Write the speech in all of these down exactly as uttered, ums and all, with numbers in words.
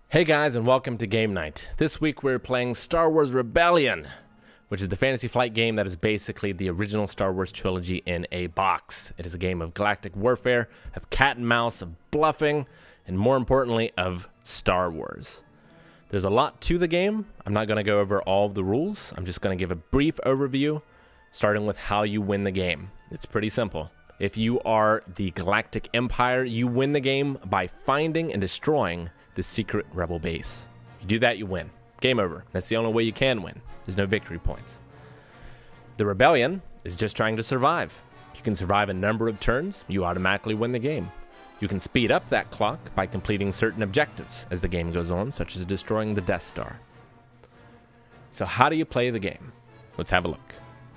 Hey guys, and welcome to Game Night. This week we're playing Star Wars Rebellion, which is the Fantasy Flight game that is basically the original Star Wars trilogy in a box. It is a game of galactic warfare, of cat and mouse, of bluffing, and more importantly, of Star Wars. There's a lot to the game. I'm not going to go over all of the rules. I'm just going to give a brief overview, starting with how you win the game. It's pretty simple. If you are the Galactic Empire, you win the game by finding and destroying the secret rebel base. You do that, you win. Game over. That's the only way you can win. There's no victory points. The Rebellion is just trying to survive. If you can survive a number of turns, you automatically win the game. You can speed up that clock by completing certain objectives as the game goes on, such as destroying the Death Star. So how do you play the game? Let's have a look.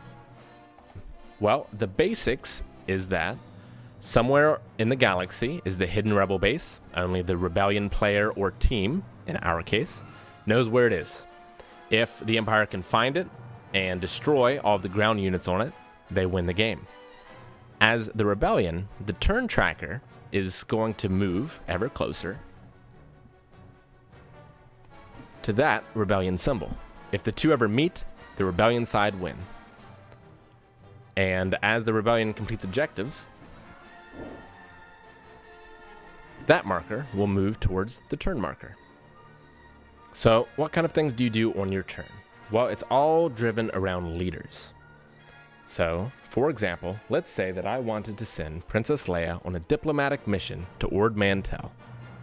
Well, the basics is that somewhere in the galaxy is the hidden rebel base. Only the Rebellion player or team, in our case, knows where it is. If the Empire can find it and destroy all of the ground units on it, they win the game. As the Rebellion, the turn tracker is going to move ever closer to that Rebellion symbol. If the two ever meet, the Rebellion side win. And as the Rebellion completes objectives, that marker will move towards the turn marker. So what kind of things do you do on your turn? Well, it's all driven around leaders. So, for example, let's say that I wanted to send Princess Leia on a diplomatic mission to Ord Mantell.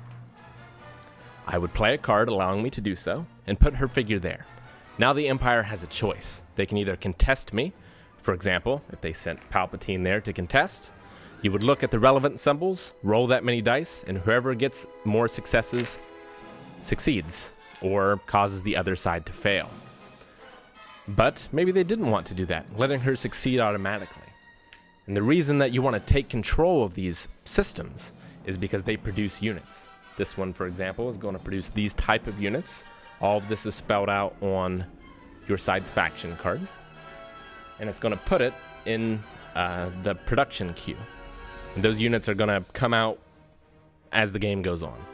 I would play a card allowing me to do so and put her figure there. Now the Empire has a choice. They can either contest me. For example, if they sent Palpatine there to contest, you would look at the relevant symbols, roll that many dice, and whoever gets more successes succeeds, or causes the other side to fail. But maybe they didn't want to do that, letting her succeed automatically. And the reason that you want to take control of these systems is because they produce units. This one, for example, is going to produce these type of units. All of this is spelled out on your side's faction card. And it's going to put it in uh, the production queue. And those units are going to come out as the game goes on.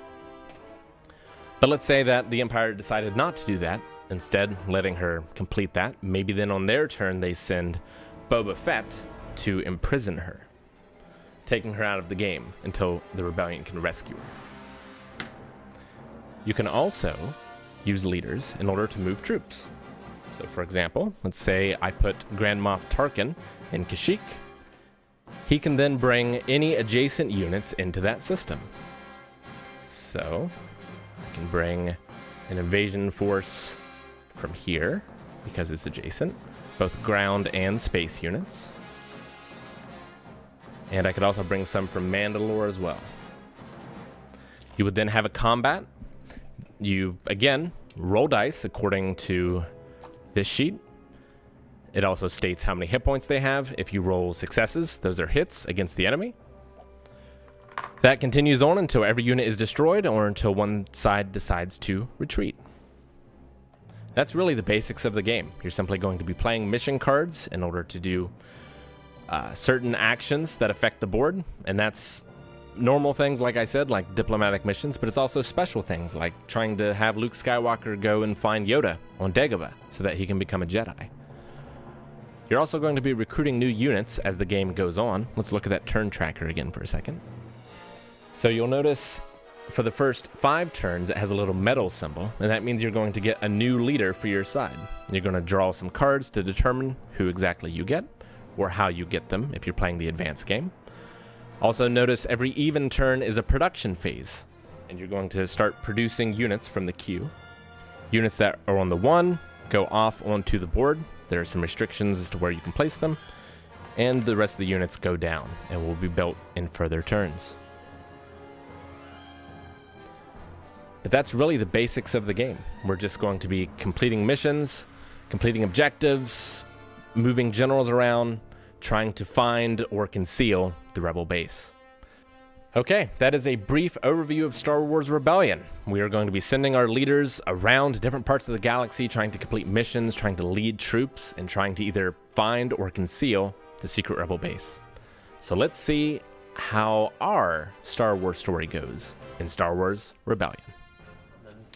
But let's say that the Empire decided not to do that, instead letting her complete that. Maybe then on their turn they send Boba Fett to imprison her, taking her out of the game until the Rebellion can rescue her. You can also use leaders in order to move troops. So for example, let's say I put Grand Moff Tarkin in Kashyyyk. He can then bring any adjacent units into that system. So I can bring an invasion force from here because it's adjacent, both ground and space units. And I could also bring some from Mandalore as well. You would then have a combat. You, again, roll dice according to this sheet. It also states how many hit points they have. If you roll successes, those are hits against the enemy. That continues on until every unit is destroyed or until one side decides to retreat. That's really the basics of the game. You're simply going to be playing mission cards in order to do uh, certain actions that affect the board. And that's normal things, like I said, like diplomatic missions, but it's also special things like trying to have Luke Skywalker go and find Yoda on Dagobah so that he can become a Jedi. You're also going to be recruiting new units as the game goes on. Let's look at that turn tracker again for a second. So you'll notice for the first five turns it has a little medal symbol, and that means you're going to get a new leader for your side. You're going to draw some cards to determine who exactly you get, or how you get them if you're playing the advanced game. Also notice every even turn is a production phase, and you're going to start producing units from the queue. Units that are on the one go off onto the board. There are some restrictions as to where you can place them, and the rest of the units go down and will be built in further turns. But that's really the basics of the game. We're just going to be completing missions, completing objectives, moving generals around, trying to find or conceal the rebel base. Okay, that is a brief overview of Star Wars Rebellion. We are going to be sending our leaders around different parts of the galaxy, trying to complete missions, trying to lead troops, and trying to either find or conceal the secret rebel base. So let's see how our Star Wars story goes in Star Wars Rebellion.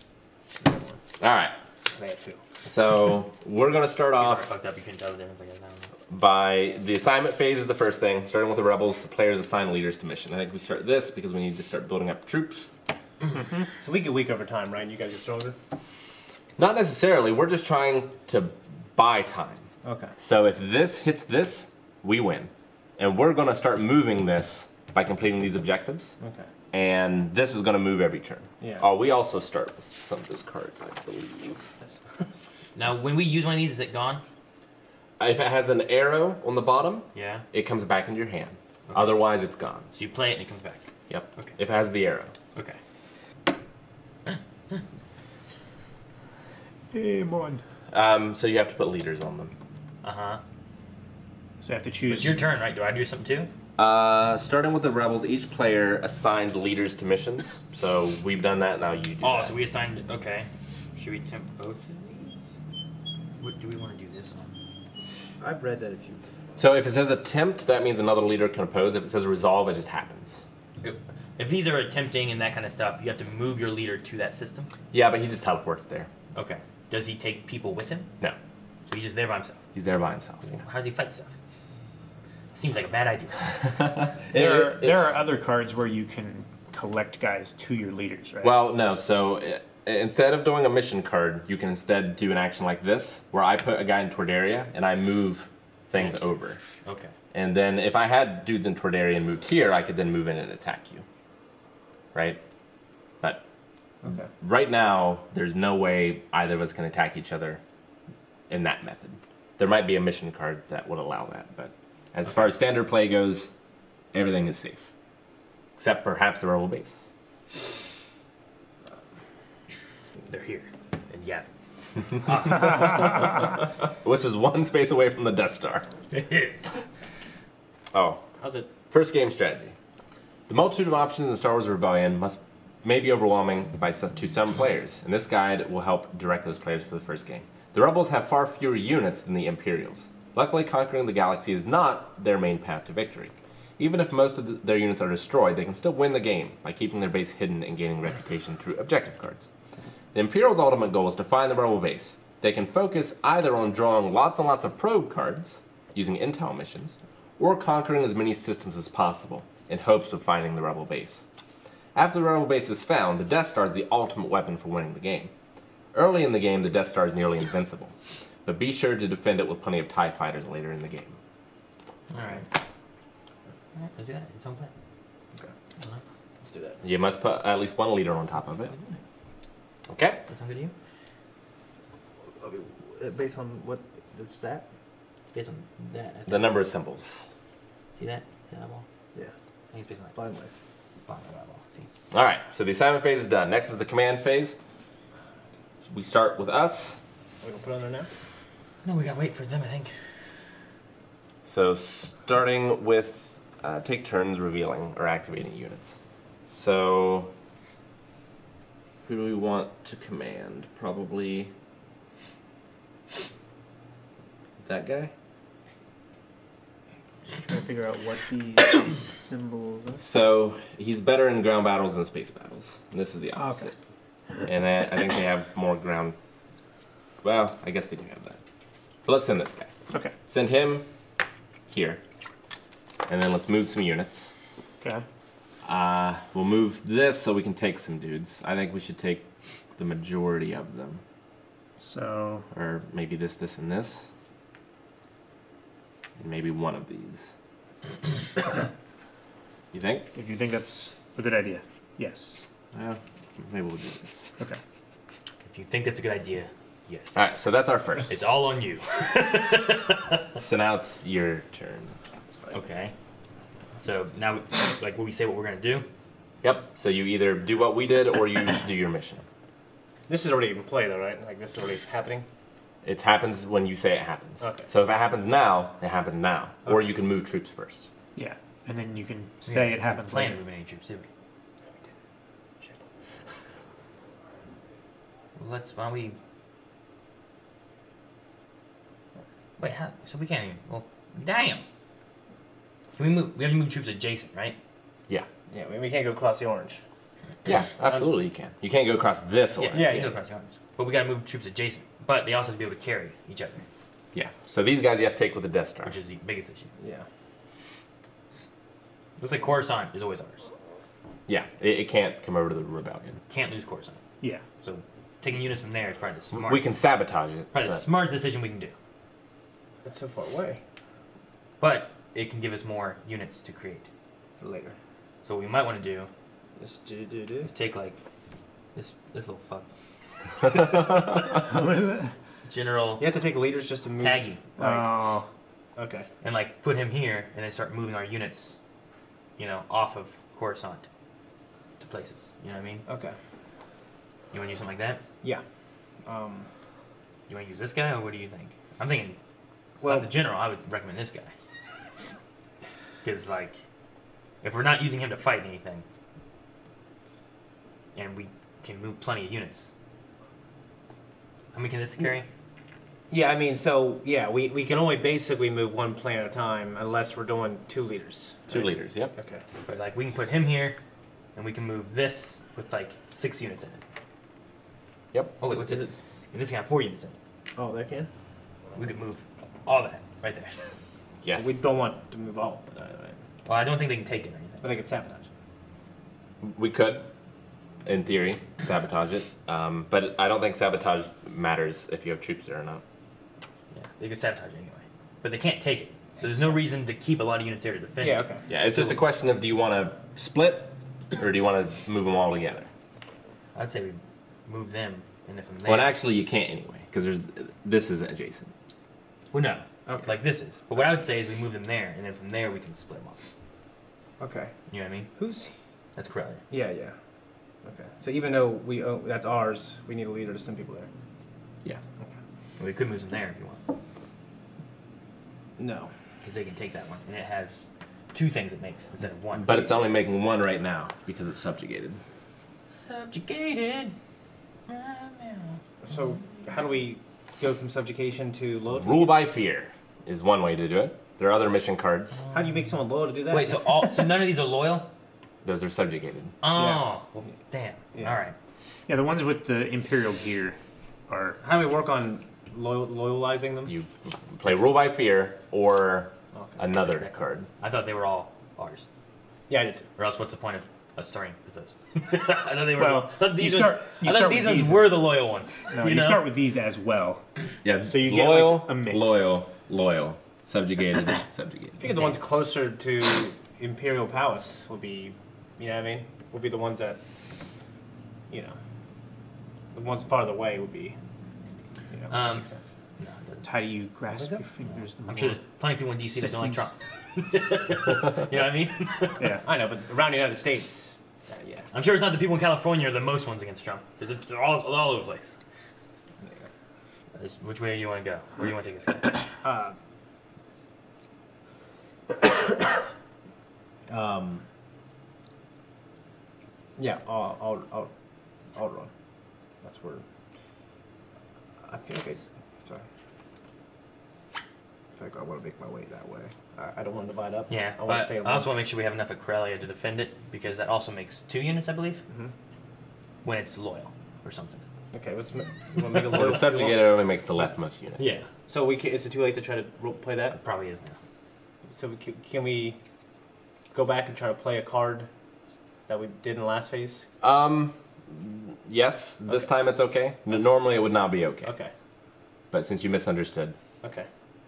All right. I have two. So we're gonna start off fucked up. You couldn't tell the difference. I guess. I don't know. by the assignment phase is the first thing. Starting with the rebels, the players assign leaders to mission. I think we start this because we need to start building up troops. Mm-hmm. So we get weak over time, right? You guys get stronger? Not necessarily. We're just trying to buy time. Okay. So if this hits this, we win. And we're going to start moving this by completing these objectives. Okay. And this is going to move every turn. Yeah. Oh, we also start with some of those cards, I believe. Now, when we use one of these, is it gone? If it has an arrow on the bottom, Yeah. it comes back into your hand. Okay. Otherwise, it's gone. So you play it and it comes back. Yep. Okay. If it has the arrow. Okay. Hey, mon. Um, so you have to put leaders on them. Uh huh. So I have to choose. It's your turn, right? Do I do something too? Uh, starting with the rebels, each player assigns leaders to missions. So we've done that. Now you do. Oh, that. so we assigned. Okay. Should we attempt both of these? What do we want to do this on? I've read that if you. So if it says attempt, that means another leader can oppose. If it says resolve, it just happens. If, if these are attempting and that kind of stuff, you have to move your leader to that system. Yeah, but he just teleports there. Okay. Does he take people with him? No, So he's just there by himself. he's there by himself. Yeah. How does he fight stuff? Seems like a bad idea. There, are, It- it- there are other cards where you can collect guys to your leaders, right? Well, no. So uh, instead of doing a mission card, you can instead do an action like this, where I put a guy in Tordaria and I move things Nice. over. Okay. And then if I had dudes in Tordaria and moved here, I could then move in and attack you. Right? But Okay. right now, there's no way either of us can attack each other in that method. There might be a mission card that would allow that, but as far as standard play goes, everything is safe. Except perhaps the rebel base. They're here. And yeah. Which is one space away from the Death Star. It is. Oh, How's it? first game strategy. The multitude of options in Star Wars Rebellion must may be overwhelming by some, to some players, and this guide will help direct those players for the first game. The Rebels have far fewer units than the Imperials. Luckily, conquering the galaxy is not their main path to victory. Even if most of the, their units are destroyed, they can still win the game by keeping their base hidden and gaining reputation through objective cards. The Imperials' ultimate goal is to find the Rebel base. They can focus either on drawing lots and lots of probe cards, using intel missions, or conquering as many systems as possible, in hopes of finding the Rebel base. After the Rebel base is found, the Death Star is the ultimate weapon for winning the game. Early in the game, the Death Star is nearly invincible, but be sure to defend it with plenty of TIE fighters later in the game. Alright. Alright, let's do that. It's on play. Okay. Alright. Let's do that. You must put at least one leader on top of it. Okay? That sound good to you? Okay, uh, based on what is that? It's based on that. I think. The number of symbols. See that? See that wall? Yeah. I think it's based on that. Blind life. Bottom of that wall. See? Alright, so the assignment phase is done. Next is the command phase. We start with us. We gonna put it on there now? No, we gotta wait for them, I think. So starting with uh, take turns revealing or activating units. So who do we want to command? Probably that guy? Trying to figure out what the symbol is. So he's better in ground battles than space battles. And this is the opposite. And I, I think they have more ground. Well, I guess they do have that. So let's send this guy. Okay. Send him here. And then let's move some units. Okay. Uh, we'll move this so we can take some dudes. I think we should take the majority of them. So Or maybe this, this, and this. And maybe one of these. You think? if you think that's a good idea, yes. Well, maybe we'll do this. Okay. If you think that's a good idea, yes. Alright, so that's our first. It's all on you. So now it's your turn. Okay. So now, like, will we say what we're gonna do? Yep, so you either do what we did or you do your mission. This is already in play though, right? Like this is already happening? It happens when you say it happens. Okay. So if it happens now, it happens now. Or you can move troops first. Yeah. And then you can say it happens Plan later. moving any troops, did we? Well, let's. Why don't we? Wait, how? So we can't even. Well, damn. Can we move? We have to move troops adjacent, right? Yeah. Yeah, we we can't go across the orange. Yeah, absolutely you can. You can't go across this Yeah, one. yeah, yeah. yeah. Across the arms. But we gotta move troops adjacent. But they also have to be able to carry each other, Yeah. So these guys you have to take with the Death Star. which is the biggest issue. Yeah. Looks like Coruscant is always ours. Yeah, it, it can't come over to the Rebellion. Can't lose Coruscant. Yeah. So taking units from there is probably the smartest. We can sabotage it. probably the but- smartest decision we can do. That's so far away But it can give us more units to create. for later. So what we might want to do Just do do do. is take like this this little fuck General You have to take leaders just to move. Taggy Like, Oh. okay. and like put him here and then start moving our units, you know, off of Coruscant to places. You know what I mean? Okay. You want to use something like that? Yeah. Um. You want to use this guy, or what do you think? I'm thinking. Well- Well, the general, I would recommend this guy. Because like, if we're not using him to fight anything, and we can move plenty of units, how many can this carry? Yeah, I mean, so yeah, we, we can only basically move one plane at a time unless we're doing two leaders. Two leaders, yep. Okay. But like, we can put him here, and we can move this with like six units in it. Yep. Oh wait, what's Is this? it- And this can have four units in it. Oh, they can. We could move all that right there. Yes. We don't want to move all of it, right? Well, I don't think they can take it or anything. But they can sabotage. We could, in theory, sabotage it. Um, but I don't think sabotage matters if you have troops there or not. Yeah, they could sabotage it anyway, but they can't take it. So there's no reason to keep a lot of units there to defend. Yeah. it. Okay. Yeah, it's just a question of do you want to split or do you want to move them all together? I'd say we move them, and then from there. Well, and actually you can't anyway because there's this is adjacent. Well, no. Okay. Like this is. But what I would say is we move them there, and then from there we can split them off. Okay. You know what I mean? Who's? That's Corellia. Yeah. Yeah. Okay. So even though we own, that's ours, we need a leader to send people there. Yeah. And we could move them there if you want, No. because they can take that one, and it has two things it makes instead of one. But it's only making one right now because it's subjugated. subjugated. So how do we go from subjugation to loyalty? Rule by fear is one way to do it. There are other mission cards. How do you make someone loyal to do that? Wait, so all so none of these are loyal? Those are subjugated. Oh, well, damn. Yeah. All right. Yeah, the ones with the Imperial gear are. How do we work on loyal, loyalizing them? You play rule by fear or Okay. another card. I thought they were all ours. Yeah, I did too. Or else, what's the point of us starting with those? I thought they were. Well, I thought these you ones, start- you I thought start these with ones these were the loyal ones. No, you you, know? start with these as well. Yeah, So you get, loyal, like, a mix. loyal, loyal, subjugated, subjugated. I figure the ones closer to Imperial Palace would be, you know what I mean? Would be the ones that, you know, the ones farther away would be, you know, Um, makes sense. No, it doesn't. How do you grasp Is your it? fingers? The I'm more- sure there's plenty of people in D C that don't like Trump. Systems. You know what I mean? Yeah. I know, but around the United States, uh, yeah. I'm sure it's not the people in California are the most ones against Trump. They're, they're all, all over the place. It's- Which way do you want to go? Where do you want to take this guy? Uh, um. Yeah, I'll, I'll, I'll, I'll run. That's where. I feel like I. Sorry. I feel like I want to make my way that way. I, I don't want to divide up. Yeah, I want to but stay. I also want to make sure we have enough at Corellia to defend it, because that also makes two units, I believe, Mhm. when it's loyal or something. Okay, let's. ma- You want to make a Well, little the subjugated only makes the leftmost unit. Yeah, So we can, is it too late to try to ro- play that? it probably is now. So we can, can we go back and try to play a card that we did in the last phase? Um, yes, this Okay. time it's okay. N- Normally it would not be okay. Okay. But since you misunderstood, Okay.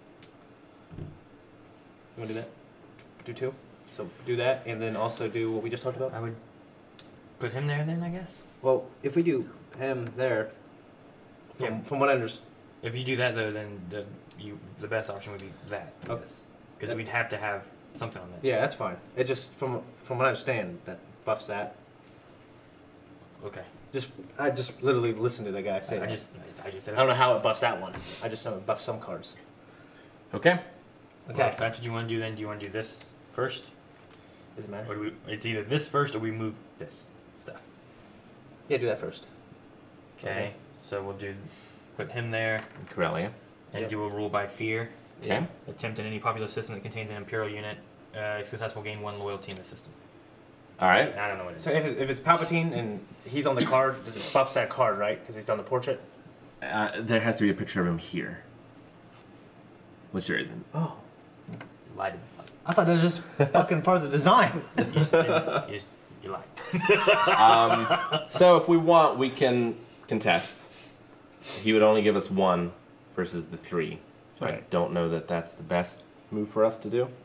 You want to do that? Do two? So do that, and then also do what we just talked about? I would put him there then, I guess. Well, if we do him there, from, Yeah. from what I understand, If you do that though, then the you the best option would be that, I Okay. guess, because we'd have to have something on this. yeah, that's fine. It just, from from what I understand, that buffs that. Okay. Just, I just literally listened to the guy say I that. just I just said I don't know how it buffs that one. I just know it buffs some cards. okay. Okay. Well, if that's what you want to do. Then do you want to do this first, Does it or matter? do we? It's either this first, or we move this stuff. Yeah, do that first. Okay. Okay. So we'll do put him there Corellia. and Yep. do a rule by fear. Okay. Attempt in any popular system that contains an imperial unit. Uh, successful gain one loyalty in the system. All right. I don't know what it is. So if, it, if it's Palpatine and he's on the card, does it buffs that card, right? Because he's on the portrait. Uh, there has to be a picture of him here, which there isn't. Oh, Lied to me. I thought that was just fucking part of the design. You just, didn't- you just you lied. Um, so if we want, we can contest. He would only give us one versus the three. So I Right. don't know that that's the best move for us to do.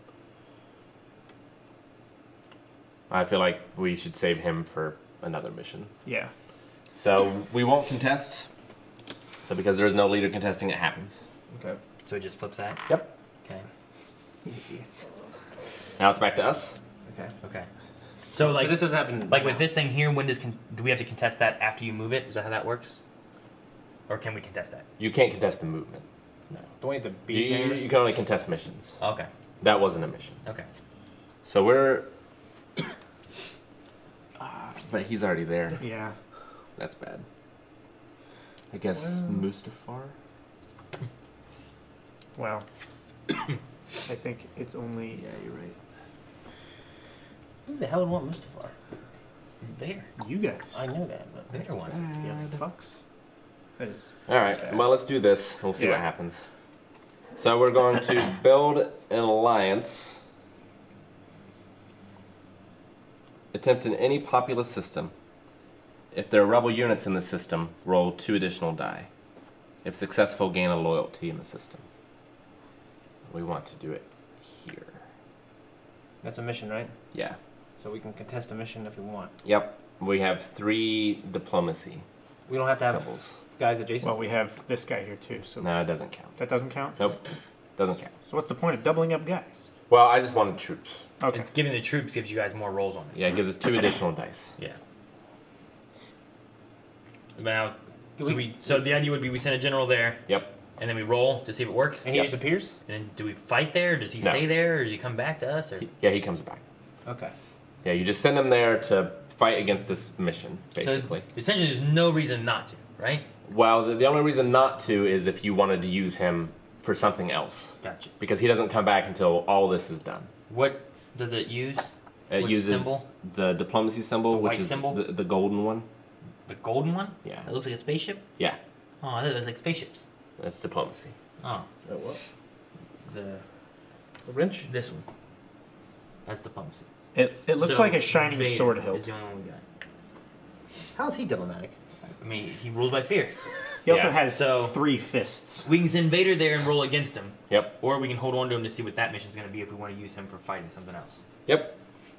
I feel like we should save him for another mission. Yeah. So we won't contest. So because there is no leader contesting, it happens. Okay. So it just flips that. Yep. Okay. Idiots. Now it's back to us. Okay. Okay. So like so this doesn't happen. like with this thing here, when does con- do we have to contest that after you move it? Is that how that works? Or can we contest that? You can't contest the movement. No. Don't we have to You, beat you, him? you can only contest missions. Okay. That wasn't a mission. Okay. So we're. Ah, but he's already there. Yeah. That's bad. I guess Mustafar? Well, I think it's only. Yeah, you're right. Who the hell would want Mustafar? There. You guys. I knew that, but There ones. Yeah, fucks. That is. Alright, well, let's do this. We'll see Yeah. what happens. So we're going to build an alliance. Attempt in any populous system. If there are rebel units in the system, roll two additional die. If successful, gain a loyalty in the system. We want to do it here. that's a mission, right? Yeah. So we can contest a mission if we want. Yep. We have three diplomacy We don't have to have symbols. guys adjacent. Well, we have this guy here too, so No, it doesn't count. that doesn't count. Nope. Doesn't count. So what's the point of doubling up guys? Well, I just wanted troops. Okay. It's giving the troops gives you guys more rolls on it. Yeah, it gives us two additional dice. Yeah. Now, Do so, we- we, so the idea would be we send a general there, Yep. and then we roll to see if it works. and he Yep. just appears. And then do we fight there? Does he No. stay there, or does he come back to us? Or He- yeah, he comes back. Okay. Yeah, you just send him there to fight against this mission, basically. So essentially, there's no reason not to, right? Well, the, the only reason not to is if you wanted to use him for something else. Gotcha. Because he doesn't come back until all this is done. What does it use? It Which uses symbol? the diplomacy symbol, The which white is symbol? The, the golden one. The golden one? Yeah. That looks like a spaceship? Yeah, Oh, I thought it was like spaceships. that's diplomacy. Oh, Oh, well. the The wrench. this one. That's diplomacy. It, it looks So, like a shining Vader sword is hilt. the only one we got. How's he diplomatic? I mean, he rules by fear. He also Yeah, has so- three fists. We can send Vader there and roll against him, Yep. or we can hold on to him to see what that mission's going to be if we want to use him for fighting something else. Yep.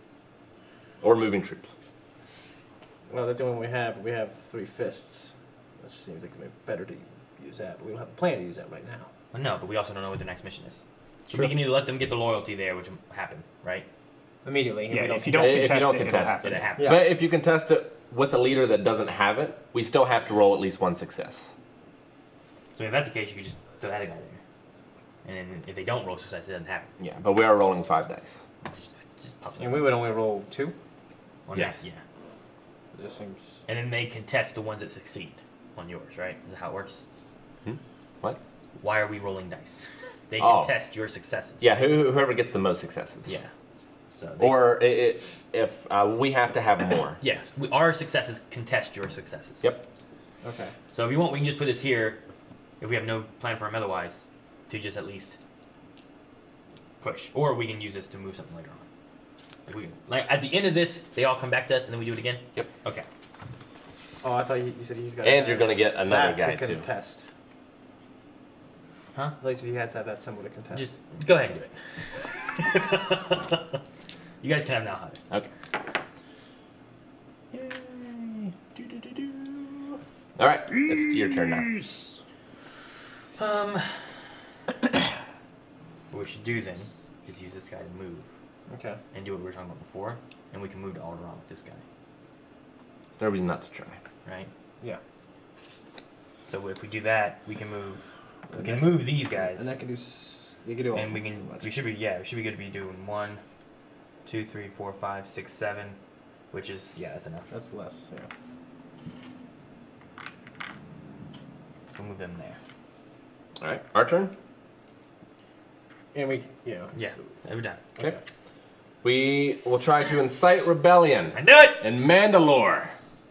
Or moving troops. Well, that's the one we have. We have three fists. That seems like it'd be better to use that, but we don't have a plan to use that right now. Well, no, but we also don't know what their next mission is. So True. we can either let them get the loyalty there, which will happen, right? Immediately. Yeah, we don't if you don't If you contest don't it, contest it'll happen. Did it happen? Yeah. But if you contest it with a leader that doesn't have it, we still have to roll at least one success. So if that's the case, you could just throw that guy there. And then if they don't roll success, it doesn't happen. Yeah, but we are rolling five dice. Just, just pop And we would only roll two. on Yes. that, yeah. It just seems. And then they contest the ones that succeed on yours, right? Is that how it works? What? Why are we rolling dice? They Oh. contest your successes. Yeah, who, whoever gets the most successes. Yeah. So they, Or i i if uh, we have to have more. yeah, we, our successes contest your successes. Yep. Okay. So if you want, we can just put this here, if we have no plan for him otherwise, to just at least push. Or we can use this to move something later on. Like, we can, like at the end of this, they all come back to us and then we do it again? Yep. Okay. Oh, I thought you, you said he's got. And you're going to get another that guy to too. contest. Huh? At least he has to have that symbol to contest. Just go ahead and do it. You guys can have now have it. Okay. All right, it's your turn now. Um, what we should do then is use this guy to move Okay. and do what we were talking about before, and we can move to Alderaan with this guy, There's no reason not to try. right? Yeah. So if we do that, we can move. We can move these guys, And that can do. S- you can do. all- and we can. We should be yeah. We should be good to be doing one, two, three, four, five, six, seven, which is yeah, that's enough. That's less. Yeah. We'll move them there. All right, our turn. And we. Yeah. Yeah, so- every time. Okay. We will try to incite rebellion I knew it! in Mandalore.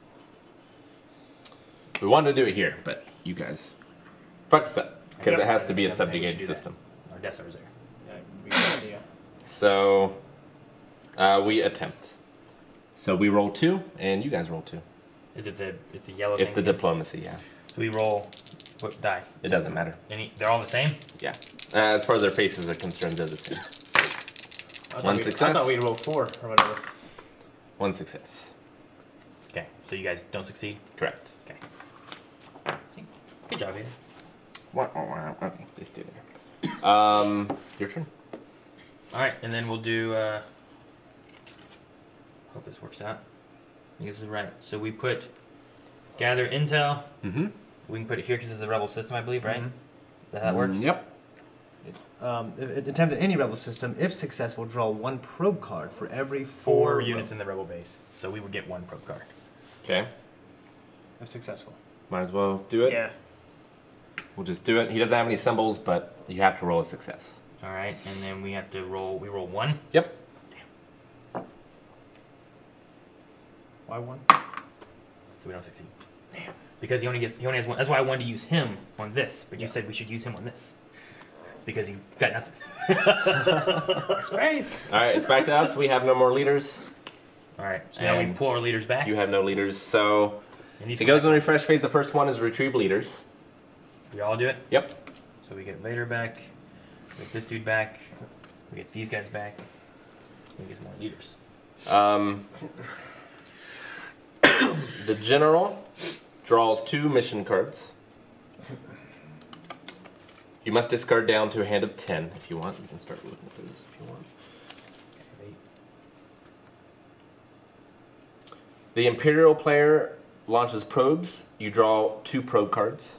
We wanted to do it here, but you guys fucked us up because it has to be a I think we should subjugated do that. system. Our Death Star's there. Yeah, we got an idea. So uh, we attempt. So we roll two, and you guys roll two. Is it the it's the yellow It's the thing? diplomacy, yeah. So we roll what die? It doesn't matter. Any they're all the same? Yeah. Uh, as far as their faces are concerned, they're the same. I thought One we- success. I thought we'd roll four or whatever. One success. Okay. So you guys don't succeed? Correct. Okay. Good job, Aiden. What? Okay, they stay there. Um, your turn. Alright, and then we'll do uh hope this works out. I think this is right. So we put gather intel. Mm-hmm. We can put it here because it's a rebel system, I believe, right? Mhm. Is that how that works? Yep. Um, it, it attempts at any rebel system. If successful, draw one probe card for every Four four units in the rebel base. So we would get one probe card. Okay. If successful. Might as well do it. Yeah. We'll just do it. He doesn't have any symbols, but you have to roll a success. Alright, and then we have to roll we roll one. Yep. Why one? So we don't succeed. Because he only gets he only has one. That's why I wanted to use him on this, but you Yeah. said we should use him on this. Because he got nothing. Space! All right, it's back to us. We have no more leaders. Alright, so now we And pull our leaders back. You have no leaders, so and these it goes in the refresh phase. The first one is retrieve leaders. we all do it. Yep. So we get Vader back, we get this dude back, we get these guys back, we get more leaders. Um, the general draws two mission cards. You must discard down to a hand of ten if you want. You can start looking at those if you want. The Imperial player launches probes. You draw two probe cards.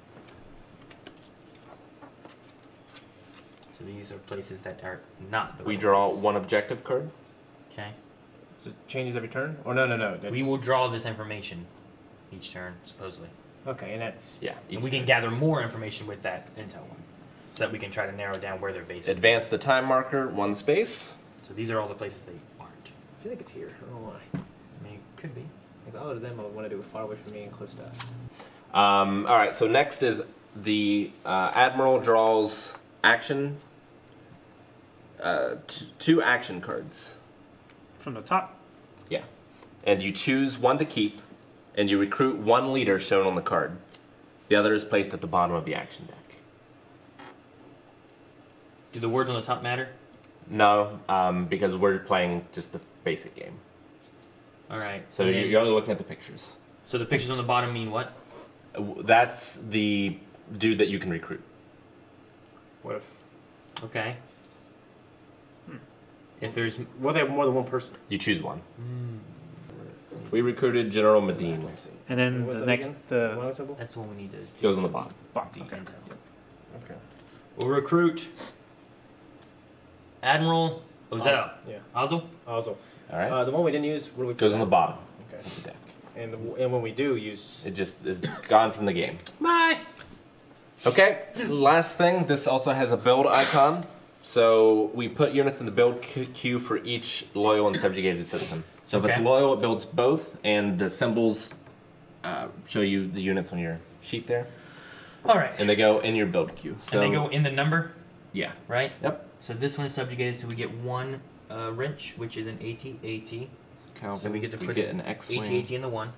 So these are places that are not the We rebel draw base. one objective card. Okay. So it changes every turn? Or no, no, no. That's, We will draw this information each turn, supposedly. Okay, and that's... Yeah. And each we can turn. gather more information with that intel one. So that we can try to narrow down where their base is. Advance the time marker one space. So these are all the places they aren't. I feel like it's here. I don't know why. I mean, it could be. Like, all of them I want to do it far away from me and close to us. Um, all right. So next is the uh, admiral draws action. Uh, t- two action cards. From the top. Yeah. And you choose one to keep, and you recruit one leader shown on the card. The other is placed at the bottom of the action deck. Do the words on the top matter? No, um, because we're playing just the basic game. Alright. So and you're then- you're only looking at the pictures. So the pictures on the bottom mean what? Uh, w- That's the dude that you can recruit. What if... Okay. If there's What if they have more than one person? You choose one. We recruited General Medine. And then What's the that next, again? the One symbol? that's the one we need to do. Goes on the bottom. bottom. Okay. Okay. We'll recruit Admiral Ozell. Yeah. Ozzel? Also, All right. uh, the one we didn't use, what do we Goes on the bottom Okay. of the deck. And, the, and when we do use... It just is gone from the game. Bye! Okay, last thing, this also has a build icon. So we put units in the build cu- queue for each loyal and subjugated system. So if it's Okay. loyal, it builds both, and the symbols uh, show you the units on your sheet there. Alright. And they go in your build queue. So, And they go in the number, Yeah. right? Yep. So this one is subjugated, so we get one uh, wrench, which is an AT-AT. Calvin, So we get to put get an X-wing. AT-AT in the one.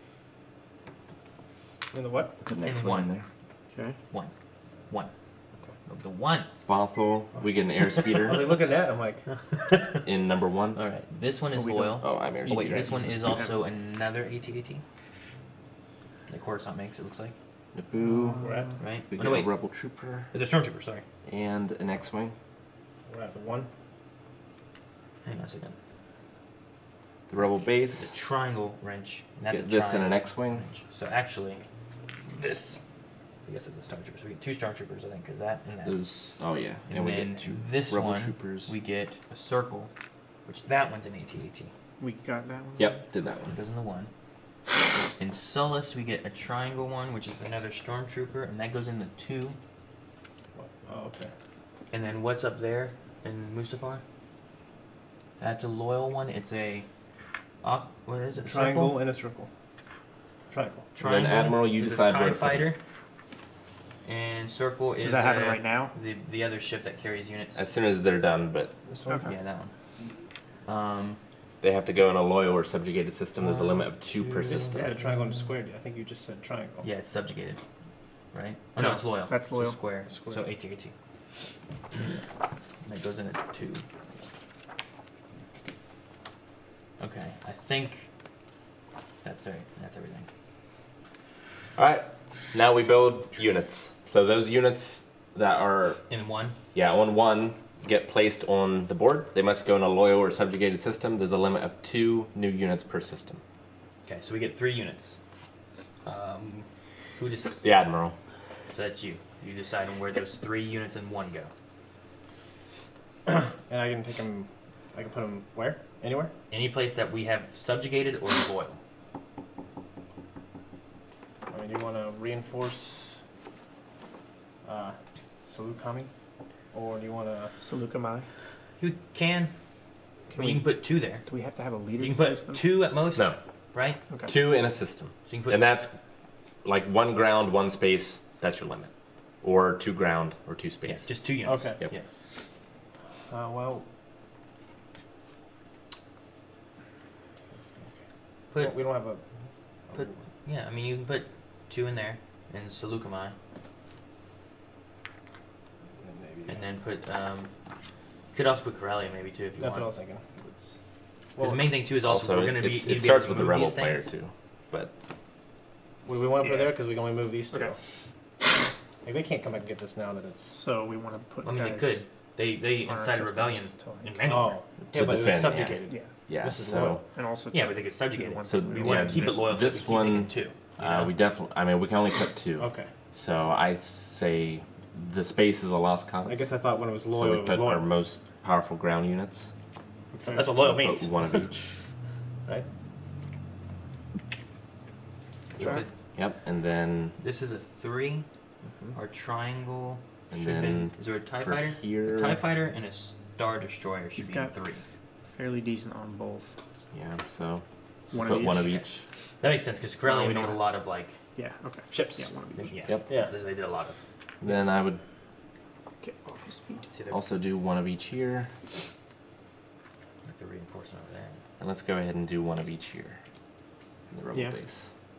In the what? Put an in X-wing one. there. Okay. One. One. Of the one. Bothell, we get an air I speeder was looking at that, I'm like... in number one. Alright, this one is we loyal. Oh, I'm air Oh wait, speeder. this one is also another AT-AT. Like Coruscant makes, it looks like. Naboo. We're at, Right? We Oh, get no, a wait. rebel trooper It's a Stormtrooper, sorry. and an X-wing. we're at the one. Hang on a second. The rebel It's base. a triangle wrench. And that's Get a this and an triangle X-wing. wrench. So actually, this. I guess it's a Stormtrooper. So we get two Stormtroopers, I think, because that and that. Those. Oh yeah. and And we then get two this rebel one, troopers. we get a circle, which that one's an AT-AT. We got that one? Yep, did that It one. goes in the one. In Sullust, we get a triangle one, which is another Stormtrooper, and that goes in the two. Oh, okay. And then what's up there in Mustafar? That's a loyal one. It's a, uh, what is it? A Triangle circle? and a circle. Triangle. Triangle. Admiral, you is decide a where TIE to put it. fighter. And circle is Does that happen uh, right now? the the other ship that carries units. As soon as they're done, but This one. Okay. Yeah, that one. Um, they have to go in a loyal or subjugated system. There's a limit of two per This is system. yeah, triangle and a square. I think you just said triangle. yeah, it's subjugated, right? Oh no, No, it's loyal. that's So loyal. square. Square. So AT AT. That goes in at two. Okay, I think that's right. That's everything. All right. Now we build units. So those units that are In one. yeah on one get placed on the board. They must go in a loyal or subjugated system. There's a limit of two new units per system. Okay, so we get three units. Um, who just? So The Admiral. that's you. You decide on where those three units in one go. And I can take them. I can put them where? Anywhere? Any place that we have subjugated or loyal. I mean, do you want to reinforce uh, Salukami, or do you want to? Salukamai. You can. Can you we- can put two there. Do we have to have a leader? You to can place put them? two at most. No, Right. Okay. two in a system, So you can put. and that's like one ground, one space. That's your limit, or two ground or two yeah, space. just two units. Okay. Yep. Yeah. Uh, well, Put. we don't have a. Put- Yeah, I mean you can put two in there in Salukamai, Maybe. and then put. Um, you could also put Corellia maybe too if you That's what I want. was thinking. It's, Because the main thing too is also, Also, we're going to be. it's- need it to be able starts to with the move rebel these player things. too, but we, we want to put it Yeah. there because we can only move these two. Okay. Like, they can't come back and get this now that it's. So we want to put. I mean, they guys could. They they on our incited systems rebellion to, like- in Mandalore. Oh, To yeah, but it defend, was yeah. subjugated. Yeah, yeah. This is So loyal. and also. Yeah, to- but they could subjugate it. one So, that We we want yeah, to keep it th- loyal. this so we keep one, making two. You uh, know? we definitely. I mean, we can only cut two. Okay. So I say the space is a lost cause. I guess I thought when it was loyal, so we it was put our loyal. most powerful ground units. That's what loyal We'll means, put one of each. right? You put- Yep, and then This is a three. Mm-hmm. Our triangle and should then be. Is there a TIE for fighter? here. A TIE fighter and a Star Destroyer should You've be got three. f- fairly decent on both. Yeah, so One put of one each. of each. That makes sense because Corellia Oh, we we did don't- a lot of like. Yeah. Okay. Ships. Yeah, one of each. Yeah. Yep. Yeah. They did a lot of. Then I would Get off his feet. See, they're also do one of each here, like the reinforcement over there. and let's go ahead and do one of each here in the rebel Yeah. base.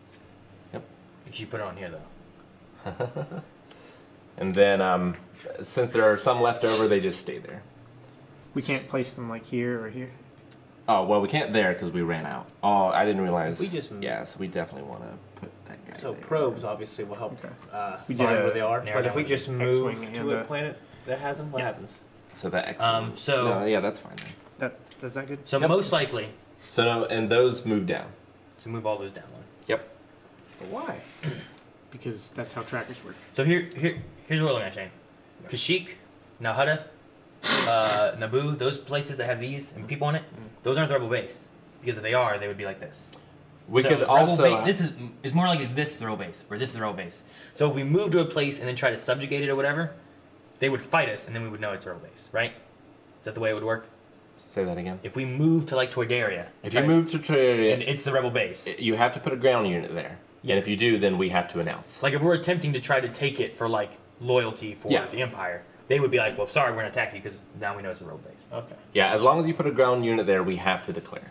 You should put it on here though. And then, um, since there are some left over, they just stay there. We can't place them like here or here. Oh well, we can't there because we ran out. Oh, I didn't realize. We just- yeah, so we definitely want to put that guy. So there. probes obviously will help Okay. uh, We find did a where they are. narrow But if down we with just an move X-wing to and a a- planet that has them, what Yeah. happens? So that X. Um, so- no, yeah, that's fine. Then. That is that good? So Yep. most likely, So no, and those move down. so move all those down one. Yep. But why? Because that's how trackers work. So here, here, here's what we're looking at, Shane. Kashyyyk, Nalhutta, uh, Naboo, those places that have these and people on it, those aren't the rebel base. Because if they are, they would be like this. We So could rebel also. ba- this is is more like this is the rebel base, or this is the rebel base. So if we move to a place and then try to subjugate it or whatever, they would fight us, and then we would know it's a rebel base, right? Is that the way it would work? Say that again. If we move to like Toydaria, and If try you to- move to and Terraria, it's the rebel base. you have to put a ground unit there. Yeah. And if you do, then we have to announce. Like if we're attempting to try to take it for like loyalty for Yeah. the Empire, they would be like, "Well, sorry, we're gonna attack you because now we know it's a rebel base." Okay. Yeah, as long as you put a ground unit there, we have to declare.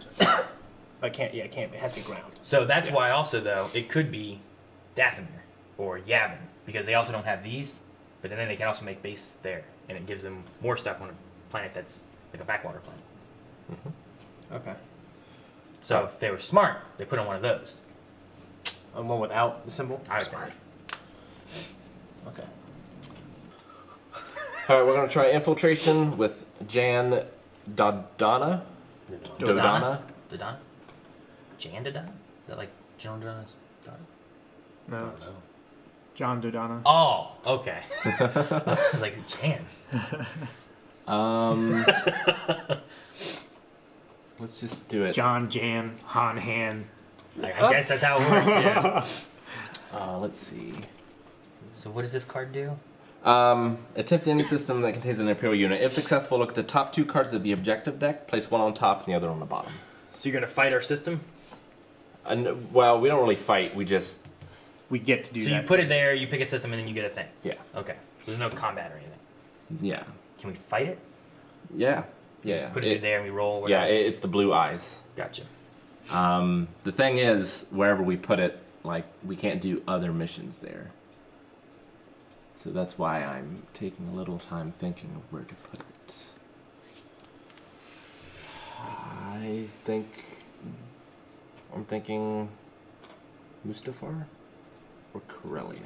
I can't. Yeah, it can't. It has to be ground. So that's Yeah. why also though it could be Dathomir or Yavin because they also don't have these, but then they can also make base there, and it gives them more stuff on a planet that's like a backwater planet. Okay. So if they were smart, they put on one of those. And one without the symbol. I would think. Okay. All right, we're gonna try infiltration with Jan Dodonna. Dodonna. Dodonna? Jan Dodonna? Is that like General Dodonna's daughter? No, I don't it's know. John Dodonna. Oh, okay. I was like, Jan. Um, let's just do it. John, Jan, Han, Han. I, I guess that's how it works, yeah. Uh, let's see. So what does this card do? Um, attempt any system that contains an Imperial unit. If successful, look at the top two cards of the objective deck. Place one on top and the other on the bottom. So you're gonna fight our system? And, well, we don't really fight. We just We get to do So that. you put it there, you pick a system, and then you get a thing. yeah Okay. There's no combat or anything. yeah Can we fight it? yeah You yeah. Just put it, there and we roll. Yeah, Whatever. it, it's the blue eyes. Gotcha. Um, the thing is, wherever we put it, like we can't do other missions there. So that's why I'm taking a little time thinking of where to put it. I think I'm thinking Mustafar or Corellia.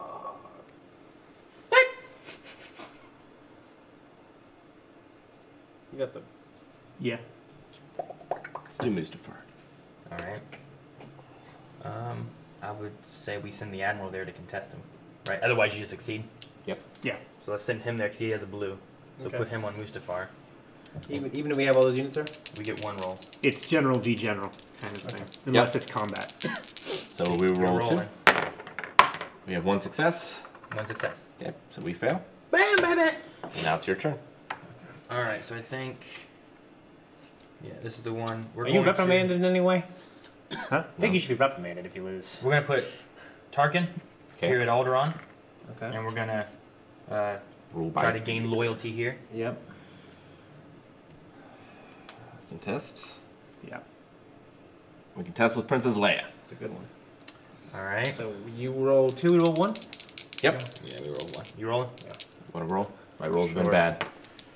You got the. Yeah. Let's do Mustafar. All right. Um, I would say we send the admiral there to contest him, right? Otherwise, you just succeed. Yep. Yeah. So let's send him there because he has a blue. So Okay. put him on Mustafar. Even, even if we have all those units there? We get one roll. It's general v general kind of thing, unless Yep. it's combat. So we We're roll two. rolling. We have one success. One success. Yep. So we fail. Bam, bam, bam. Now it's your turn. All right. So I think. Yeah, this is the one. We're Are you going to- reprimanded in any way? Huh? I think you should be reprimanded if you lose. We're gonna put Tarkin Okay. here at Alderaan, Okay. and we're gonna uh, Rule by try to gain loyalty here. Yep. Contest. Yeah. We contest with Princess Leia. That's a good one. All right. So you roll two, we roll one? Yep. Yeah, we roll one. You rolling? Yeah. Want to roll? My rolls have been Sure. bad.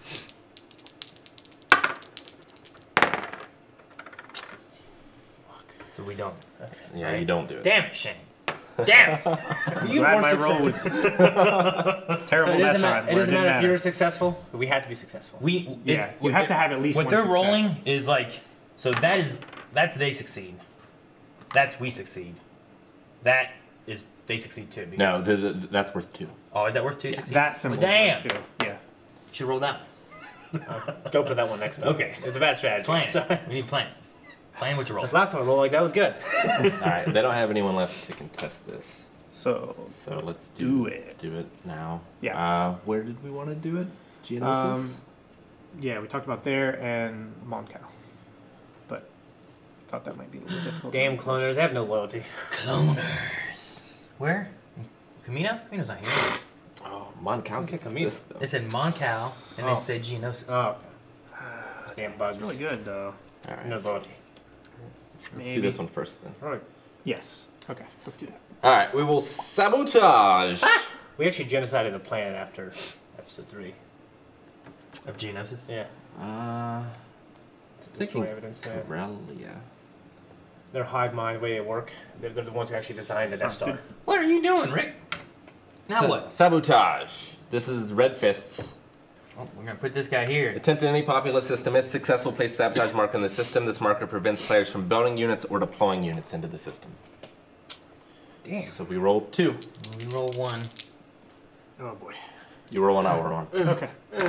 So we don't. Yeah, Right. you don't do it. Damn it, Shane. Damn it. You Glad weren't my roll was success- terrible So it that doesn't, time. matter, it where doesn't didn't matter if you're successful, but we have to be successful. We Yeah, it- you have to have at least what one they're success. rolling is like so that is that's they succeed. That's we succeed. That is they succeed too. No, because- the, the, that's worth two. Oh, is that worth two? succeeds? That symbol. Well, damn. Too. Yeah. Should roll that. Go for that one next time. Okay. It's a bad strategy. Plan. Sorry. We need plan. Plan what you roll. Last time I rolled like that was good. All right, they don't have anyone left to contest this, So. so let's do, Do it. Do it now. Yeah. Uh, where did we want to do it? Geonosis. Um, yeah, we talked about there and Moncal, but thought that might be a little difficult. Damn cloners, they have no loyalty. Cloners. Where? Camino? Camino's not here. oh, Moncal Okay, gets Camino. this though. They said Moncal, and Oh. they said Geonosis. Oh. Damn bugs. It's really good though. All right, No loyalty. let's Maybe. do this one first then. Alright. Yes. Okay. Let's do that. All right, we will sabotage. We actually genocided a planet after episode three. Of Geonosis? Yeah. Uh, Destroy thinking evidence there. Corellia. Their hive mind, the way they work, they're, they're the ones who actually designed the Death Sounds Star. good. What are you doing, Rick? Now Sa- what? Sabotage. This is Red Fists. Oh, we're gonna put this guy here. Attempt in any populous system. If successful, place sabotage marker in the system. This marker prevents players from building units or deploying units into the system. Damn. So we roll two. We roll one. Oh boy. You roll one, I'll roll one. Okay.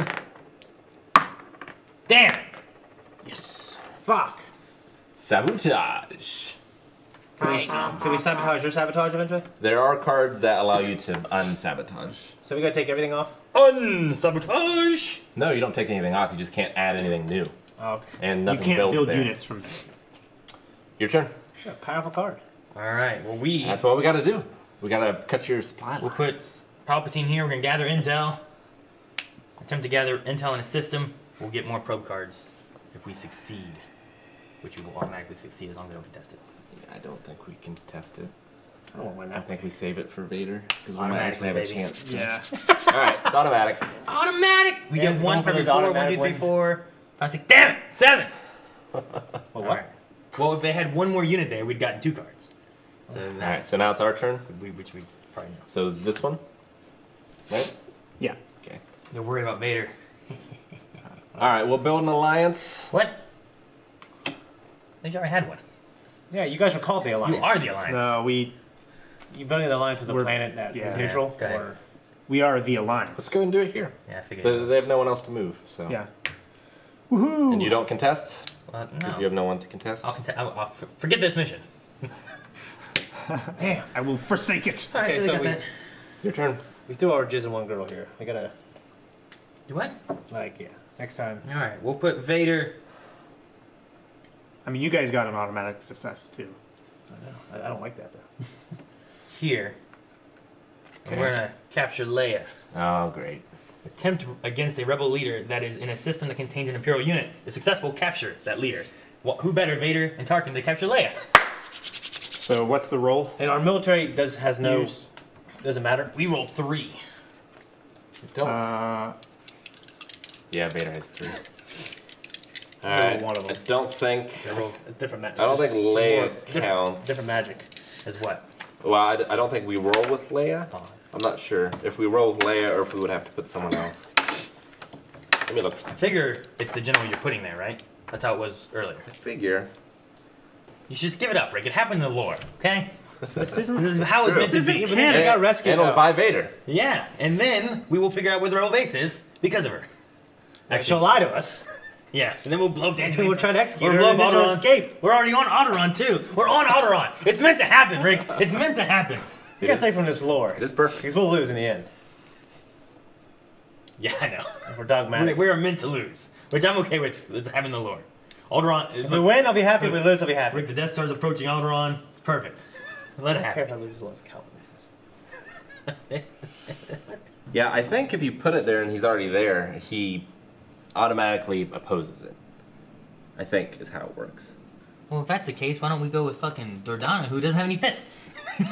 Damn it! Yes. Fuck. Sabotage. Can we, can we sabotage your sabotage eventually? There are cards that allow you to unsabotage. So we gotta take everything off? Unsabotage! No, you don't take anything off. You just can't add anything new, Oh, and You nothing can't builds build there. units from. Your turn. yeah, powerful card. Alright, well, we. That's what we got to do. We got to cut your supply We'll line. put Palpatine here. We're gonna gather intel. Attempt to gather intel in a system. We'll get more probe cards if we succeed, which we will automatically succeed as long as they don't contest it. I don't think we can test it. I don't win I that. think we save it for Vader because we might Automatically, actually have a baby. chance. To. Yeah. All right, it's automatic. Automatic! We Yeah, get it's one going for for every those four. One, automatic two, three, wins. four, five, six. Damn it! Seven! Well, what? Alright. Well, if they had one more unit there, we'd gotten two cards. So All that, right, so now it's our turn. we, which we probably know. So this one, right? Yeah. Okay. They're worried about Vader. All right, we'll build an alliance. What? I think you already had one. Yeah, you guys are called the Alliance. You are the Alliance. No, we You building the Alliance with a We're- planet that is yeah. neutral? Okay. Or we are the alliance. Let's go and do it here. Yeah, I figured. They, so. they have no one else to move, so. Yeah. Woohoo! And you don't contest Uh, because no. you have no one to contest. I'll, cont- I'll, I'll f- forget this mission. damn. I will forsake it. Alright, Okay, so, so they got we- that. Your turn. We threw our jizz in one girl here. We gotta, You what? like, yeah. Next time. All right, we'll put Vader. I mean, you guys got an automatic success too. I know. I, I don't like that though. Here. And Okay. we're gonna capture Leia. Oh, great. Attempt against a rebel leader that is in a system that contains an Imperial unit. The successful capture that leader. Wh- who better, Vader and Tarkin, to capture Leia? So what's the roll? And our military does has no. Use. Doesn't matter. We rolled three. Don't. Uh, yeah, Vader has three. All Roll right. one of them. I don't think. It's different magic. I don't think Leia different, counts. different magic. Is what? Well, I, d- I don't think we roll with Leia. Oh. I'm not sure if we roll with Leia or if we would have to put someone else. Let me look. I figure it's the general you're putting there, right? That's how it was earlier. I figure. You should just give it up, Rick. It happened in the lore, okay? This isn't. This is how it's True. meant to This be. isn't canon. She got rescued. And it was though. by Vader. Yeah, and then we will figure out where the rebel base is because of her. Actually, she'll lie to us. Yeah, and then we'll blow up And Dantooine. we'll try to execute We'll her blow and up then she'll Alderaan. escape. We're already on Alderaan too. We're on Alderaan. It's meant to happen, Rick. It's meant to happen. You It can't is- say from this lore. It is perfect. Because we'll lose in the end. Yeah, I know. If we're We, dogmatic. we are meant to lose, which I'm okay with, with having the lore. Alderaan. If we win, I'll be happy. If we lose, I'll be happy. Rick, the Death Star's approaching Alderaan. It's perfect. Let I it don't care if happen. I lose as long as Calvin loses. Yeah, I think if you put it there and he's already there, he automatically opposes it. I think is how it works. Well, if that's the case, why don't we go with fucking Dordana, who doesn't have any fists?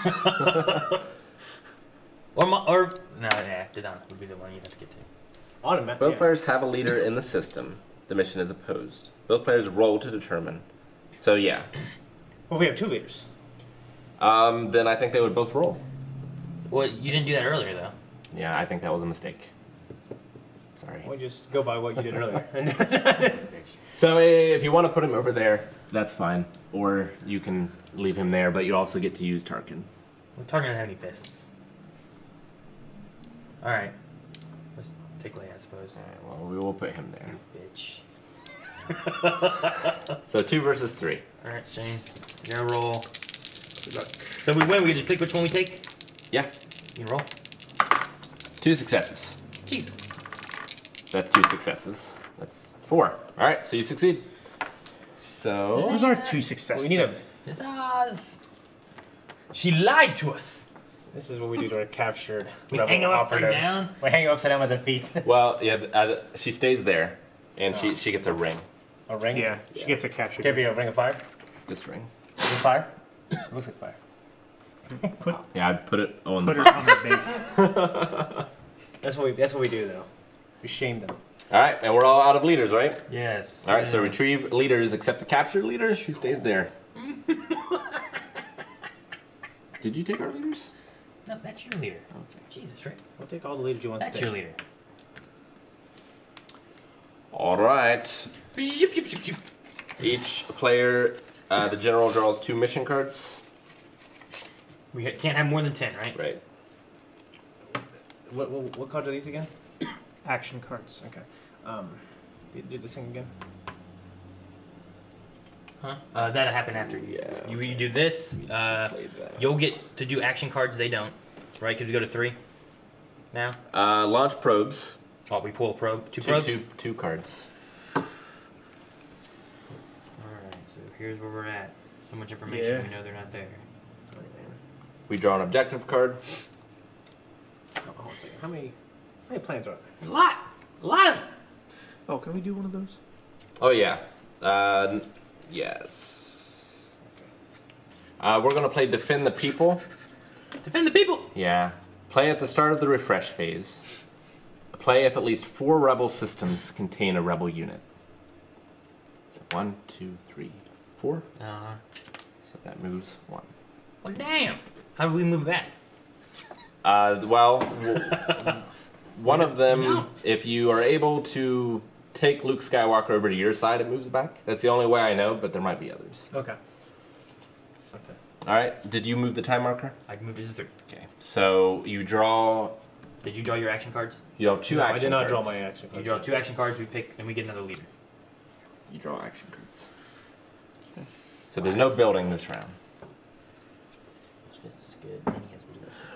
or, Ma- or, no, yeah, Dordana would be the one you'd have to get to. Automatic. Both Yeah. players have a leader in the system. The mission is opposed. Both players roll to determine. So yeah. Well, we have two leaders. Um, then I think they would both roll. Well, you didn't do that earlier, though. Yeah, I think that was a mistake. Sorry. We just go by what you did earlier. So if you want to put him over there, that's fine. Or you can leave him there, but you also get to use Tarkin. Well, Tarkin doesn't have any fists. Alright. Let's take Leia, I suppose. Alright, well, we will put him there. Bitch. So two versus three. Alright, Shane. You're gonna roll. So we win, we just pick which one we take? Yeah, You can roll. two successes. Jesus. That's two successes. That's four. All right, so you succeed. So those are two successes. we need a. It's Oz. She lied to us. This is what we do to our captured. We rebel hang them upside operatives. down? We hang them upside down with their feet. well, yeah, uh, she stays there, and she she gets a ring. A ring? Yeah, she gets a captured. Give you a ring of fire? This ring. Ring of fire? It looks like fire. Put, Yeah, I'd put it on. put The... her on the base. That's what we. That's what we do, though. We shame them. All right, and we're all out of leaders, right? Yes. All right, so yes. retrieve leaders except the captured leader. Who stays there? Did you take our leaders? No, that's your leader. Okay. Jesus, Rick. We'll take all the leaders you want That's to your take. leader. All right. Each player, uh, the general draws two mission cards. We ha- can't have more than ten, right? Right. What, what, what cards are these again? Action cards. Okay. Um, you do this thing again? Huh? Uh, that'll happen after. Yeah. You, you do this. We should Uh, play that. you'll get to do action cards. They don't. Right? Because we go to three. Now. Uh, launch probes. Oh, we pull a probe. Two, Two, probes. two, two cards. All right. So here's where we're at. So much information. Yeah. We know they're not there. We draw an objective card. Oh, hold on a second. How many, how many plans are there? A lot. A lot of them. Oh, can we do one of those? Oh yeah. Uh, n- yes. Uh, we're gonna play Defend the People. Defend the people. Yeah. Play at the start of the refresh phase. Play if at least four rebel systems contain a rebel unit. So one, two, three, four. Uh, So that moves one. well, damn. How do we move that? Uh, well, w- one of them, No. if you are able to take Luke Skywalker over to your side, it moves back. That's the only way I know, but there might be others. Okay. Okay. All right. Did you move the time marker? I moved it to three. Okay. So you draw. Did you draw your action cards? You have two No, action I did not cards. draw my action You cards. draw two action cards. We pick, and we get another leader. You draw action cards. Okay. So there's no building this round. This is good. And he has blue. Which is good.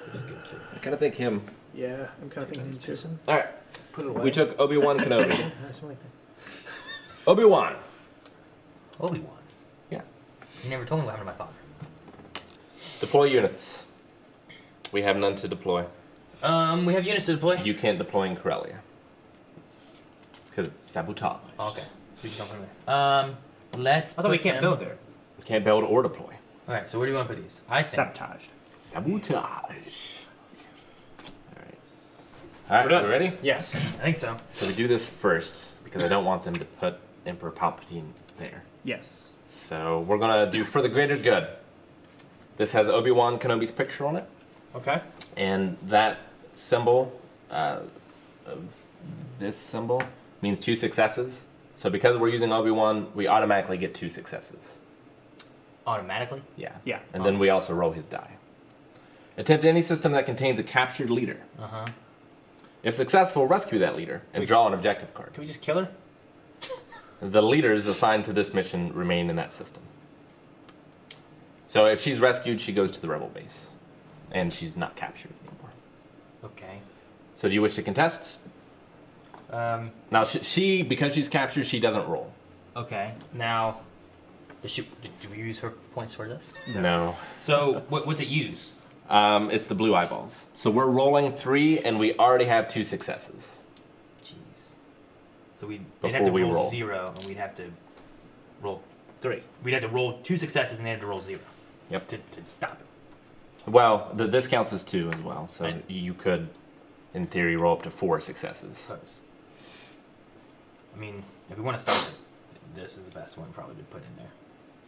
I kind of think him. Yeah, I'm kind of thinking him too. All right. Put it away. We took Obi-Wan Kenobi. That's like that. Obi-Wan. Obi-Wan. Yeah. You never told me what happened to my father. Deploy units. We have none to deploy. Um, we have units to deploy. You can't deploy in Corellia. Because it's sabotage. Oh, okay. So we can don't put them there. Um, let's. I thought we put can't them- build there. You can't build or deploy. All right. So where do you want to put these? I think. Sabotaged. Sabotage. Alright. Alright, We're done. we ready? Yes. I think so. So we do this first, because I don't want them to put Emperor Palpatine there. Yes. So we're gonna do for the greater good. This has Obi-Wan Kenobi's picture on it, Okay. and that symbol, uh, of this symbol, means two successes. So because we're using Obi-Wan, we automatically get two successes. Automatically. Yeah. Yeah. And then we also roll his die. Attempt any system that contains a captured leader. Uh huh. If successful, rescue that leader and draw an objective card. Can we just kill her? The leaders assigned to this mission remain in that system. So if she's rescued, she goes to the rebel base. And she's not captured anymore. Okay. So do you wish to contest? Um. Now, she, she because she's captured, she doesn't roll. Okay. Now, does she, do do we use her points for this? No. So what, what's it use? Um, it's the blue eyeballs. So we're rolling three, and we already have two successes. Jeez. So we'd, we'd have Before to we roll, roll. zero, and we'd have to roll. Three. We'd have to roll two successes, and they had to roll zero. Yep. To, to stop it. Well, the, this counts as two as well. So Right. you could, in theory, roll up to four successes. Suppose. I mean, if we want to stop it, this is the best one probably to put in there.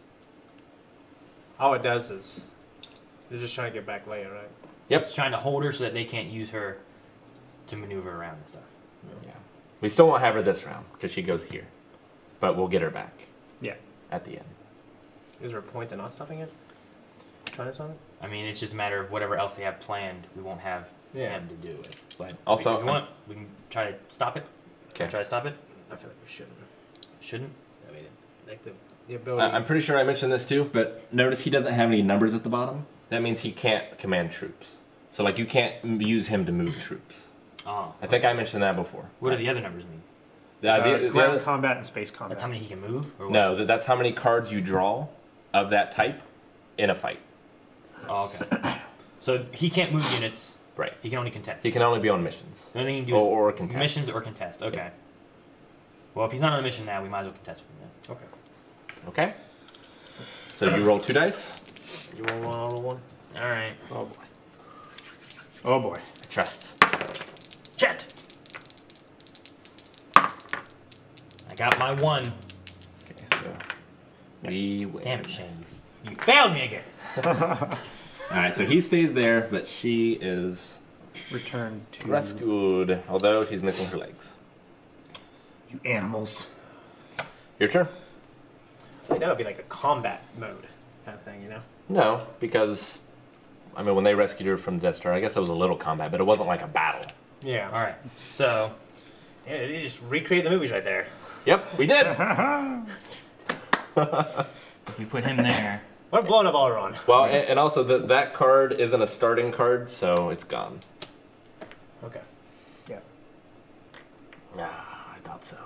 All it does is they're just trying to get back Leia, right? Yep. It's trying to hold her so that they can't use her to maneuver around and stuff. Yeah. We still won't have her this round because she goes here, but we'll get her back Yeah. at the end. Is there a point to not stopping it? Trying to stop it? I mean, it's just a matter of whatever else they have planned, we won't have Yeah. him to do it. But Also- if we want, we can try to stop it. Okay. Try to stop it. I feel like we shouldn't. Shouldn't. I mean, like the, the ability. I- I'm pretty sure I mentioned this too, but notice he doesn't have any numbers at the bottom. That means he can't command troops. So like you can't m- use him to move troops. Oh. I think I mentioned that before. What do the other numbers mean? The, Uh, the- the ground other- combat and space combat. That's how many he can move? Or what? no, that- that's how many cards you draw of that type in a fight. Oh, okay. So he can't move units. Right. He can only contest. He can only be on missions. The only thing he can do Or, is or contest. missions or contest. Okay. Yeah. Well, if he's not on a mission now, we might as well contest with him Okay. Okay. So you roll two dice. You roll one, I'll roll one. then. All right. Oh boy. Oh boy. I trust. Jet. I got my one. Okay, so we win. Damn it, Shane. You, you failed me again. All right, so he stays there, but she is Return to rescued, although she's missing her legs. you animals. Your turn. I feel like that would be like a combat mode kind of thing, you know? No, because I mean, when they rescued her from the Death Star, I guess it was a little combat, but it wasn't like a battle. Yeah. All right. So Yeah, they just recreate the movies right there. Yep, we did. we put him there. We're blowing up Alderaan. Well, and, and also the, that card isn't a starting card, so it's gone. Okay. Yeah. Ah, I thought so.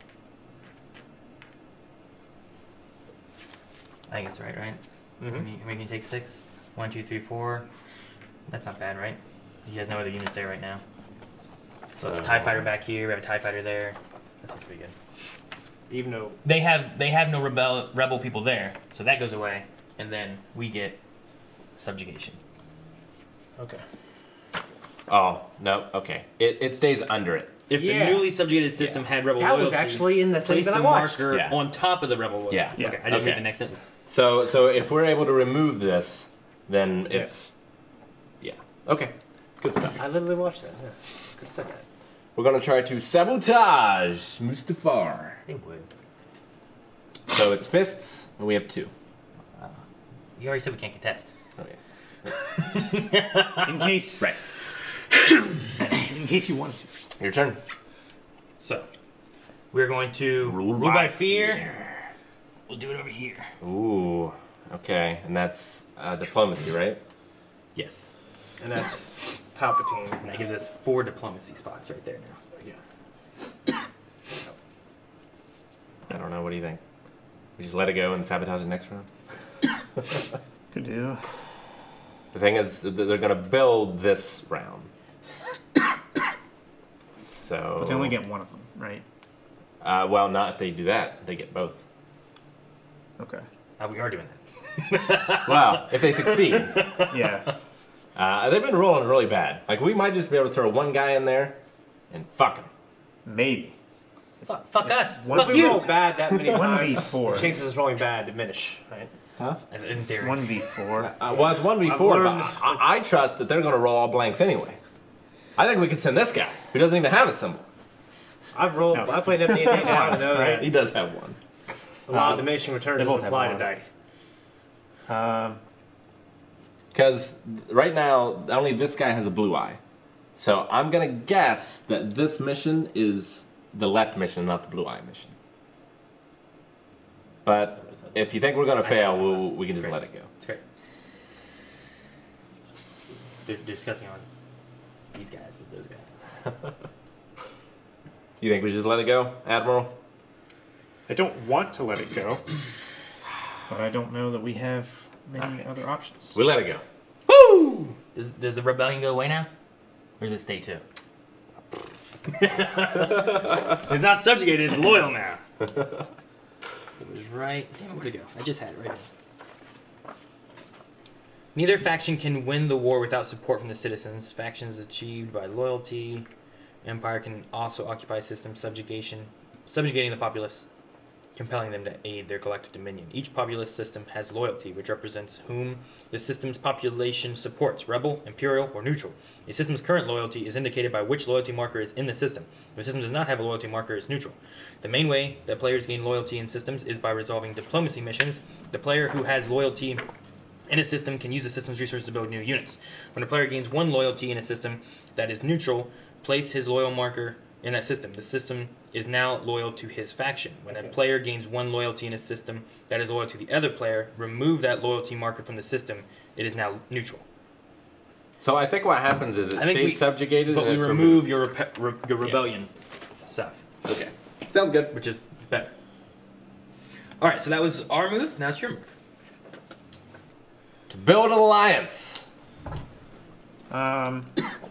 I think it's right, right? Mm-hmm. We, we can take six. One, two, three, four. That's not bad, right? He has no other units there right now. So the TIE fighter back here. We have a TIE fighter there. That sounds pretty good. Even though They have they have no rebel rebel people there, so that goes away, and then we get subjugation. okay. Oh, no, okay. It, it stays under it. If Yeah. the newly subjugated system had rebel That was loyalty, actually in the thing place that the I watched. marker Yeah. on top of the rebel loyalty. Yeah. Yeah. Okay, I didn't Okay. read the next sentence. So so if we're able to remove this, then it's yeah. Okay. Good stuff. I literally watched that. Yeah. Good stuff. We're gonna try to sabotage Mustafar. They would. So it's fists, and we have two. You already said we can't contest. Oh yeah. In case. Right. In case you wanted to. Your turn. So, we're going to Rule rule, by by fear. We'll do it over here. Ooh. Okay, and that's uh, diplomacy, right? Yes. And that's Palpatine. And that gives us four diplomacy spots right there now. Yeah. I don't know. What do you think? We just let it go and sabotage the next round? Could do. The thing is, th- they're going to build this round. So. But they only get one of them, right? Uh, well, not if they do that. They get both. Okay. Uh, we are doing that. Well, if they succeed. Yeah. Uh, they've been rolling really bad. Like, we might just be able to throw one guy in there and fuck him. Maybe. Fuck, fuck us. one Fuck If we you. roll bad that many one v times, four. the chances of rolling bad diminish, right? Huh? In- In It's theory. one v four. Uh, well, it's one v I've four, but learned- I, I trust that they're going to roll all blanks anyway. I think we could send this guy, who doesn't even have a symbol. I've rolled. No. I played F D and D now to know that He does have one. a lot of diminishing returns They both doesn't have apply one. today. Um, Because right now, only this guy has a blue eye. So I'm going to guess that this mission is the left mission, not the blue eye mission. But if you think we're going to fail, we'll, we can just let it go. It's great. They're discussing on these guys with those guys. You think we just let it go, Admiral? I don't want to let it go, but I don't know that we have many other options. We let it go. Woo! Does, does the rebellion go away now? Or does it stay too? It's not subjugated, it's loyal now. It was right. Damn it, where'd it go? I just had it right here. Neither faction can win the war without support from the citizens. Factions achieved by loyalty. Empire can also occupy systems subjugation, subjugating the populace, compelling them to aid their collective dominion. Each populist system has loyalty, which represents whom the system's population supports, rebel, imperial, or neutral. A system's current loyalty is indicated by which loyalty marker is in the system. If a system does not have a loyalty marker, it is neutral. The main way that players gain loyalty in systems is by resolving diplomacy missions. The player who has loyalty in a system can use the system's resources to build new units. When a player gains one loyalty in a system that is neutral, place his loyal marker in that system. The system is now loyal to his faction. When a player gains one loyalty in a system that is loyal to the other player, remove that loyalty marker from the system. It is now neutral. So I think what happens is it I think stays we- subjugated, But and we it's remove removed. your repe- re- your rebellion stuff, Okay, sounds good. which is better. All right, so that was our move. Now it's your move. To build an alliance. Um,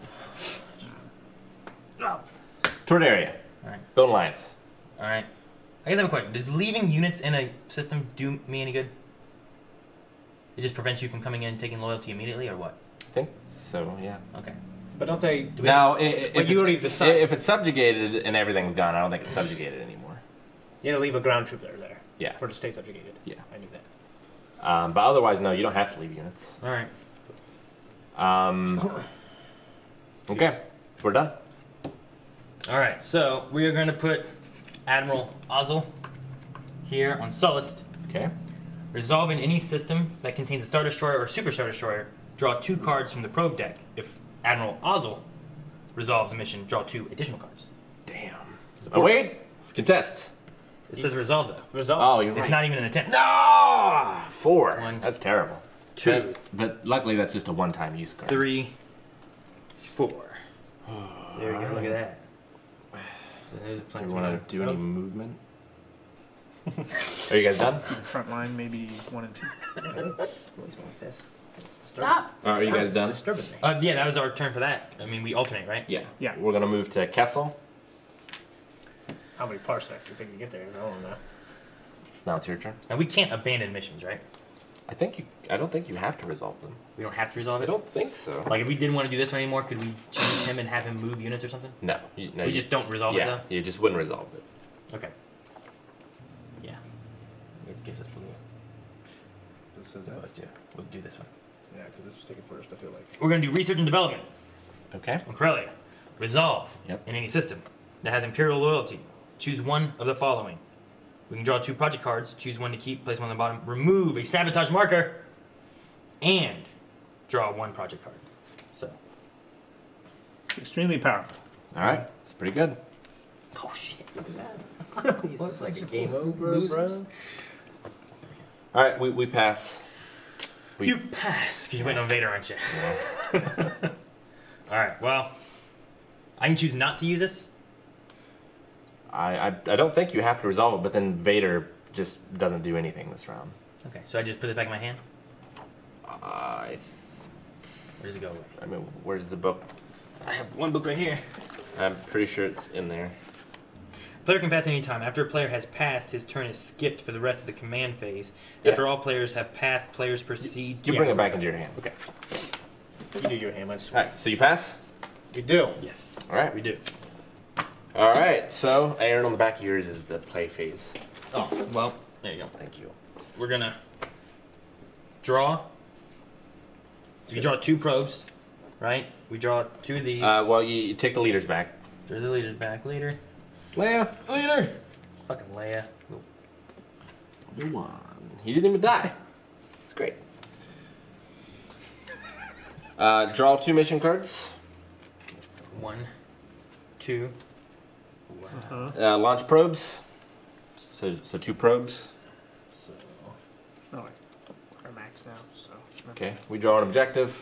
Toward area. All right. Build an alliance. All right. I guess I have a question. Does leaving units in a system do me any good? It just prevents you from coming in and taking loyalty immediately, or what? I think so, yeah. Okay. But don't they? Do we Now, i- i- But if, you it- already decide- if it's subjugated and everything's gone, I don't think it's subjugated anymore. You gotta leave a ground trooper there. Yeah. For it to stay subjugated. Yeah. I knew that. Um, but otherwise, no, you don't have to leave units. All right. Um, okay, we're done. All right. So we are going to put Admiral Ozzel here on Sullust. Okay. Resolve in any system that contains a Star Destroyer or Super Star Destroyer. Draw two cards from the probe deck. If Admiral Ozzel resolves a mission, draw two additional cards. Damn. Oh, wait. Contest. It says resolve though. Resolve. Oh, you're It's right. not even an attempt. No! Four. One. That's terrible. Two. But, but luckily, that's just a one-time use card. Three, four. There you go. Look at that. So there's a Do plan. you want to do any movement? Are you guys done? front line, maybe one and two. Stop. Uh, are you guys done? Disturbing me. Uh, yeah, that was our turn for that. I mean, we alternate, right? Yeah. Yeah. We're gonna move to Kessel. How many parsecs do you think you get there? I don't know. Now it's your turn. Now we can't abandon missions, right? I think you. I don't think you have to resolve them. We don't have to resolve I it. don't think so. Like if we didn't want to do this one anymore, could we change him and have him move units or something? No. You, no. we you, just don't resolve yeah. it You just wouldn't resolve it. though. Okay. Yeah. It gives us blue. This is But yeah, we'll do this one. Yeah, because this was taken first. I feel like. We're gonna do research and development Okay. on Corellia. Resolve Yep. in any system that has Imperial loyalty. Choose one of the following. We can draw two project cards. Choose one to keep. Place one on the bottom. Remove a sabotage marker, and draw one project card. So. Extremely powerful. All right. It's pretty good. Oh shit! Look at that. Looks like a game over, bro. All right. We we pass. We, You pass because you went on Vader, aren't you? All right. Well, I can choose not to use this. I, I I don't think you have to resolve it, but then Vader just doesn't do anything this round. Okay. So I just put it back in my hand. I Where does it go away? I mean, where's the book? I have one book right here. I'm pretty sure it's in there. Player can pass any time. After a player has passed, his turn is skipped for the rest of the command phase. Yeah. After all players have passed, players proceed to... You bring it back into your hand. Okay. You do your hand. I All swear. right, so you pass. You do. Yes. All right. We do. All right, so Aaron, on the back of yours is the play phase. Oh, well, there you go. Thank you. We're going to draw. We draw two probes, right? We draw two of these. Uh, well, you, you take the leaders back. Draw the leaders back. Leader. Leia. Leader. Fucking Leia. Obi-Wan. He didn't even die. It's great. Uh, draw two mission cards. One, two. Uh-huh. Uh, launch probes. So, so two probes. So, Oh, we're max now, so. Okay. We draw an objective.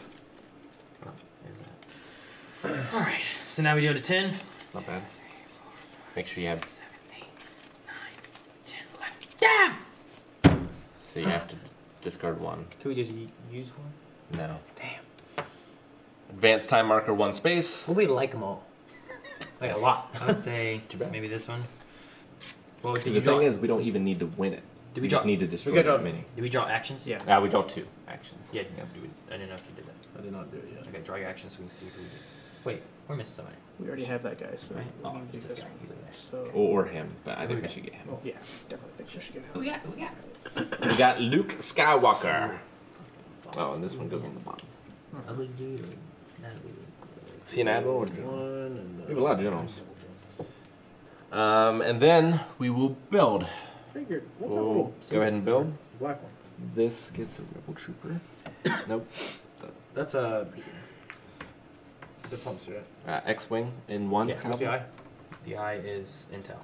All right. So now we go to ten. It's not bad. Make sure you have. Seven, eight, nine, ten, eleven. Damn! So you have to d- discard one. can we just y- use one? No. Damn. Advanced time marker one space. Well, we like them all. Like a lot. I would say too bad. maybe this one. Well, did The you draw? thing is, we don't even need to win it. Did we we draw- just need to destroy gotta draw- the mini. Did we draw actions? Yeah. Ah, we draw two actions. Yeah. yeah. do we- I didn't know if you did that. I did not do it yet. Okay, draw your actions so we can see who we did. Wait, we're missing somebody. We already have that guy, so. Right? we Oh, need to it's do this guy. one. He's over there. So, Or, or him, but I Who think we we got? should get him. oh, yeah, definitely think we should get Who him. we got? Who we got? We got Luke Skywalker. Oh, and this one goes on the bottom. Ugly dude or not ugly Is he an admiral or general? One and. Uh, We have a lot of generals. Um, and then we will build. Figured. What's that We'll little go ahead and build. black one? This gets a rebel trooper. Nope. That's a. Diplomacy, right? Uh, X-wing in one. Yeah. What's the caliber. eye? The eye is intel.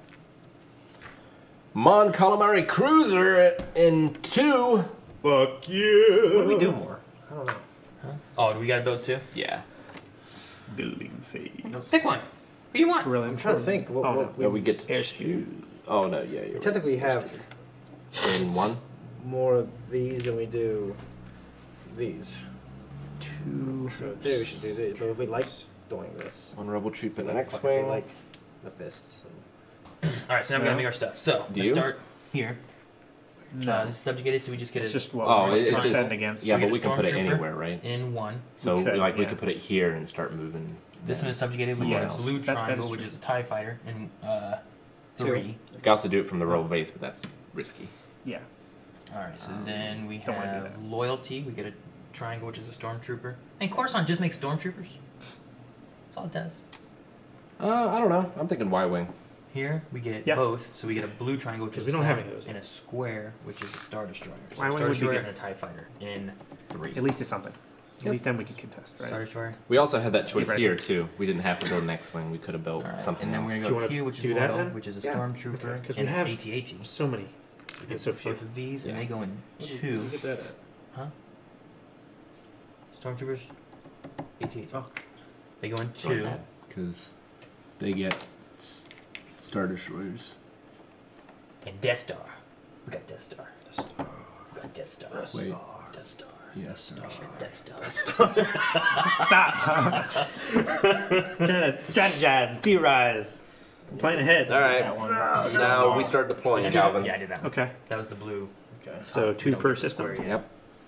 Mon Calamari cruiser in two. Fuck you! What do we do more? I don't know. Oh, do we got to build two? Yeah. Building phase. Pick one. Who you want? Really I'm trying to think. What, Oh, what Yeah, we get to Airspeed. choose. Oh no, yeah, you're we technically have right. In one. more of these than we do these. Two. So maybe we should do this. But if we like doing this, One rebel troop and an we X-wing. like the fists. All right, so now we got to No. make our stuff. So Do let's you? start here. No. Uh, this is subjugated, so we just get It's it just what Oh, we're it's trying to just- defend against. Yeah, we but get we a can put it stormtrooper. anywhere, right? in one. So could, like we yeah. could put it here and start moving. This one is subjugated. We Yes. get a blue That- that triangle, is which true. is a TIE fighter, in uh, Two. three. You can also do it from the rebel base, but that's risky. Yeah. All right, so then we Don't wanna do have that. loyalty. We get a triangle, which is a stormtrooper. And Coruscant just makes stormtroopers. That's all it does. Uh, I don't know. I'm thinking Y-wing. Here we get Yeah. both, so we get a blue triangle, which is we a don't have storm, any of those. and a square, which is a star destroyer. So Why a would star we destroyer get- and a TIE fighter in three. At least it's something. At Yep. least then we can contest, right? Star destroyer. We also had that choice Right. here too. We didn't have to build an X-wing. We could have built All right, something and then else. we're Do gonna you go wanna Q, which is do that Loyal, then? which is a Yeah. stormtrooper, Okay, 'cause we and have- A T A T. So many. We It's get so both few. of these, and Yeah. they go in two. Get that at? Huh? Stormtroopers, A T A T. Oh. They go in two. Because they get s- Star Destroyers. And Death Star. We got Death Star. Death Star. We got Death Star. Wait. Death Star. Yes. Death Star. Stop! Trying to strategize and theorize. I'm playing ahead. All right. That one. Now we start deploying, Calvin. Yeah, I did that. One. Okay. That was the blue. Okay. So We two don't per get the system. square yet. Yep.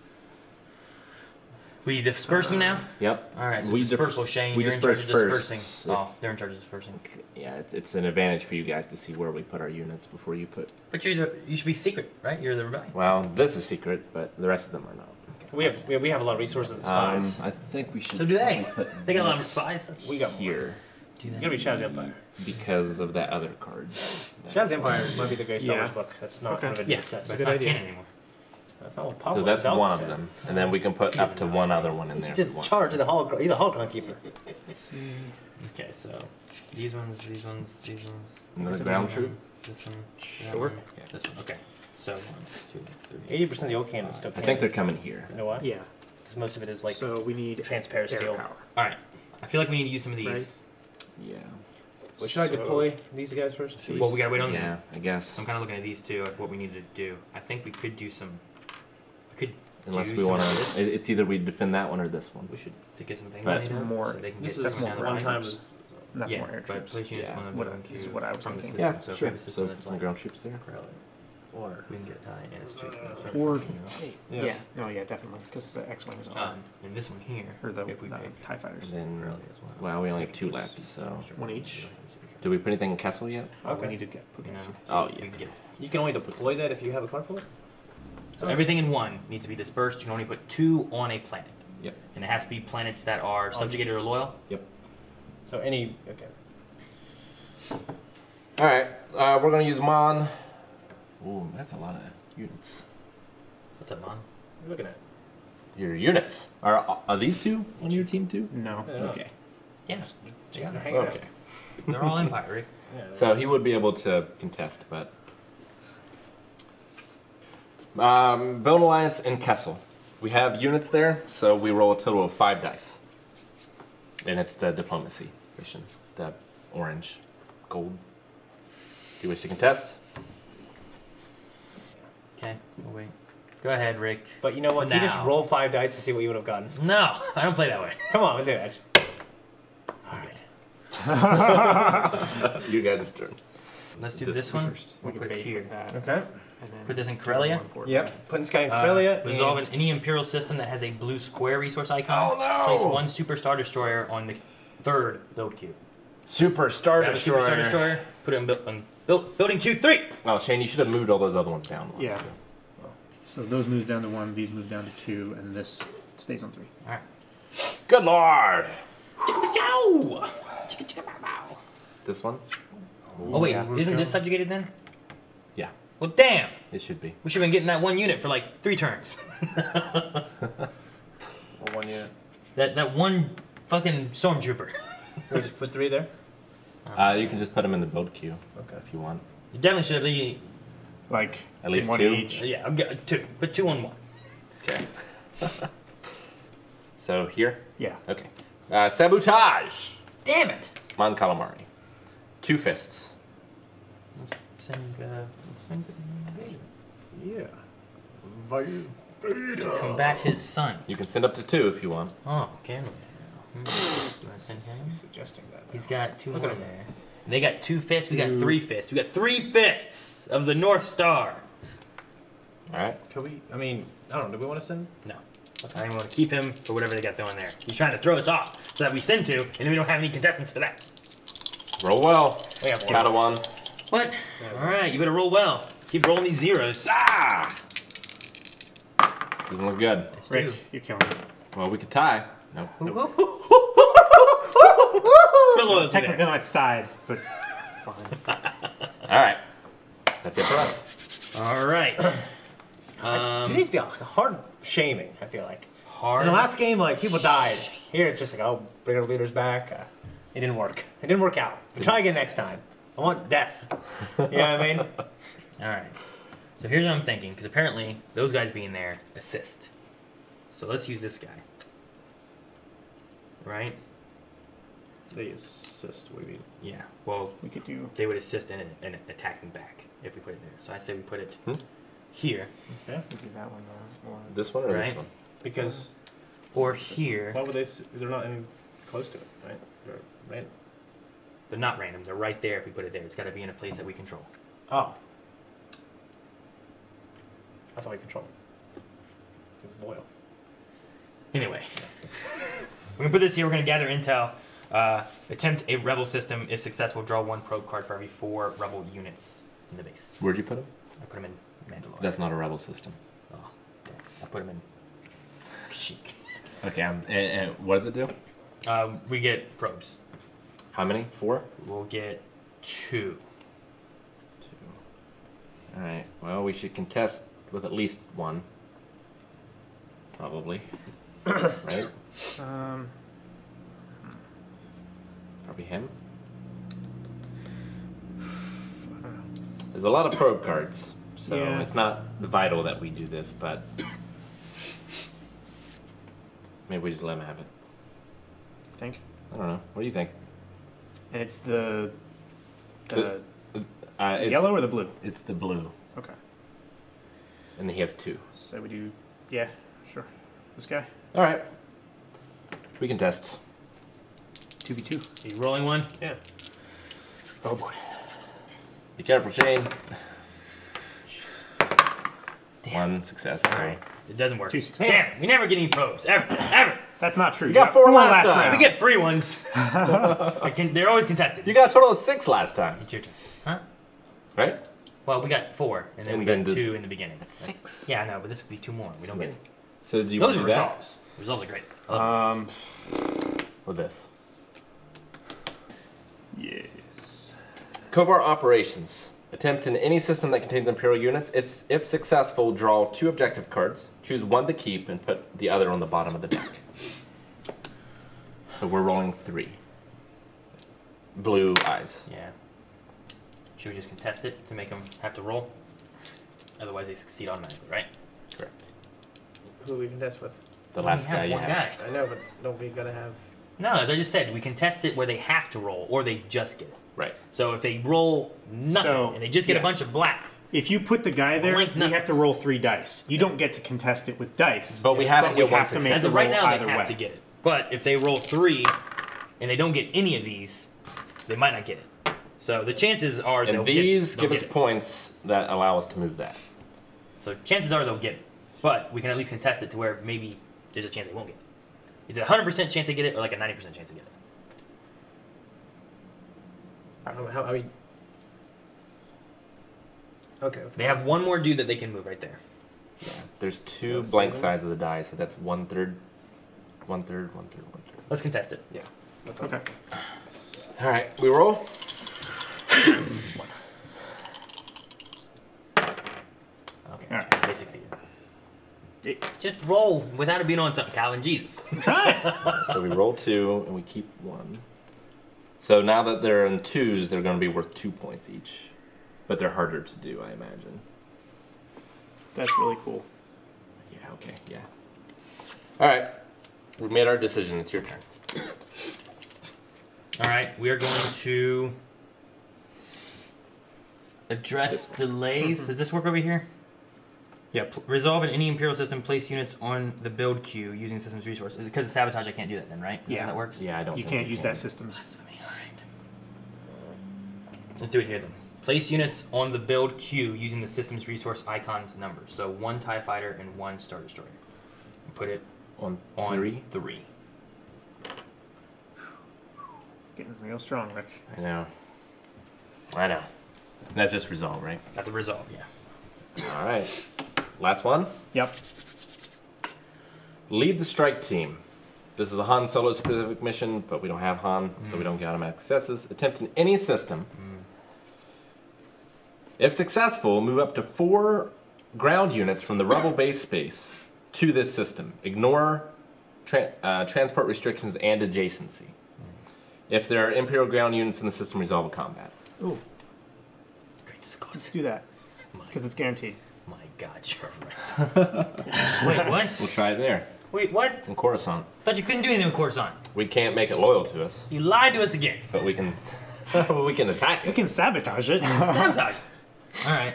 We disperse them now. Yep. All right. So We dispersal, dis- Shane. we You're in charge disperse of first. dispersing. Oh, they're in charge of dispersing. Yeah, it's, it's an advantage for you guys to see where we put our units before you put. But you're the, you should be secret, right? You're the rebellion. Well, this is secret, but the rest of them are not. We have we have, we have a lot of resources and Um, spies. I think we should. So do they. put They got a lot of this spies. we got more. here Do You that. gotta be Shaz Empire. because of that other card. Shaz Empire might be the great Star Yeah. Wars book. That's not Okay. one of it. Yeah, Yes, but that's it's a not good idea. canon anymore. That's not what So Pablo that's Gonzalez one of said. them, and then we can put up to one other one in there. He's if we in want. charge of the hologram. He's a hologram keeper. Okay, so these ones, these ones, these ones. Another this ground one, troop? This one. that Sure. one, Yeah. This one. Okay. So one, two, three. Eighty percent of the old canon is still. I think they're coming here. You know what? Yeah. Because most of it is like So we need transparent air steel. power. All right. I feel like we need to use some of these. Right. Yeah. Well, should I So- deploy these guys first? Should we Well, we gotta wait on Yeah, them. I guess. I'm kind of looking at these two, like what we need to do. I think we could do some. We could. Unless do we some want of to. this. It's either we defend that one or this one. We should to get some things. That's lined up more- So they can This get is that's more down the ground one line. time. troops. Is, And that's yeah, more air but troops. place units Yeah. on the What- building this is queue what I was from the thinking. system. Yeah, so if sure. we have a system So that's some like, ground troops there. or we can get a tie and a street. Or yeah. yeah. no, yeah, definitely, because the X-wings are Um, and this one here, or the, if we the pick Tie Fighters. And then, Corellia as well. well, we only have two left, so. One each. Did we put anything in Kessel yet? Oh, we Okay. need to get put You know, these- Oh, we yeah. can get- You can only deploy that if you have a card for it. So everything in one needs to be dispersed. You can only put two on a planet, Yep. and it has to be planets that are subjugated or loyal. Yep. So any okay. All right. Uh, we're gonna use Mon. Ooh, that's a lot of units. What's up, Mon? What are you looking at? Your units are are these two on your team too? No. Yeah. Okay. Yeah, they got it. Hang out. Okay. They're all Empire, right? Yeah, So he would be able to contest, but um, Bone Alliance and Kessel. We have units there, so we roll a total of five dice, and it's the diplomacy mission, the orange, gold. Do you wish to contest? Okay, we'll wait. Go ahead, Rick. But you know what? For You just now. roll five dice to see what you would have gotten. No, I don't play that way. Come on, let's do it. You guys' turn. Let's do This this, one one. first. We'll We put can it bait here. with that. Okay. And then Put this in do Corellia? one for it. Yep. Putting Sky in Uh, Corellia. resolve and- in any Imperial system that has a blue square resource icon. Oh, no! Place one Super Star Destroyer on the third build queue. Super Star Grab a Super Star Destroyer. Put it in, build, on build, building queue three. Oh, Shane, you should have moved all those other ones down. one, Yeah. too. So those move down to one, these move down to two, and this stays on three. All right. Good lord! Go! This one? Oh wait, Yeah. isn't this subjugated then? Yeah, Well, damn. it should be. We should have been getting that one unit for like three turns. Well, one unit. That that one fucking stormtrooper. We just put three there. Uh, you can just put them in the build queue Okay. if you want. You definitely should have been. Like At least one two? each. Yeah, I'm getting two. Put two on one. Okay. So here? Yeah. Okay. Uh, sabotage! Damn it. Mon Calamari. Two fists. Send, uh, send Yeah. to combat his son. You can send up to two if you want. Oh, can we? Hmm. Do you want to send him? He's suggesting that. He's got two Look more at him. there. They got two fists. We got Two. three fists. We got three fists of the North Star. Alright. Could we? I mean, I don't know. Do we want to send? No. I want to keep him for whatever they got throwing there. He's trying to throw us off so that we send two, and then we don't have any contestants for that. Roll well. We have one. Padawan. What? All right, you better roll well. Keep rolling these zeros. Ah! This doesn't look good. Nice Rick, too. you're killing me. Well, we could tie. No. Put a It's loyalty technically there. on its side, but fine. Alright. That's it for us. All right. It Um, needs to be a hard shaming. I feel like. hard. In the last game, like people died. Here, it's just like, oh, bring our leaders back. Uh, it didn't work. It didn't work out. We'll try again next time. I want death. You know what I mean? All right. So here's what I'm thinking, because apparently those guys being there assist. So let's use this guy. Right? They assist. What do you mean? Yeah. Well, We could do. they would assist in, in attacking back if we put it there. So I say we put it Hmm? here Okay. We do that one though. Or This one or Right. this one? Because or here. why would they? s- They're not any close to it, right? They're, right? They're not random. They're right there if we put it there. It's got to be in a place that we control. Oh. I thought we controlled it. It's loyal. Anyway, we're gonna put this here. We're gonna gather intel. Uh, attempt a rebel system. If successful, draw one probe card for every four rebel units in the base. Where'd you put them? I put them in Mandalore. That's not a rebel system. Oh, damn. I put them in Chic. Okay, um, and, and what does it do? Uh, we get probes. How many? Four? We'll get two. Two. Alright, well, we should contest with at least one. Probably. Right? Um. Probably him. I don't know. There's a lot of probe cards, so Yeah. it's not vital that we do this, but maybe we just let him have it. Think. I don't know. What do you think? And it's the the Uh, it's, yellow or the blue? It's the blue, Okay. and then he has two. So we do, yeah, sure. This guy, All right. We can test. two v two. Are you rolling one? Yeah. Oh boy. Be careful, Shane. Damn. One success. All right. It doesn't work. Two success. Damn, we never get any probes ever, ever. That's not true. You got four last time. round. We get free ones. I can, they're always contested. You got a total of six last time, It's your turn. Huh? right? Well, we got four, and then And we then got the- two in the beginning. That's six. Yeah, I know, but this would be two more. We don't get it. So do you Those are want to do that results. Results are great. I love Um, with this? yes. Kovar operations. Attempt in any system that contains Imperial units. It's, if successful, draw two objective cards. Choose one to keep and put the other on the bottom of the deck. So we're rolling three. Blue eyes. it. Yeah. Should we just contest it to make them have to roll? Otherwise, they succeed automatically, right? Correct. Who we contest with? The We last have guy you one have. guy. I know, but don't we gotta have? No, as I just said, we contest it where they have to roll, or they just get it. Right. So if they roll nothing So, and they just get yeah. a bunch of black, If you put the guy there, Blank we have to numbers. roll three dice. You don't get to contest it with dice. But we have But to we get one have to make success. as the of right roll now, they either have way. to get it. But if they roll three and they don't get any of these, they might not get it. So the chances are they'll And get, these they'll give get us it. points that allow us to move that. So chances are they'll get it. But we can at least contest it to where maybe there's a chance they won't get it. Is it a one hundred percent chance they get it or like a ninety percent chance they get it? I don't know how. I mean. Okay. Let's They have one more dude that they can move right there. Yeah. There's two One blank second. sides of the die, so that's one third, one third, one third, one third. Let's contest it. Yeah. That's Okay. All right. We roll. Okay. All right. They succeeded. It- Just roll without it being on something, Calvin. Jesus. Try. So we roll two and we keep one. So now that they're in twos, they're going to be worth two points each. But they're harder to do, I imagine. That's really cool. Yeah, okay, yeah. All right. We've made our decision. It's your turn. All right, we are going to address delays. Does this work over here? Yeah. pl- Resolve in any Imperial system, place units on the build queue using system's resources. Because of sabotage, I can't do that then, right? Is that Yeah. how that works? Yeah, I don't You think can't we use can. that system. Blasphemy, all right. Let's do it here then. Place units on the build queue using the system's resource icons numbers. So one TIE fighter and one Star Destroyer. And put it On, on three? three. Getting real strong, Rick. I know. I know. And that's just resolve, right? That's a resolve, yeah. All right. Last one. Yep. Lead the strike team. This is a Han Solo specific mission, but we don't have Han, so we don't get automatic successes. Attempt in any system. If successful, move up to four ground units from the Rebel base space to this system. Ignore tra- uh, transport restrictions and adjacency. If there are Imperial ground units in the system, resolve a combat. Ooh, Great Scott. let's do that My, because it's guaranteed. my God, you're right. Wait, what? We'll try it there. Wait, what? In Coruscant. Thought you couldn't do anything with Coruscant. We can't make it loyal to us, You lied to us again. but we can we can attack We it. can sabotage it. Sabotage. All right.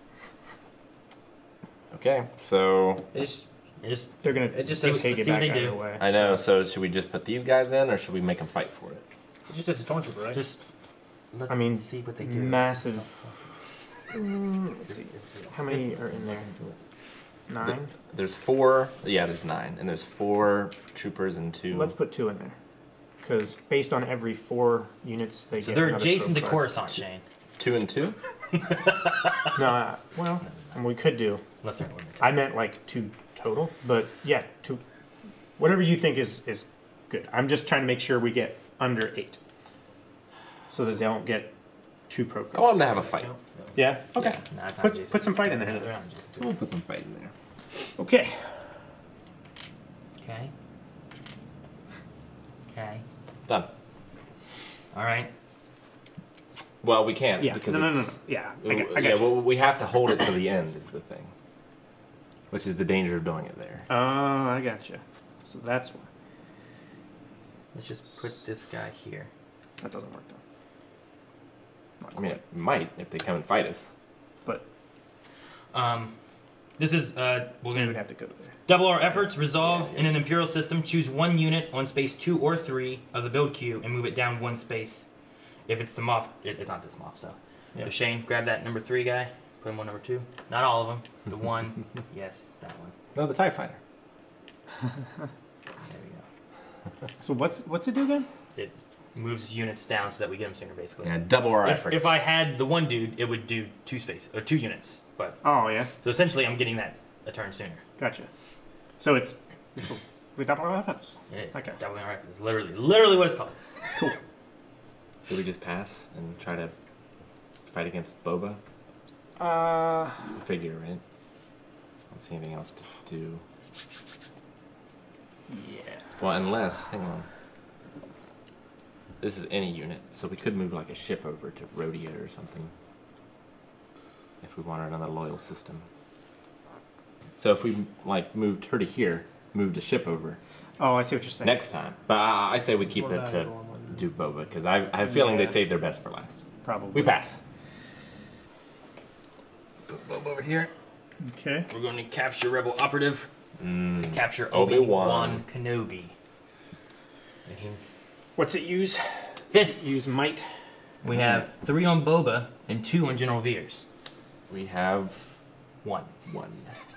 Okay, so It's, You just They're gonna It just take says- it see what back they either do. way. I know. So should we just put these guys in, or should we make them fight for it? it's just a stormtrooper, right? just. Let I mean, see what they do. massive. Mm, let's see. How many are in there? Nine. There's four. Yeah, there's nine, and there's four troopers and two. Let's put two in there, because based on every four units they So get. they're another adjacent to probe card. Coruscant, Shane. two and two. No, uh, well, and we could do. Unless they're limited. I meant like two total, but yeah, two. Whatever you think is is good. I'm just trying to make sure we get under eight, so that they don't get two pro I want them to have a fight. Yeah. Okay. No, it's not Put adjacent. put some fight in there. They're not adjacent. So we'll put some fight in there. Okay. Okay. Okay. Done. All right. Well, we can't Yeah. because No, no, no, no. it's, Yeah. I got, I got yeah, you. well, we have to hold it to the end is the thing, which is the danger of doing it there. Oh, I got you. So that's why. Let's just put this guy here. That doesn't work though. Not I mean, quite. it might if they come and fight us. But Um, this is uh, we're we gonna would have to go there. double our efforts. Resolve in an Imperial system. Choose one unit on space two or three of the build queue and move it down one space. If it's the Moff, it, it's not this Moff. So, Yeah. so Shane, grab that number three guy. Put him on number two. Not all of them. The one. Yes, that one. No, the TIE Fighter. There we go. So what's what's it do again? It moves units down so that we get them sooner, basically. Yeah, double our If, efforts. if I had the one dude, it would do two space or two units. But Oh yeah, so essentially, I'm getting that a turn sooner. gotcha. So it's we double our efforts. It is. Okay. It's doubling our efforts. It's literally, literally what it's called. Cool. Should we just pass and try to fight against Boba? Uh, Figure, right? Don't see anything else to do. yeah. Well, unless, hang on. This is any unit, so we could move like a ship over to Rodeo or something. If we wanted another loyal system. So if we like moved her to here, moved a ship over Oh, I see what you're saying. next time. But I, I say we keep Well, it that to one wouldn't- do Boba because I, I have a feeling they Yeah. saved their best for last. Probably. We pass. Put Boba over here. Okay. We're going to capture Rebel Operative. Mm. Capture Obi-Wan. Obi-Wan Kenobi. And he What's it use? fists. Use might. We have three on Boba and two on General Veers. We have One. one.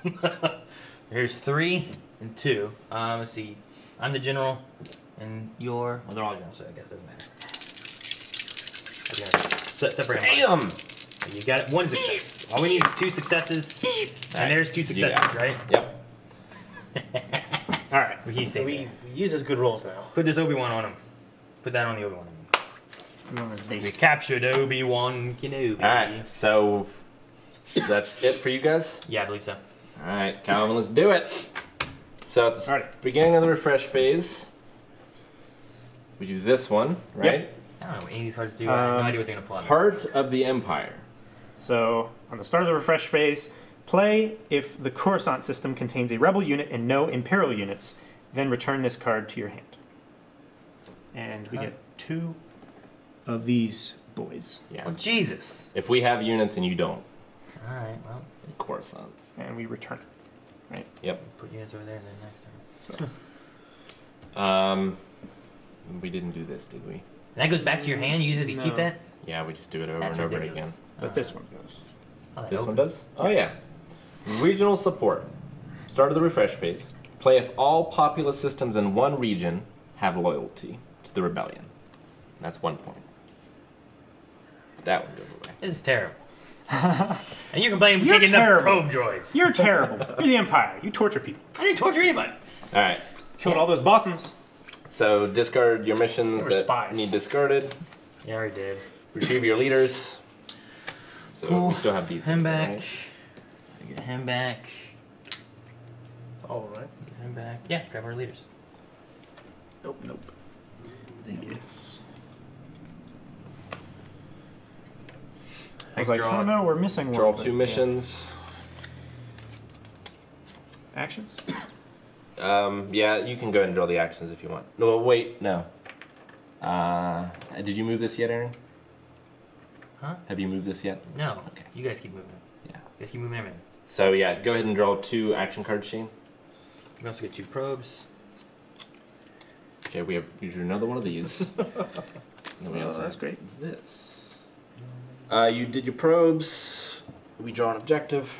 Here's three and two. Um, let's see. I'm the general, and you're. Well, they're all generals, so I guess it doesn't matter. Okay. Se- separate them. Damn! You got it. One success. All we need is two successes, and there's two You successes, got it. right? Yep. All right. He says We, it. we use as good rolls now. Put this Obi-Wan on him. Put that on the Obi-Wan. I'm on his We base. captured Obi-Wan Kenobi. Alright, so that's it for you guys? Yeah, I believe so. Alright, Calvin, let's do it. So at the s- Alright. beginning of the refresh phase, we do this one, right? I don't know what any of these cards do. I have no Um, idea what they're gonna pull out. Heart of the Empire. So on the start of the refresh phase, play if the Coruscant system contains a rebel unit and no Imperial units, then return this card to your hand. And we get two of these boys. Yeah. Oh Jesus! If we have units and you don't, All right, well, Coruscant. And we return it. Yep. put units over there, and then next turn. So Um, we didn't do this, did we? And that goes back to your hand. You use it to No. keep that. Yeah, we just do it over That's and over ridiculous. again. but this one goes. Oh, that This open. one does? Oh yeah. Regional support. Start of the refresh phase. Play if all populous systems in one region have loyalty to the rebellion. That's one point. That one goes away. This is terrible. And you're complaining we You're can't get enough terrible. probe droids. You're terrible. You're the Empire. You torture people. I didn't torture anybody. All right. Killed all those Bothans. So discard your missions They were that spies. need discarded. Yeah, I already did. Retrieve your leaders. So Cool. we still have these. Him ones, back. right? Get him back. All right. Get him back. Yeah, grab our leaders. Nope, nope. Yes. I was like, draw- oh no, we're missing one. Draw but- two yeah. missions. Actions? Um, yeah, you can go ahead and draw the actions if you want. No, wait, no. Uh, did you move this yet, Aaron? Huh? Have you moved this yet? No. Okay. You guys keep moving. Yeah. You guys keep moving everything. So yeah, go ahead and draw two action cards, Shane. We also get two probes. Okay, we have we drew another one of these. And then we Oh, also that's have great. this. Uh, you did your probes. We draw an objective.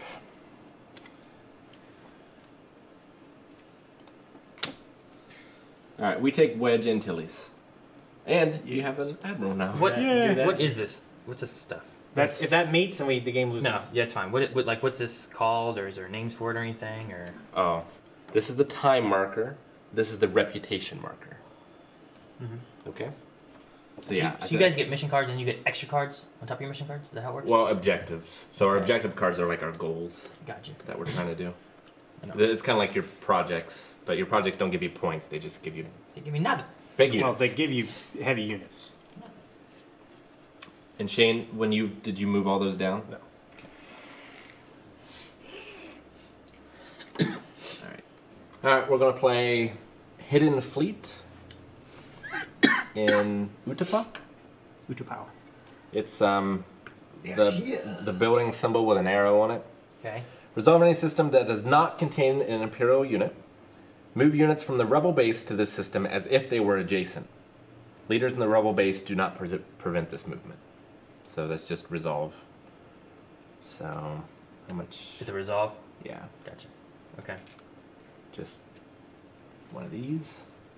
All right, we take Wedge Antilles, and you have an admiral now. What? Yeah. Do that. What is this? What's this stuff? That's If that meets, then we the game loses. No, yeah, it's fine. What, what, like, what's this called, or is there names for it or anything, or? Oh, this is the time marker. This is the reputation marker. Okay. So So yeah. you, I so you think- guys get mission cards and you get extra cards on top of your mission cards? Is that how it works? Well, objectives. So our Okay. objective cards are like our goals Gotcha. that we're trying to do. I know. It's kind of like your projects, but your projects don't give you points. They just give you They give me nothing. big well, units. they give you heavy units. And Shane, when you did you move all those down? No. All right. All right. We're gonna play Hidden Fleet. in Utapa. Utapau. It's um, the, the building symbol with an arrow on it. Okay. Resolve any system that does not contain an Imperial unit. Move units from the rebel base to this system as if they were adjacent. Leaders in the rebel base do not pre prevent this movement. So that's just resolve. So, how much? It's a resolve. Yeah, Gotcha. Okay. just one of these.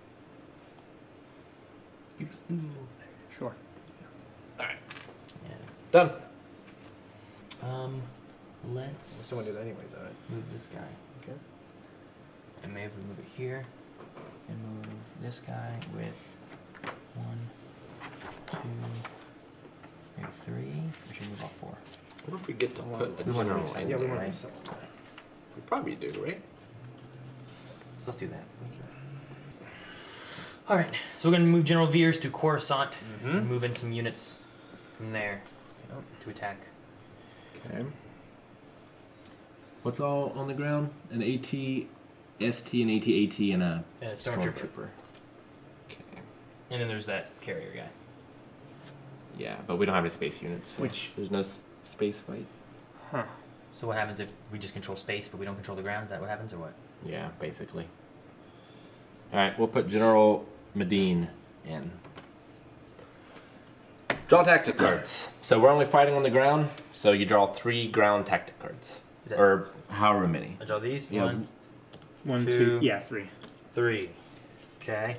Sure. Alright, Yeah. done. Um, let's Someone did anyways, alright. move this guy. Okay. And maybe we move it here, and move this guy with one, two, maybe three. We should move all four. What if we get to put a We want to general reset in Yeah, we there? want right? to sell it. We probably do, right? So let's do that. All right. So we're gonna move General Veers to Coruscant. Mhm. Move in some units from there to attack. Okay. What's all on the ground? An AT, ST, an AT, AT, and a And a stormtrooper. stormtrooper. Okay. And then there's that carrier guy. Yeah, but we don't have any space units. so Which- there's no s- space fight. Huh. So what happens if we just control space, but we don't control the ground? Is that what happens, or what? Yeah, basically. All right, we'll put General Medine in. Draw tactic cards. So we're only fighting on the ground. So you draw three ground tactic cards, Is that- or however many. I draw these. Yeah. One, One, Two. two, yeah, three. three. Okay.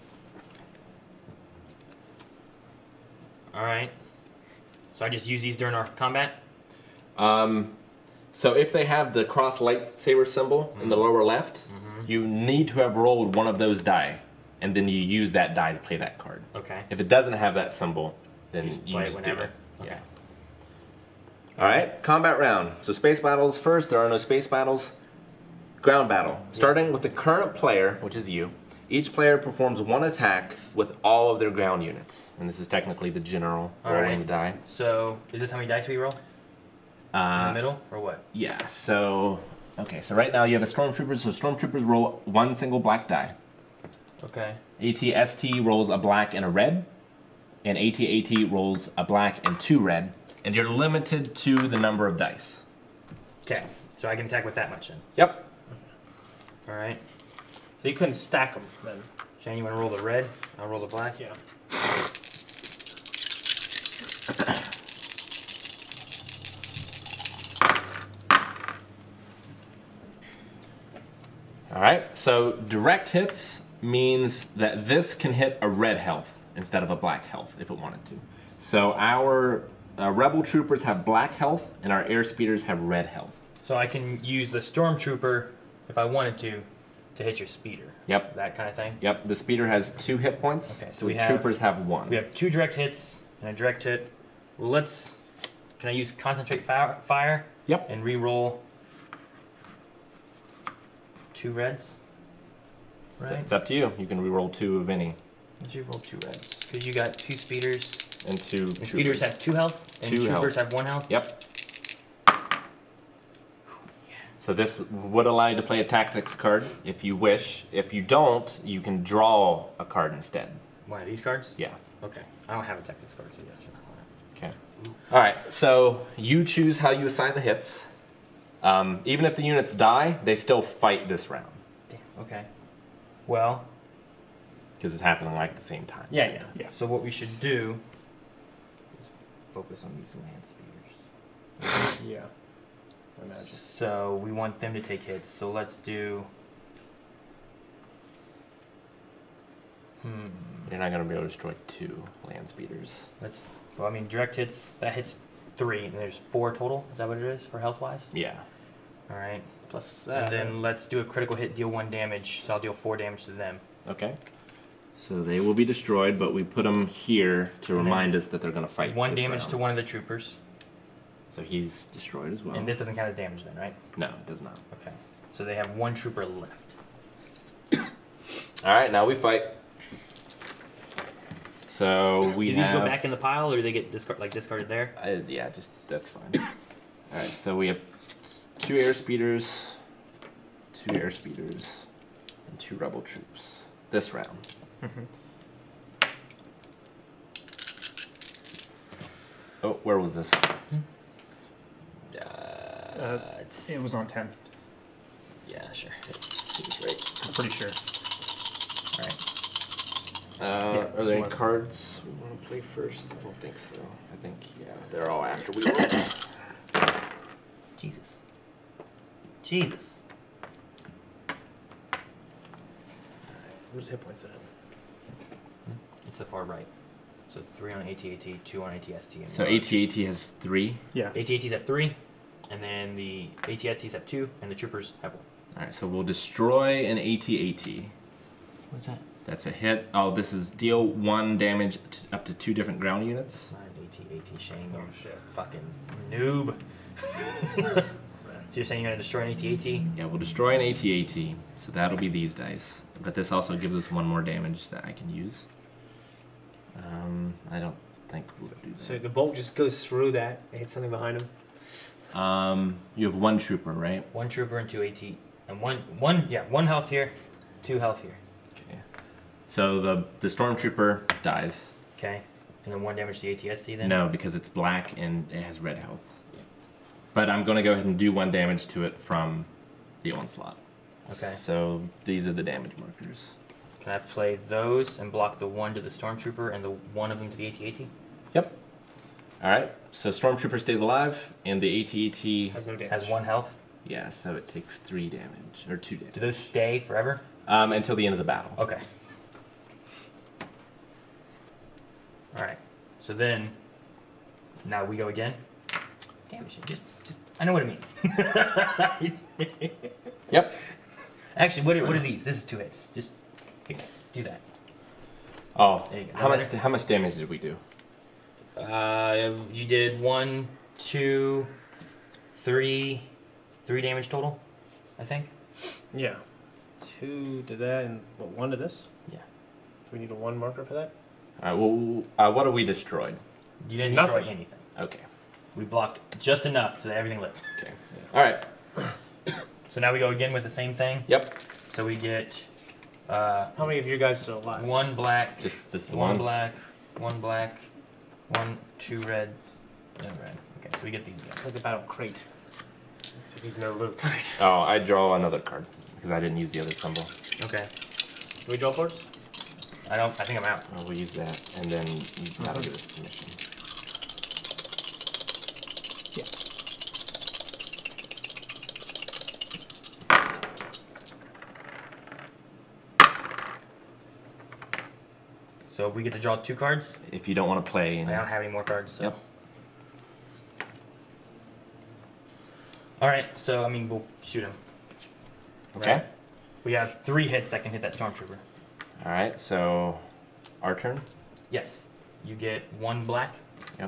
All right. So I just use these during our combat. Um, so if they have the cross lightsaber symbol in the lower left, Mm-hmm. you need to have rolled one of those die, and then you use that die to play that card. Okay. If it doesn't have that symbol, then Just you play it just whenever? do it. Okay. Yeah. All right, combat round. So space battles first. There are no space battles. Ground battle. Starting with the current player, which is you. Each player performs one attack with all of their ground units, and this is technically the general All rolling right. the die. So is this how many dice we roll? In Uh, the middle, or what? Yeah. So okay. So right now you have a stormtrooper. So stormtroopers roll one single black die. Okay. A T S T rolls a black and a red, and A T A T rolls a black and two red, and you're limited to the number of dice. Okay. So I can attack with that much then. Yep. All right. So you couldn't stack them then? Shane, you want to roll the red? I'll roll the black. Yeah. All right. So direct hits means that this can hit a red health instead of a black health if it wanted to. So our uh, rebel troopers have black health, and our air speeders have red health. So I can use the stormtrooper if I wanted to, to hit your speeder. Yep. That kind of thing. Yep. The speeder has two hit points. Okay, so the we have- troopers have one. We have two direct hits and a direct hit. Well, let's. Can I use concentrate fire, fire Yep. and re-roll two reds? So Right. it's up to you. You can reroll two of any, Let's re-roll two reds because you got two speeders. and two. And speeders have two health, and Two troopers health. have one health. Yep. So this would allow you to play a tactics card if you wish. If you don't, you can draw a card instead. One of these cards. Yeah. Okay. I don't have a tactics card, so yeah, sure. Okay. All right. So you choose how you assign the hits. Um, even if the units die, they still fight this round Damn. Okay. Well, because it's happening like at the same time. yeah, yeah, Yeah. So what we should do is focus on these land speeders. Yeah. I imagine. So we want them to take hits. So let's do. Hmm. You're not going to be able to destroy two land speeders. Let's. Well, I mean, direct hits. That hits three, and there's four total. Is that what it is for health wise? Yeah. All right. Plus And that. then let's do a critical hit, deal one damage. So I'll deal four damage to them. Okay. So they will be destroyed, but we put them here to And then remind us that they're going to fight. One this damage round. to one of the troopers. So he's destroyed as well. And this doesn't count as damage then, right? No, it does not. Okay. So they have one trooper left. All right, now we fight. So we do these have. go back in the pile, or do they get discard like discarded there? Uh, yeah, just that's fine. All right, so we have two air speeders, two air speeders, and two rebel troops this round. Oh, where was this? Uh, Uh, it's, It was on ten. yeah, sure. It seems right. I'm pretty sure. All right. Uh, Yeah, are there it any was. cards we want to play first? I don't think so. I think, yeah, they're all after we roll. Jesus. Jesus. Where's hit points at? It's the far right. So three on A T A T, two on A T S T. And So one- A T A T has three. Yeah. A T A Ts have three, and then the A T S Ts have two, and the troopers have one. Alright, so we'll destroy an A T A T. What's that? That's a hit. Oh, this is deal one damage t- up to two different ground units. Not A T A T, Shane. Oh, You shit. fucking noob. So you're saying you're gonna destroy an A T A T? Yeah, we'll destroy an A T A T. So that'll be these dice. But this also gives us one more damage that I can use. Um, I don't think we'll do that. So the bolt just goes through that and hits something behind him. Um, you have one trooper, right? One trooper and two A T, and one one yeah one health here, two health here. Okay. So the the stormtrooper dies. Okay, and then one damage to the A T S T then. No, because it's black and it has red health. But I'm going to go ahead and do one damage to it from the onslaught. Okay. So these are the damage markers. Can I play those and block the one to the stormtrooper and the one of them to the A T A T? Yep. All right. So stormtrooper stays alive, and the A T A T Has no damage. Has one health. yeah. So it takes three damage or two Do damage those stay forever? um, until the end of the battle. Okay. All right. So then, now we go again. Damage. Just, just I know what it means. Yep. Actually, what are, what are these? This is two hits. Just here, do that. Oh, There you go. how much how much damage did we do? Uh, you did one, two, three, three damage total, I think. Yeah. Two to that and what, one to this? Yeah. Do we need a one marker for that? All right. Well, uh, what have we destroyed? You didn't Nothing. destroy anything. Okay. We blocked just enough so that everything lived. Okay. All right. So now we go again with the same thing. Yep. So we get uh, How many of you guys are still alive? one black, Just just the one one. black, one black, one, two red, then red. Okay, so we get these again. It's like the battle crate. Except he's no loot. Oh, I draw another card because I didn't use the other symbol. Okay. Do we draw boards? I don't. I think I'm out. Oh, we'll use that, and then you gotta give us permission. So we get to draw two cards. If you don't want to play, I and don't have any more cards. So. Yep. All right. So I mean, we'll shoot him. okay. Right? We have three hits that can hit that stormtrooper. All right. So, our turn. Yes. You get one black. Yep.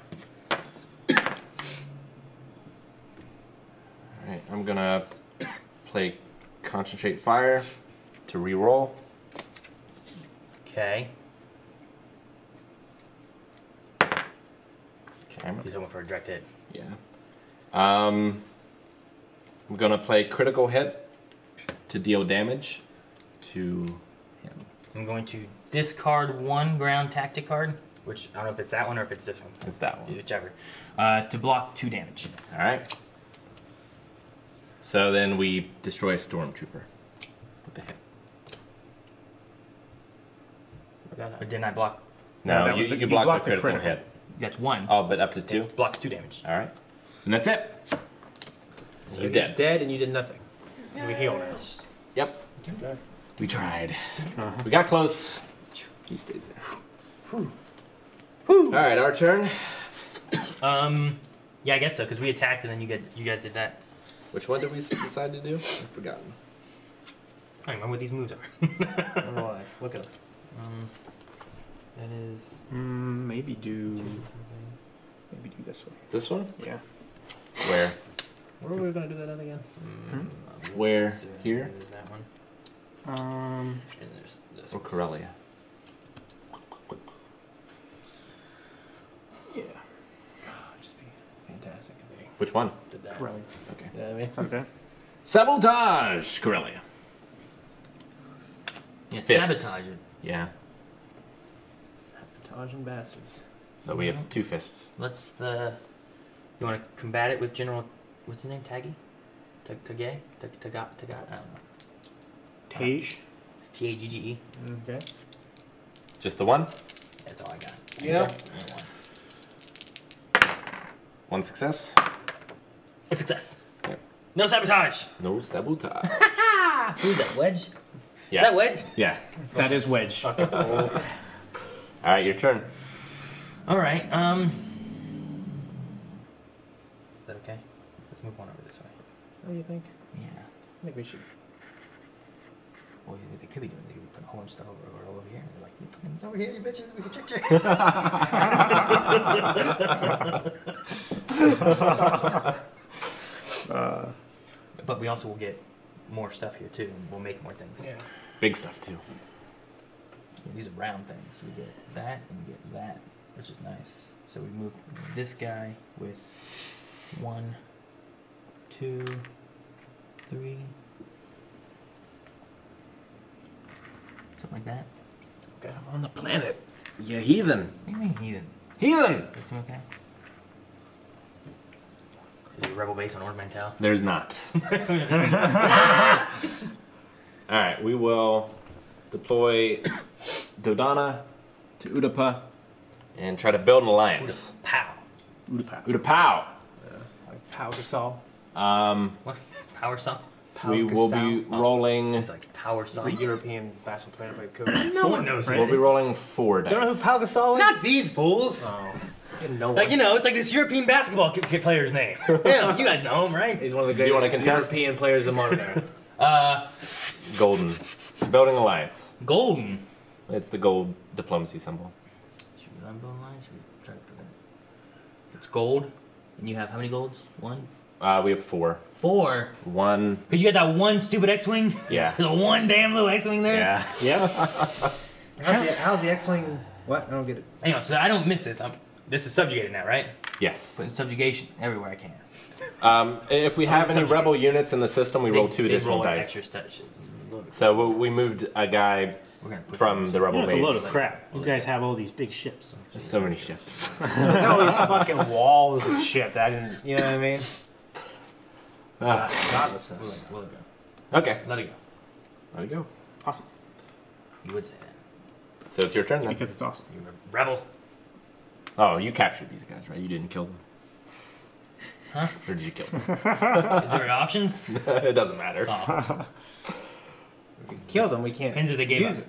All right. I'm gonna play concentrate fire to re-roll. Okay. Okay. He's going for a direct hit. Yeah. Um, I'm gonna play critical hit to deal damage to him. I'm going to discard one ground tactic card, which I don't know if it's that one or if it's this one. It's that one. Whichever. Uh, to block two damage. All right. So then we destroy a stormtrooper with the hit. Or didn't I block? No, that you, was the- you you blocked blocked the the critical, critical. hit. That's one. Oh, but up to two. It blocks two damage. All right. And that's it. So He's dead. dead and you did nothing. We healed him. Yep. Okay. We tried. Uh-huh. We got close. He stays there. All right, our turn. Um, yeah, I guess so because we attacked and then you get you guys did that. Which one did we s- decide to do? I've forgotten. I don't remember what these moves are. I don't know why. Look at him. um, that is. Mm, maybe do. Maybe do this one. This one? Yeah. Where? Where were we going to do that at again? Mm, Where? Here? There's that one. Um. And there's this Or one. Corellia? Yeah. Just be fantastic if they Which one? did that. Corellia. Okay. You know what I mean? Okay. Sabotage! Corellia. Yeah, Fists. sabotage it. Yeah. Sabotaging bastards. So we have two fists. Let's. Uh, you want to combat it with General? What's his name? Taggy? Tag Tagay? Tag Tagat? Tagat? I don't know. Tage. It's T A G G E. Okay. Just the one? That's all I got. Yeah. Only one. One success. A success. Yep. No sabotage. No sabotage. Who's that? Wedge? Yeah. Is that Wedge? Yeah. That is Wedge. All right, your turn. All right. Um. Is that okay? Let's move on over this way. What do you think? Yeah. I think we should. Well, what they could be doing, they could be putting a whole bunch of stuff over, over, over here. And they're like, you fucking, it's over here, you bitches. We can trick trick. Uh, But we also will get more stuff here too, and we'll make more things. Yeah. Big stuff too. These are round things. We get that and we get that, which is nice. So we move this guy with one, two, three, something like that. Okay. I'm on the planet. Yeah, heathen. What do you mean heathen? Heathen. Is it okay? Is it a rebel base on Ord Mantell? There's not. All right, we will deploy Dodana to Udapa and try to build an alliance. Pow. Udapau. Udapau. Like Pau Gasol. Um, What? Power song? Pau we will be Gasol. rolling. It's like power He's a song. European basketball player played Kobe. No one knows We'll it. be rolling four dice. You don't know who Pau Gasol is? Not these fools. Oh. No Like, you one. know, it's like this European basketball ki- ki- player's name. Yeah, you guys know him, right? He's one of the Do you greatest wanna contest? European players of modern era. Uh, Golden. Building alliance. Golden. It's the gold diplomacy symbol. Should we run bone line? Should we try to put it? It's gold. And you have how many golds? One? Uh, we have four. Four. One. Because you got that one stupid X-Wing? Yeah. There's a one damn little X-Wing there? Yeah. Yeah. How's the, how's the X-Wing? What? I don't get it. Hang on, so I don't miss this. I'm, this is subjugated now, right? Yes. Putting subjugation everywhere I can. Um, if we have any subject. rebel units in the system, we roll two They- they additional roll an dice. extra stu- So we we moved a guy We're gonna put from the rebel That's a base. load of crap. You guys have all these big ships. There's so many ships. All these fucking walls and shit. That I didn't. You know what I mean? Ah, Godlessness. We'll let it go. okay, Let it go. there you go. Awesome. You would say that. So it's your turn then. Because it's awesome. You're a rebel. Oh, you captured these guys, right? You didn't kill them. Huh? Or did you kill them? Is there options? It doesn't matter. Oh. If we killed him, we can't. Depends if they gave use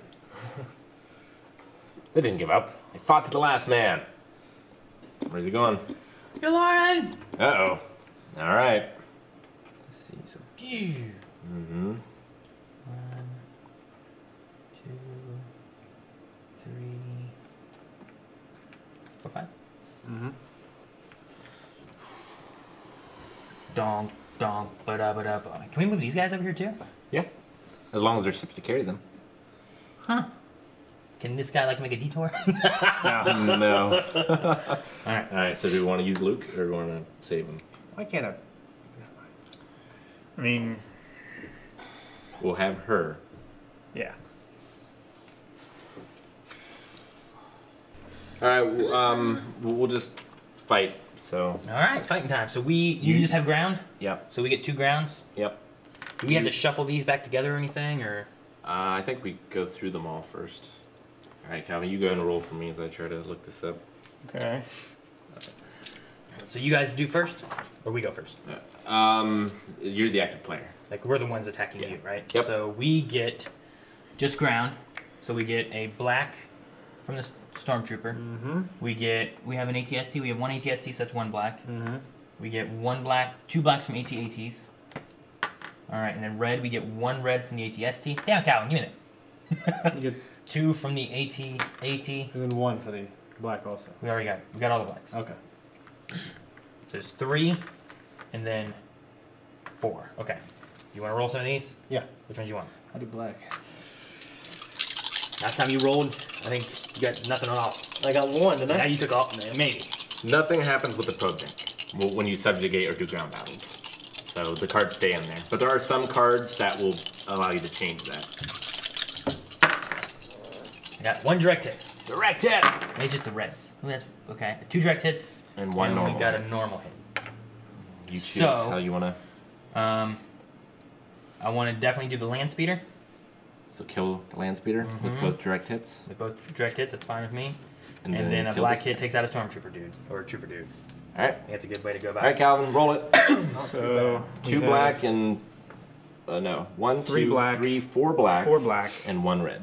up. it. They didn't give up. They fought to the last man. Where's he going? You're lying! Uh oh. All right. Let's see, so. Mm-hmm. One, two, three, four, five. Mm-hmm. Donk, donk, ba da ba da ba. Can we move these guys over here too? Yeah. As long as there's ships to carry them. Huh? Can this guy like make a detour? No. All right. All right. So do we want to use Luke or do we want to save him? Why can't I? I mean, We'll have her. yeah. All right. w- Um. We'll just fight. So. All right, fighting time. So we, you just have ground. Yep. So we get two grounds. Yep. Do we have to shuffle these back together or anything, or? Uh, I think we go through them all first. All right, Calvin, you go and roll for me as I try to look this up. Okay. So you guys do first, or we go first? Um, you're the active player. Like we're the ones attacking Yeah. you, right? Yep. So we get just ground. So we get a black from the s- stormtrooper. Mm-hmm. We get we have an A T S T. We have one A T S T, so that's one black. Mm-hmm. We get one black, two blacks from A T A Ts. All right, and then red. We get one red from the A T S T. Damn, Calvin, give me that. You get Two from the A T A T. and then one for the black also. We already got. We got all the blacks. Okay. So there's three, and then four. Okay. You want to roll some of these? Yeah. Which ones you want? I do black. Last time you rolled, I think you got nothing off. I got one, didn't Now I? you took off, maybe. Nothing happens with the probe deck w- when you subjugate or do ground battles. So the cards stay in there. But there are some cards that will allow you to change that. I got one direct hit. Direct hit. It's just the reds. Ooh, that's, okay, two direct hits. And one normal we got hit. a normal hit. You choose So- how you want to. Um, I want to definitely do the land speeder. So kill the land speeder with Mhm. both direct hits. With both direct hits, that's fine with me. And, And, then a kill black this hit guy. takes out a stormtrooper dude. Or a trooper dude. All right. I think that's a good way to go about All right, it. Calvin, roll it. So we Two have black and uh, no, one, Three two, black, three, four black, four black. and one red.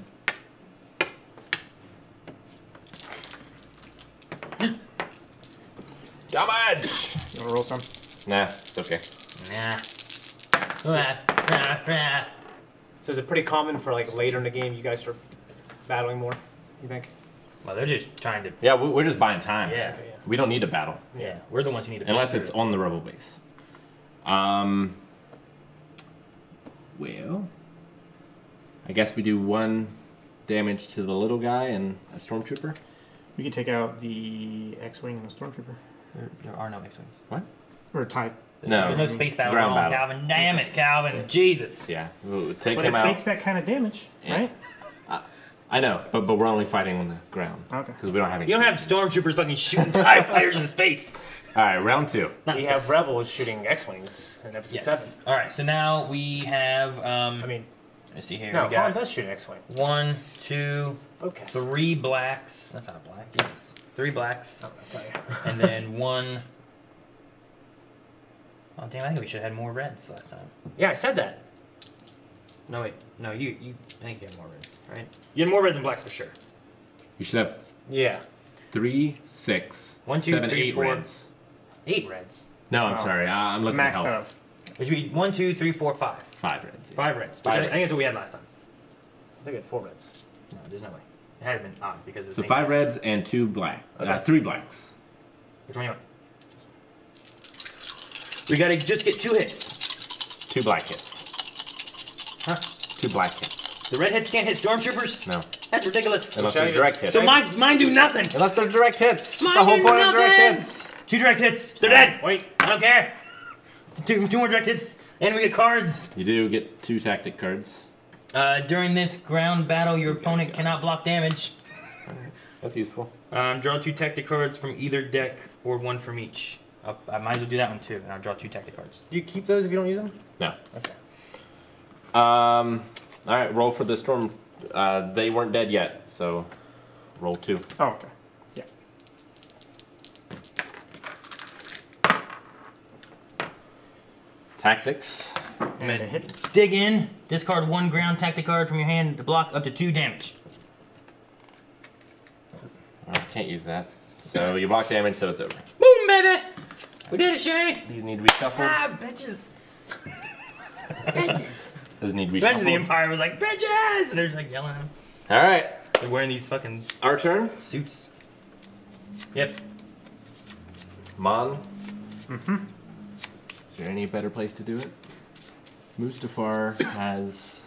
Damage. You want to roll some? Nah, it's okay. Nah. Ah, ah, ah. So is it pretty common for like later in the game you guys start battling more? You think? Well, they're just trying to. Yeah, we- we're just buying time. Yeah. Okay, yeah. We don't need to battle Yeah. We're the ones who need to. unless push it's through. on the rebel base. Um. Well, I guess we do one damage to the little guy and a stormtrooper. We can take out the X-wing and the stormtrooper, There, there are no X-wings. What? or a tie. No. There's no space battle Ground going on, battle. Calvin. Damn it, Calvin. Jesus. Yeah, we'll take But him it out. takes that kind of damage, Yeah. right? I know, but but we're only fighting on the ground Okay. because we don't have any. You don't have stormtroopers fucking shooting TIE fighters in space. All right, round two. Not in We space. have rebels shooting X-wings in episode Yes. seven. All right. So now we have. Um, I mean, let's see here. no, we Han got does shoot an X-wing. one, two, Okay. three blacks. That's not a black. Jesus. Three blacks, I'm gonna tell you. and then one. Oh damn! I think we should have had more reds last time. Yeah, I said that. No wait. No, you you. I think you had more reds, right? You had more reds than blacks for sure. You should have Yeah. three, six, One, two, seven, three, eight four. reds. Eight reds. No, I'm Wow. sorry. I- I'm looking at Max health. out. Which would be one, two, three, four, five. Five reds. yeah. Five reds. Which Five I, I reds. think that's what we had last time. I think we had four reds. No, there's no way. It had been odd because it was So main five quest. reds and two black. Uh, Okay. three blacks. Which one you want? We gotta just get two hits. Two black hits. Huh? Two black hits. The red hits can't hit stormtroopers? No, That's ridiculous. unless show they're you. direct hits. So mine, mine do nothing. Unless they're direct hits. Mine the whole do point of direct nothing. hits. Two direct hits. They're dead. Wait, I don't care. Two, two more direct hits, and we get cards. You do get two tactic cards. Uh, during this ground battle, your opponent cannot block damage. That's useful. Um, draw two tactic cards from either deck, or one from each. I'll, I might as well do that one too, and I'll draw two tactic cards. Do you keep those if you don't use them? No. Okay. Um. All right. Roll for the storm. Uh, they weren't dead yet, so roll two. Oh, okay. Yeah. Tactics. And a hit. Dig in, discard one ground tactic card from your hand to block up to two damage. I can't use that. So you block damage, so it's over. Boom, baby! We did it, Shane! These need reshuffled. Ah, bitches! Those need Revenge of the reshuffled. Empire was like, bitches! And they're just like yelling at him. All right. They're wearing these fucking Our turn. suits. Yep. Mon. Mm-hmm. Is there any better place to do it? Mustafar has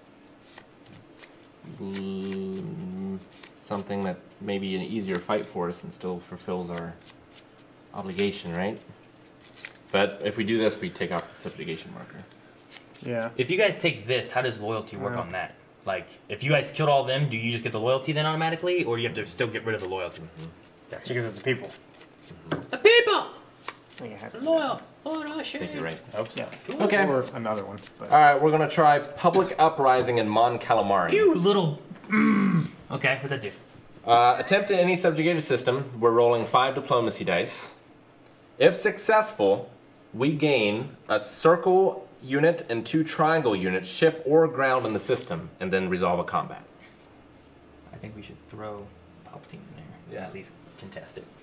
mm, something that may be an easier fight for us and still fulfills our obligation, right? But if we do this, we take off the subjugation marker. Yeah. If you guys take this, how does loyalty work Yeah. on that? Like, if you guys killed all of them, do you just get the loyalty then automatically, or do you have to still get rid of the loyalty? Gotcha. Because it's the people. The people! I think it has to be. Loyal! Oh, no, I think you're right. I hope so. Yeah. Okay. Or another one. But All right, we're gonna try Public Uprising in Mon Calamari. You little. Okay, what's that do? Uh, attempt in any subjugated system, we're rolling five diplomacy dice. If successful, we gain a circle unit and two triangle units, ship or ground in the system, and then resolve a combat. I think we should throw Palpatine in there. Yeah, at least contest it.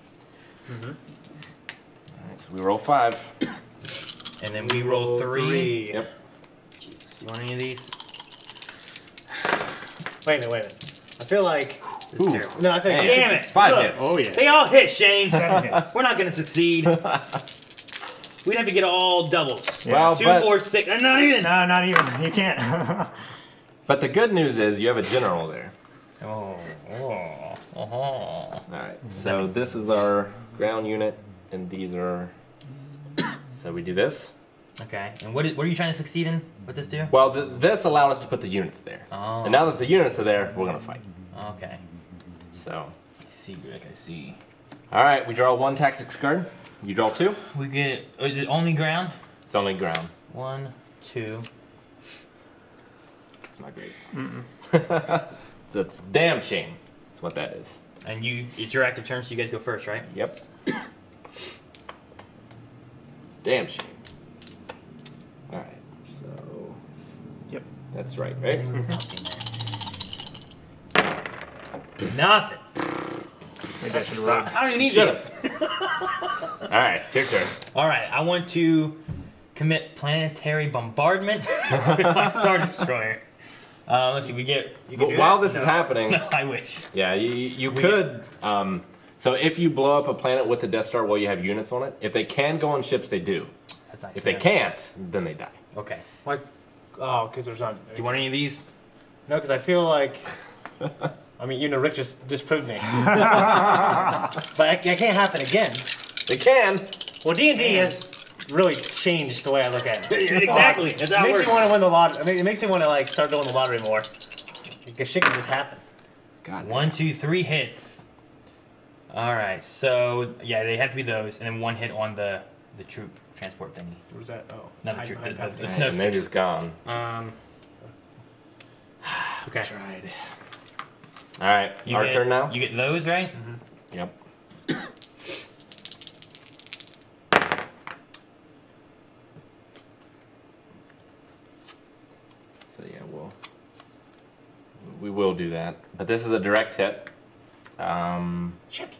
Alright, so we roll five. And then we roll three. Yep. Jesus, you want any of these? Wait a minute, wait a minute. I feel like. This is terrible. No, I think. Hey. Damn it! Five Look, hits. oh yeah. They all hit, Shane! Seven hits. We're not gonna succeed. We'd have to get all doubles. Well, Two, but, four, six. uh, Not even. No, not even. You can't. but the good news is you have a general there. Oh, oh, oh. Alright, so this is our ground unit, and these are... So we do this. Okay. And what, is, what are you trying to succeed in? What this do? Well, th this allowed us to put the units there. Oh. And now that the units are there, we're gonna fight. Okay. So, I see, Rick. I see. all right, we draw one tactics card. You draw two. We get. oh, Is it only ground? It's only ground. One, two. It's not great. Mm-mm. So it's a damn shame. That's what that is. And you, it's your active turn, so you guys go first, right? Yep. Damn shame. All right, so Yep. that's right, right? Nothing. Maybe I should roll. I don't even need Shut this. All right, it's your turn. All right, I want to commit planetary bombardment with my Star Destroyer. Uh, let's see, we get. You can But do while that? this is No. happening, No, I wish. yeah, you, you We- could. Um, so if you blow up a planet with a Death Star while you have units on it, if they can go on ships, they do. That's nice. If they can't, then they die. Okay. Like, oh, because there's not. Do you want any of these? No, because I feel like. I mean, you know, Rick just disproved me. but I, it can't happen again. They can. Well, D and D has really changed the way I look at it. Exactly. That's It how it makes works. me want to win the lottery. I mean, it makes me want to like start doing the lottery more. Because shit can just happen. God. One, two, three hits. All right. So yeah, they have to be those, and then one hit on the the troop transport thingy. What was that? Oh, Not the hide troop. behind The, the, Palpatine. the Right, snow. and they're just gone. Um. Okay. Tried. All right, You our get, turn now. You get those right. Yep. So yeah, we'll we will do that, but this is a direct hit. Um, Shit.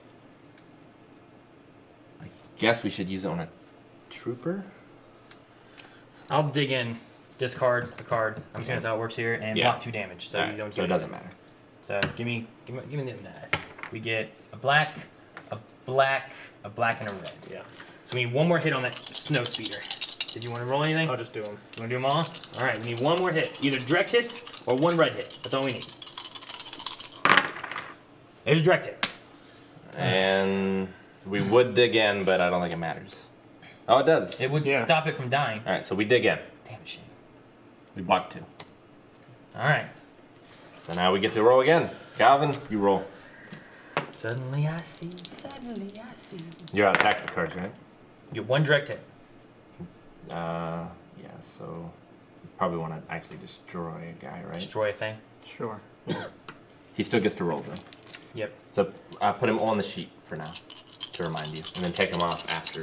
I guess we should use it on a trooper. I'll dig in, discard a card. I'm assuming that's how it works here, and Yeah. block two damage, so Alright, you don't. so it get doesn't anything. matter. So give me, give me, give me the nice. We get a black, a black, a black, and a red. Yeah. So we need one more hit on that snow speeder. Did you want to roll anything? I'll just do them. You want to do them all? All right. We need one more hit, either direct hits or one red hit. That's all we need. There's a direct hit. And we would dig in, but I don't think it matters. Oh, it does. It would Yeah. stop it from dying. All right, so we dig in. Damn shame. We block two. All right. So now we get to roll again. Calvin, you roll. Suddenly I see. Suddenly I see. You're out of tactic cards, right? You get one direct hit. Uh, yeah. So you probably want to actually destroy a guy, right? Destroy a thing. Sure. He still gets to roll though. Yep. So uh, put him on the sheet for now to remind you, and then take him off after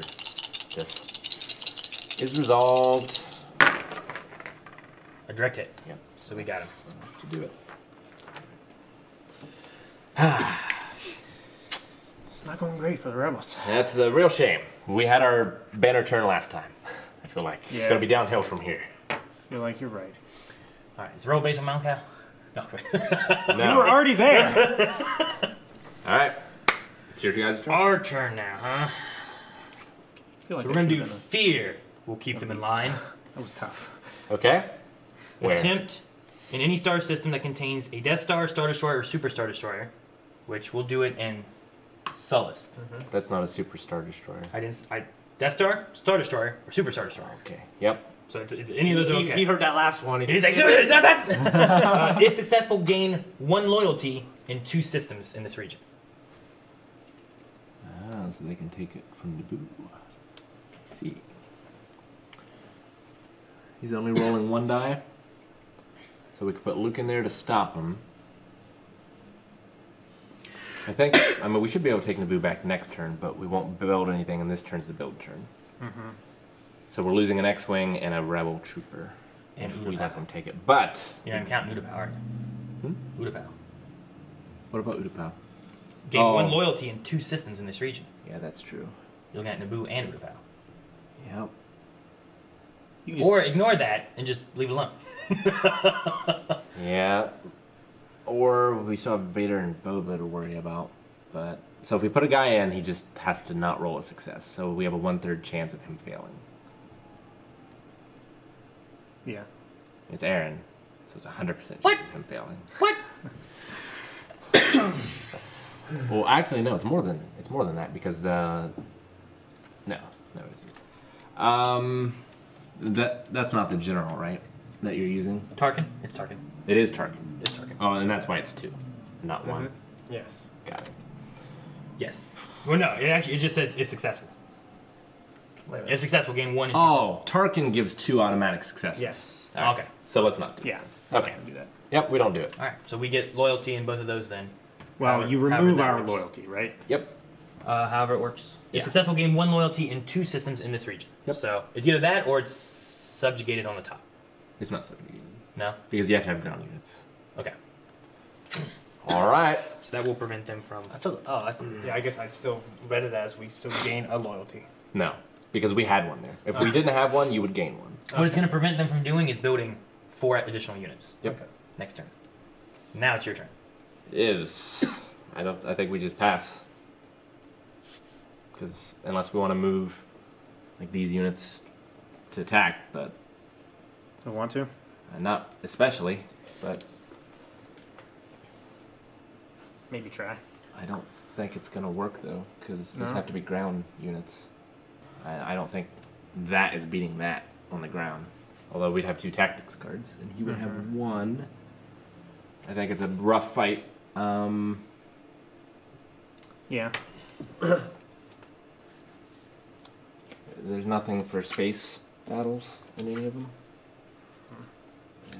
this is resolved. A direct hit. Yep. So we got him. That's enough to do it. It's not going great for the rebels. That's a real shame. We had our banner turn last time. I feel like it's Yeah. gonna be downhill from here. I feel like you're right. All right. Is the roll based on Mount Cal? No. You were already there. All right. It's your guys' turn. Our turn now, huh? I feel like So we're I gonna do should've done fear. We'll keep them in line. a- That was tough. Okay. Where? Attempt in any star system that contains a Death Star, Star Destroyer, or Super Star Destroyer, which we'll do it in Sullust. That's not a super star destroyer. I didn't. I Death Star, Star Destroyer, or Super Star Destroyer. Okay. Yep. So it's, it's, any of those are He, okay. he heard that last one. He's like, "It's not that." uh, if successful, gain one loyalty in two systems in this region. Ah, so they can take it from the boo. See. He's only rolling one die. So we could put Luke in there to stop him. I think, I mean, we should be able to take Naboo back next turn, but we won't build anything, and this turn's the build turn. Mm-hmm. So we're losing an X-Wing and a Rebel Trooper. And if we Utapau. let them take it. But, You're not counting Utapau, are you? Hmm? Utapau. what about Utapau? Gain Oh. one loyalty in two systems in this region. Yeah, that's true. You're looking at Naboo and Utapau. Yep. You can just, Or ignore that and just leave it alone. Yeah. Or we still have Vader and Boba to worry about. But so if we put a guy in, he just has to not roll a success. So we have a one-third chance of him failing. yeah. It's Aaron, so it's a hundred percent chance What? of him failing. What? Well, actually, no. It's more than it's more than that because the no, no, it isn't. Um, that that's not the general, right? That you're using. Tarkin? It's Tarkin. It is Tarkin. It's Tarkin. Oh, and that's why it's two, not one. Yes. Got it. Yes. Well, no, it actually it just says it's successful. Wait a minute. It's successful. Gain one. And two Oh, Tarkin gives two automatic successes. Yes. All right. Okay. So let's not do Yeah. it. Okay. Do that. Yep, we don't do it. All right. So we get loyalty in both of those then. Well, However- you however remove that our works. loyalty, right? Yep. Uh, however it works. Yeah. It's successful. Gain one loyalty in two systems in this region. Yep. So it's either that or it's subjugated on the top. It's not subjugated. No. Because you have to have ground units. Okay. All right. So that will prevent them from. I still, oh, that's, yeah, I guess I still read it as we still gain a loyalty. No, because we had one there. If we didn't have one, you would gain one. What it's going to prevent them from doing is building four additional units. Yep. Okay. Next turn. Now it's your turn. Is I don't. I think we just pass. Because unless we want to move, like these units, to attack, but I want to. uh, not especially. But Maybe try. I don't think it's gonna work though, because those No? have to be ground units. I, I don't think that is beating that on the ground. Although we'd have two tactics cards, and he would have one. I think it's a rough fight. Um, Yeah. there's nothing for space battles in any of them. Yeah.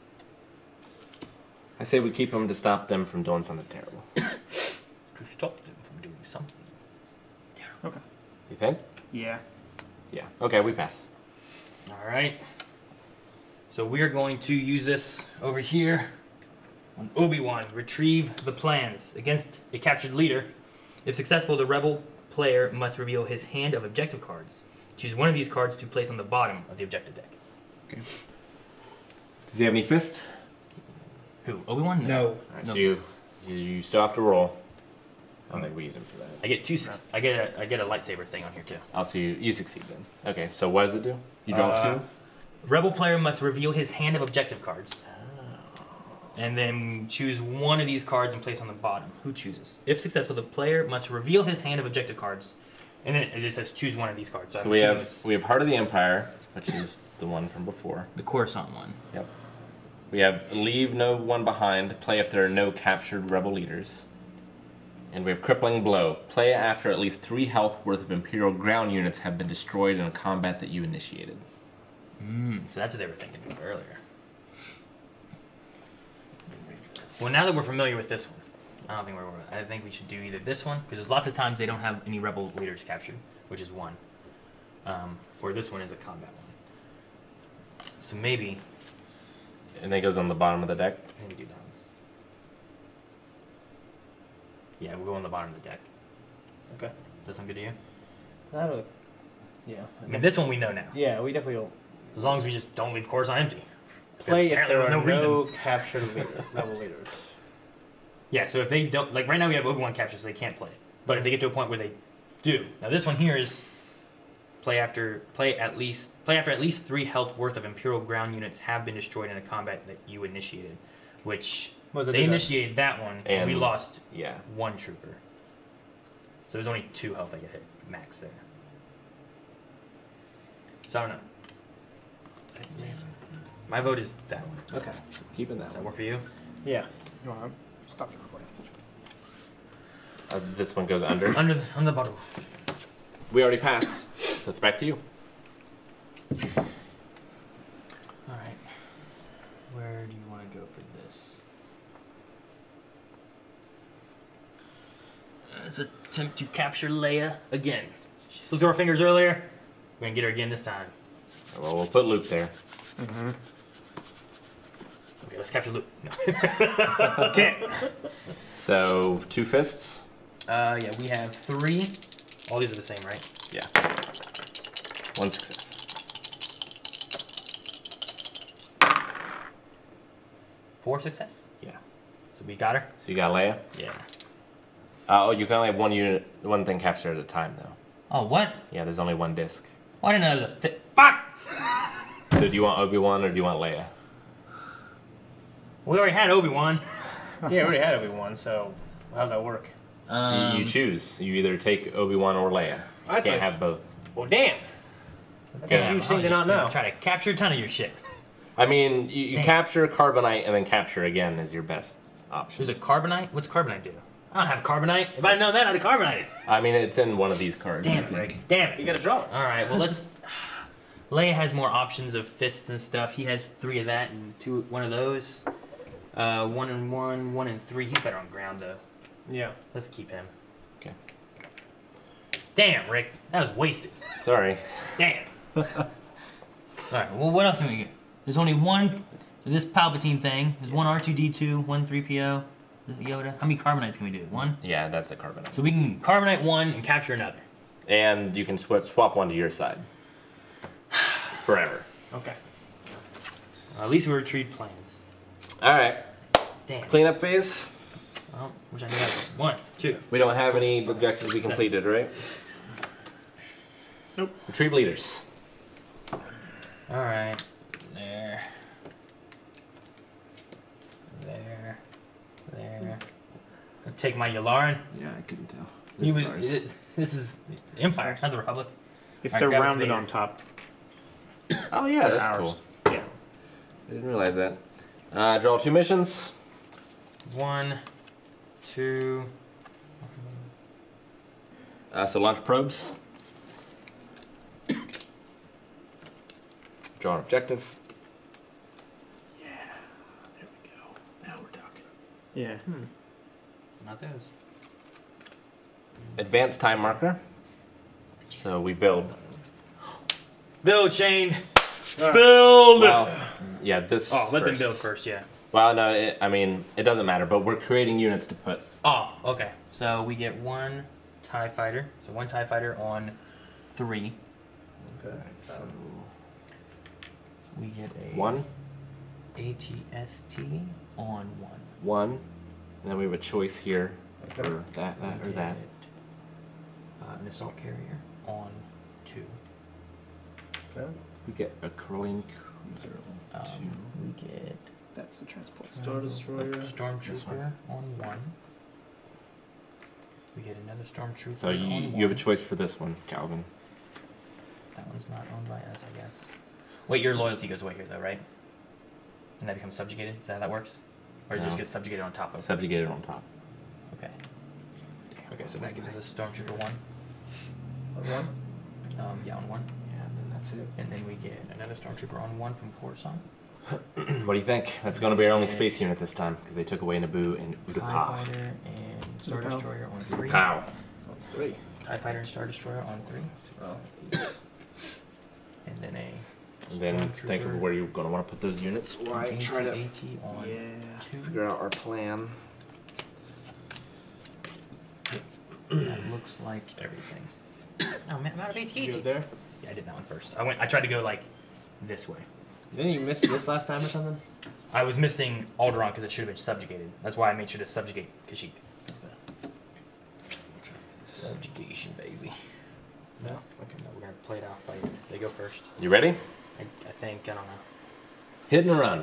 I say we keep them to stop them from doing something terrible. To stop them from doing something. Okay. You think? Yeah. Yeah. Okay, we pass. All right. So we're going to use this over here on Obi-Wan. Retrieve the plans against a captured leader. If successful, the rebel player must reveal his hand of objective cards. Choose one of these cards to place on the bottom of the objective deck. Okay. Does he have any fists? Who? Obi-Wan? No. All right, No so you, you you still have to roll. I don't think we use him for that. I get two. Six, I get a. I get a lightsaber thing on here too. I'll see you. You succeed then. Okay. So what does it do? You draw Uh, two. Rebel player must reveal his hand of objective cards. And then choose one of these cards and place on the bottom. Who chooses? If successful, the player must reveal his hand of objective cards. And then it just says choose one of these cards. So I'm we assuming have it's we have Heart of the Empire, which is the one from before. the Coruscant one. Yep. We have Leave No One Behind. Play if there are no captured rebel leaders. And we have Crippling Blow. Play after at least three health worth of Imperial ground units have been destroyed in a combat that you initiated. Mm, so that's what they were thinking earlier. Well, now that we're familiar with this one, I don't think we're. I think we should do either this one because there's lots of times they don't have any rebel leaders captured, which is one. Um, or this one is a combat one. So maybe And then it goes on the bottom of the deck. maybe do that one. Yeah, we'll go on the bottom of the deck. Okay. Does that sound good to you? I don't, yeah. I mean, this one we know now. Yeah, we definitely will As long as we just don't leave Coruscant empty. play if apparently there there are was no no, reason. captured leader, rebel leaders. Yeah, so if they don't, like right now we have Obi-Wan captured, so they can't play it. But if they get to a point where they do, now this one here is play after play at least play after at least three health worth of Imperial ground units have been destroyed in a combat that you initiated, which What does it they do then? initiated that one and we And- lost Yeah. one trooper. So there's only two health I get hit max there. So I don't know. My vote is that one. Okay. Keeping that Does that one. work for you? Yeah. You want to stop the recording? Uh, this one goes under. Under the, on the bottom. We already passed, so it's back to you. All right. Where do you want to go for this? Let's attempt to capture Leia again. She slipped through our fingers earlier. We're gonna get her again this time. Well, we'll put Luke there. Mm-hmm. Okay, let's capture Luke. No. Okay. So two fists. Uh, yeah, we have three. All these are the same, right? Yeah. One success. Four success. Yeah. So we got her. So you got Leia. Yeah. Uh, oh, you can only have one unit, one thing captured at a time, though. Oh, what? Yeah, there's only one disc. Why didn't I know there was a th- fuck? So do you want Obi-Wan or do you want Leia? We already had Obi-Wan. Yeah, we already had Obi-Wan, so how does that work? You- Um, you choose. You either take Obi-Wan or Leia. You That's can't a- have both. Well, damn. That's Yeah. a huge thing to not know. Try to capture a ton of your shit. I mean, you, you Dang. capture Carbonite and then capture again is your best option. There's a carbonite. What's carbonite do? I don't have carbonite. If I'd known that, I'd have carbonated. I mean, it's in one of these cards. Damn it, Rick. Damn it. You gotta draw it. All right. Well, let's. Leia has more options of fists and stuff. He has three of that and two, one of those. Uh, one and one, one and three. He's better on ground though. Yeah. Let's keep him. Okay. Damn, Rick. That was wasted. Sorry. Damn. All right. Well, what else can we get? There's only one. This Palpatine thing. There's one R two D two, one three P O. Yoda. How many carbonites can we do? One. Yeah, that's the carbonite. So we can carbonite one and capture another. And you can swap swap one to your side. Forever. Okay. Uh, at least we retrieved plans. All right. Damn. Cleanup phase. Well, which I have one, two. We don't have any objectives we completed, right? Nope. Retrieve leaders. All right. There. There. There. I'll take my Yularen. Yeah, I couldn't tell. He was. It, this is the Empire, not the Republic. If Alright, they're grab us rounded later. on top, Oh yeah, that's ours. cool. Yeah. I didn't realize that. Uh, draw two missions. One, two. Uh, so launch probes. Draw an objective. Yeah. There we go. Now we're talking. Yeah. Hmm. Not those. Advanced time marker. So we build. Build, Shane. Build. Well, yeah, this. oh, let them first. build first. Yeah. Well, no, it, I mean it doesn't matter, but we're creating units to put. Oh, okay. So we get one TIE fighter. So one TIE fighter on three. Okay. So We get a one, A T S T on one. one, and then we have a choice here for that, that, or We that. get, Uh, an assault carrier on two. Okay. We get a curling cruiser on Um, two. we get That's the transport. Star Destroyer. a stormtrooper This one. on one. We get another stormtrooper. So you on you have a one. choice for this one, Calvin. That one's not owned by us, I guess. Wait, your loyalty goes away here, though, right? And that becomes subjugated. Is that how that works? Or does it No. just get subjugated on top of? Subjugated on top. Okay. Okay, so that gives us a stormtrooper one. One. Um, yeah, on one. Yeah, and then that's it. And then we get another stormtrooper on one from Coruscant. What do you think? That's going to be our only space unit this time because they took away Naboo and TIE Utapau. fighter and Star Utapau. Destroyer on three. Pow. Three. TIE fighter and Star Destroyer on three. Oh. And then a And then think of Stormtrooper. where you're going to want to put those units. While I AT try to AT on Yeah. two. figure out our plan. That looks like everything. Oh man, I'm out of AT You ATs. up there? Yeah, I did that one first. I went. I tried to go like this way. Didn't you miss this last time or something? I was missing Alderaan because it should have been subjugated. That's why I made sure to subjugate Kashyyyk. Subjugation, baby. No. Okay, no, we're gonna play it off by they go first. You ready? I, I think I don't know. Hit and run.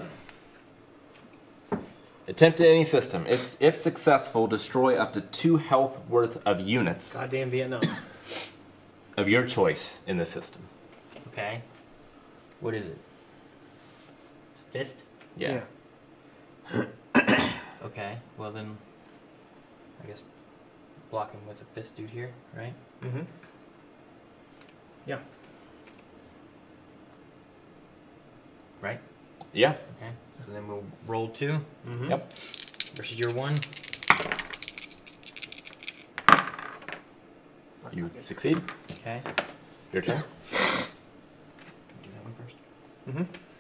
Attempt at any system. If, if successful, destroy up to two health worth of units Goddamn Vietnam. of your choice in the system. Okay. What is it? Fist. Yeah. Okay. Well then, I guess block him with a fist, dude. Here, right? Mm-hmm. Yeah. Right. Yeah. Okay. So then we'll roll two Mm-hmm. Yep. versus your one. You succeed. Okay. Your turn. Do that one first. Mm-hmm.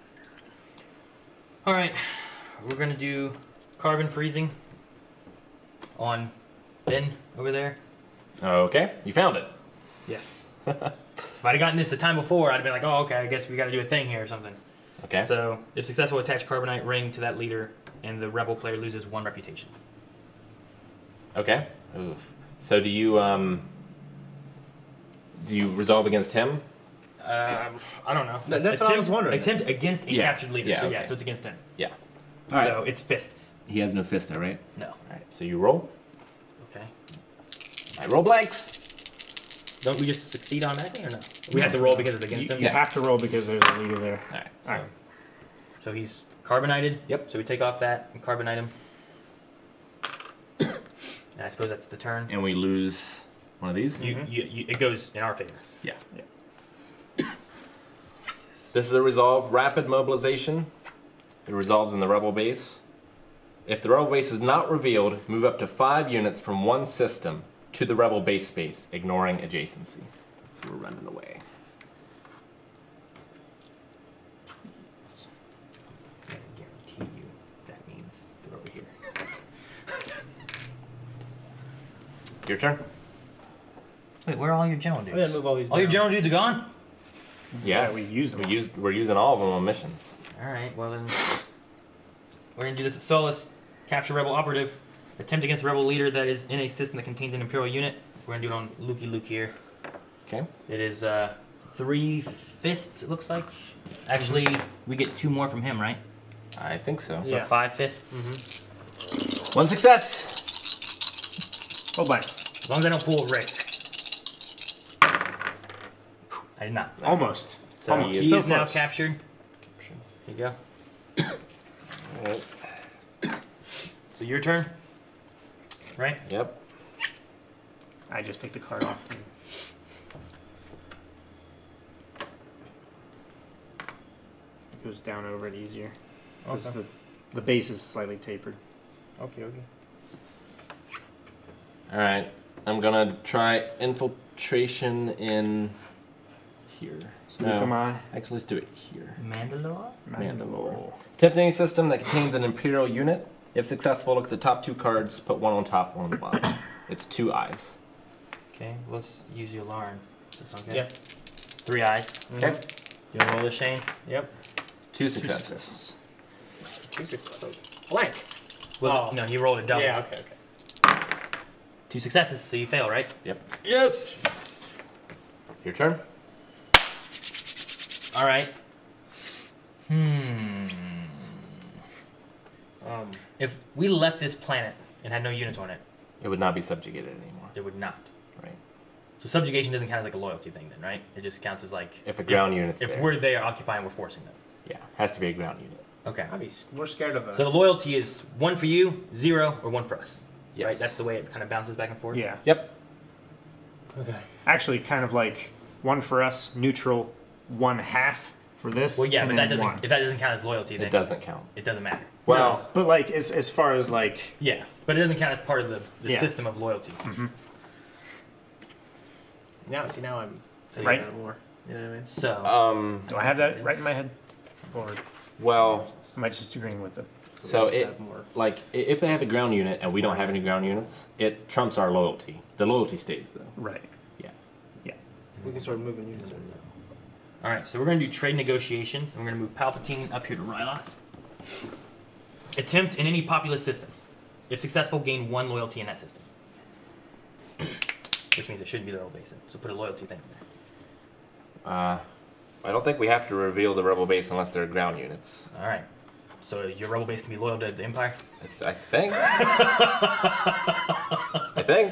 All right. We're gonna do carbon freezing on Ben over there. Okay. You found it. Yes. If I'd have gotten this the time before, I'd have been like, oh, okay, I guess we got to do a thing here or something. Okay. So, if successful, attach carbonite ring to that leader, and the rebel player loses one reputation. Okay. Oof. So do you um do you resolve against him? Uh, I don't know. That- that's what I was wondering. Attempt against a Yeah. captured leader. Yeah, so yeah, okay. so it's against him. Yeah. So it's fists. He has no fist there, right? No. All right. So you roll. Okay. I roll blanks. Don't we just succeed automatically or no? We have to roll because it's against You, him. you have to roll because there's a leader there. All right. All right. So he's carbonated. Yep. So we take off that and carbonite him. And I suppose that's the turn. And we lose one of these. You, you, you, it goes in our favor. Yeah. Yeah. This is a resolve rapid mobilization. It resolves in the rebel base. If the rebel base is not revealed, move up to five units from one system to the rebel base space, ignoring adjacency. So we're running away. I can guarantee you that means they're over here. Your turn. Wait, where are all your general dudes? I'm gonna move all these. All your down. general dudes are gone? Yeah, we used we them. used. We're using all of them on missions. Alright, well then. We're gonna do this at Solus. Capture rebel operative. Attempt against rebel leader that is in a system that contains an Imperial unit. We're gonna do it on Lukey Luke here. Okay. It is uh, three fists, it looks like. Actually, we get two more from him, right? I think so. So Yeah. five fists. One success. Oh, bye. As long as I don't pull Rick. I did not. Almost. So Almost. he So is now close. captured. Here you go. Alright. So your turn. Right? Yep. I just take the card off. And it goes down over it easier. Because Okay. the, the base is slightly tapered. Okay, okay. All right. I'm gonna try infiltration in here. Slukamai. Actually, let's do it here. Mandalore? Mandalore. Attempt any system that contains an Imperial unit. If successful, look at the top two cards, put one on top, one on the bottom. It's two eyes. Okay, let's use the alarm. Okay. Yeah. Three eyes. Okay. You wanna roll this, Shane? Yep. Two successes. Two successes. Blank. Well, Oh. no, you rolled a double. Yeah. Okay. Okay. Two successes, so you fail, right? Yep. Yes! Your turn. Alright. Hmm. Um. If we left this planet and had no units on it, It would not be subjugated anymore. it would not. Right. So subjugation doesn't count as like a loyalty thing then, right? It just counts as like... If a ground unit's If there. we're there occupying, we're forcing them. Yeah. Has to be a ground unit. Okay. I'd be. We're scared of a. So the loyalty is one for you, zero, or one for us. Yes. Right? That's the way it kind of bounces back and forth? Yeah. Yep. Okay. Actually, kind of like one for us, neutral, one half for this. Well, yeah, and but then that doesn't... one. If that doesn't count as loyalty, then It doesn't count. it doesn't matter. Well, But like, as, as far as like, Yeah, but it doesn't count as part of the, the Yeah. system of loyalty. Now, see, now I'm. thinking Right. about it more. You know what I mean? So... um, do I have that right in my head? Or well, am I just agreeing with it? so we just it, have more. like, i- if they have a ground unit and we don't have any ground units, it trumps our loyalty. The loyalty stays, though. Right. Yeah. Yeah. We can start moving units. around. All right, so we're going to do trade negotiations, and we're going to move Palpatine up here to Ryloth. Attempt in any populous system. If successful, gain one loyalty in that system. Which means it shouldn't be the rebel base. So put a loyalty thing in there. Uh, I don't think we have to reveal the rebel base unless they're ground units. All right. So your rebel base can be loyal to the Empire? I, th- I think. I think.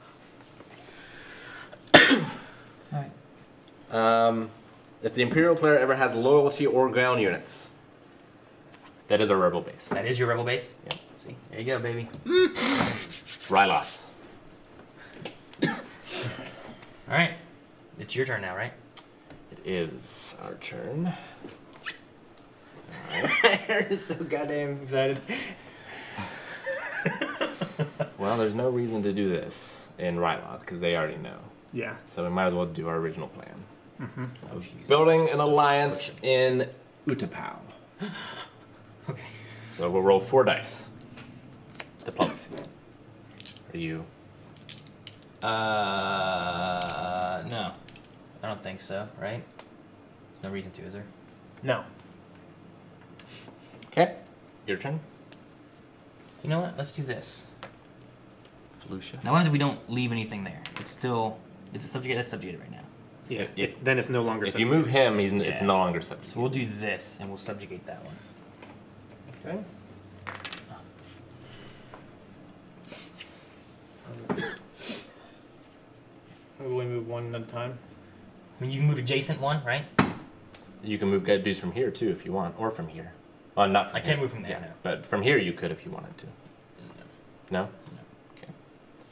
All right. Um, if the Imperial player ever has loyalty or ground units, that is a rebel base. That is your rebel base? Yep. See? There you go, baby. Ryloth. All right. It's your turn now, right? It is our turn. Aaron's so goddamn excited. Well, there's no reason to do this in Ryloth because they already know. Yeah. So we might as well do our original plan. Oh, jeez. Building an alliance in Utapau. Okay. So we'll roll four dice. Diplomacy. Are you? Uh, no. I don't think so, right? No reason to, is there? No. Okay. Your turn. You know what? Let's do this. Felucia. Now, what happens if we don't leave anything there? It's still, it's a subjugate, that's subjugated right now. Yeah. If- It's, then it's no longer. If you subject. move him, he's it's Yeah. no longer subject. So we'll do this, and we'll subjugate that one. Okay. Maybe we move one at a time. I mean, you can move adjacent one, right? You can move good dudes from here too if you want, or from here. Well, not. From I can't here. move from there, Yeah, no. but from here you could if you wanted to. No. Okay.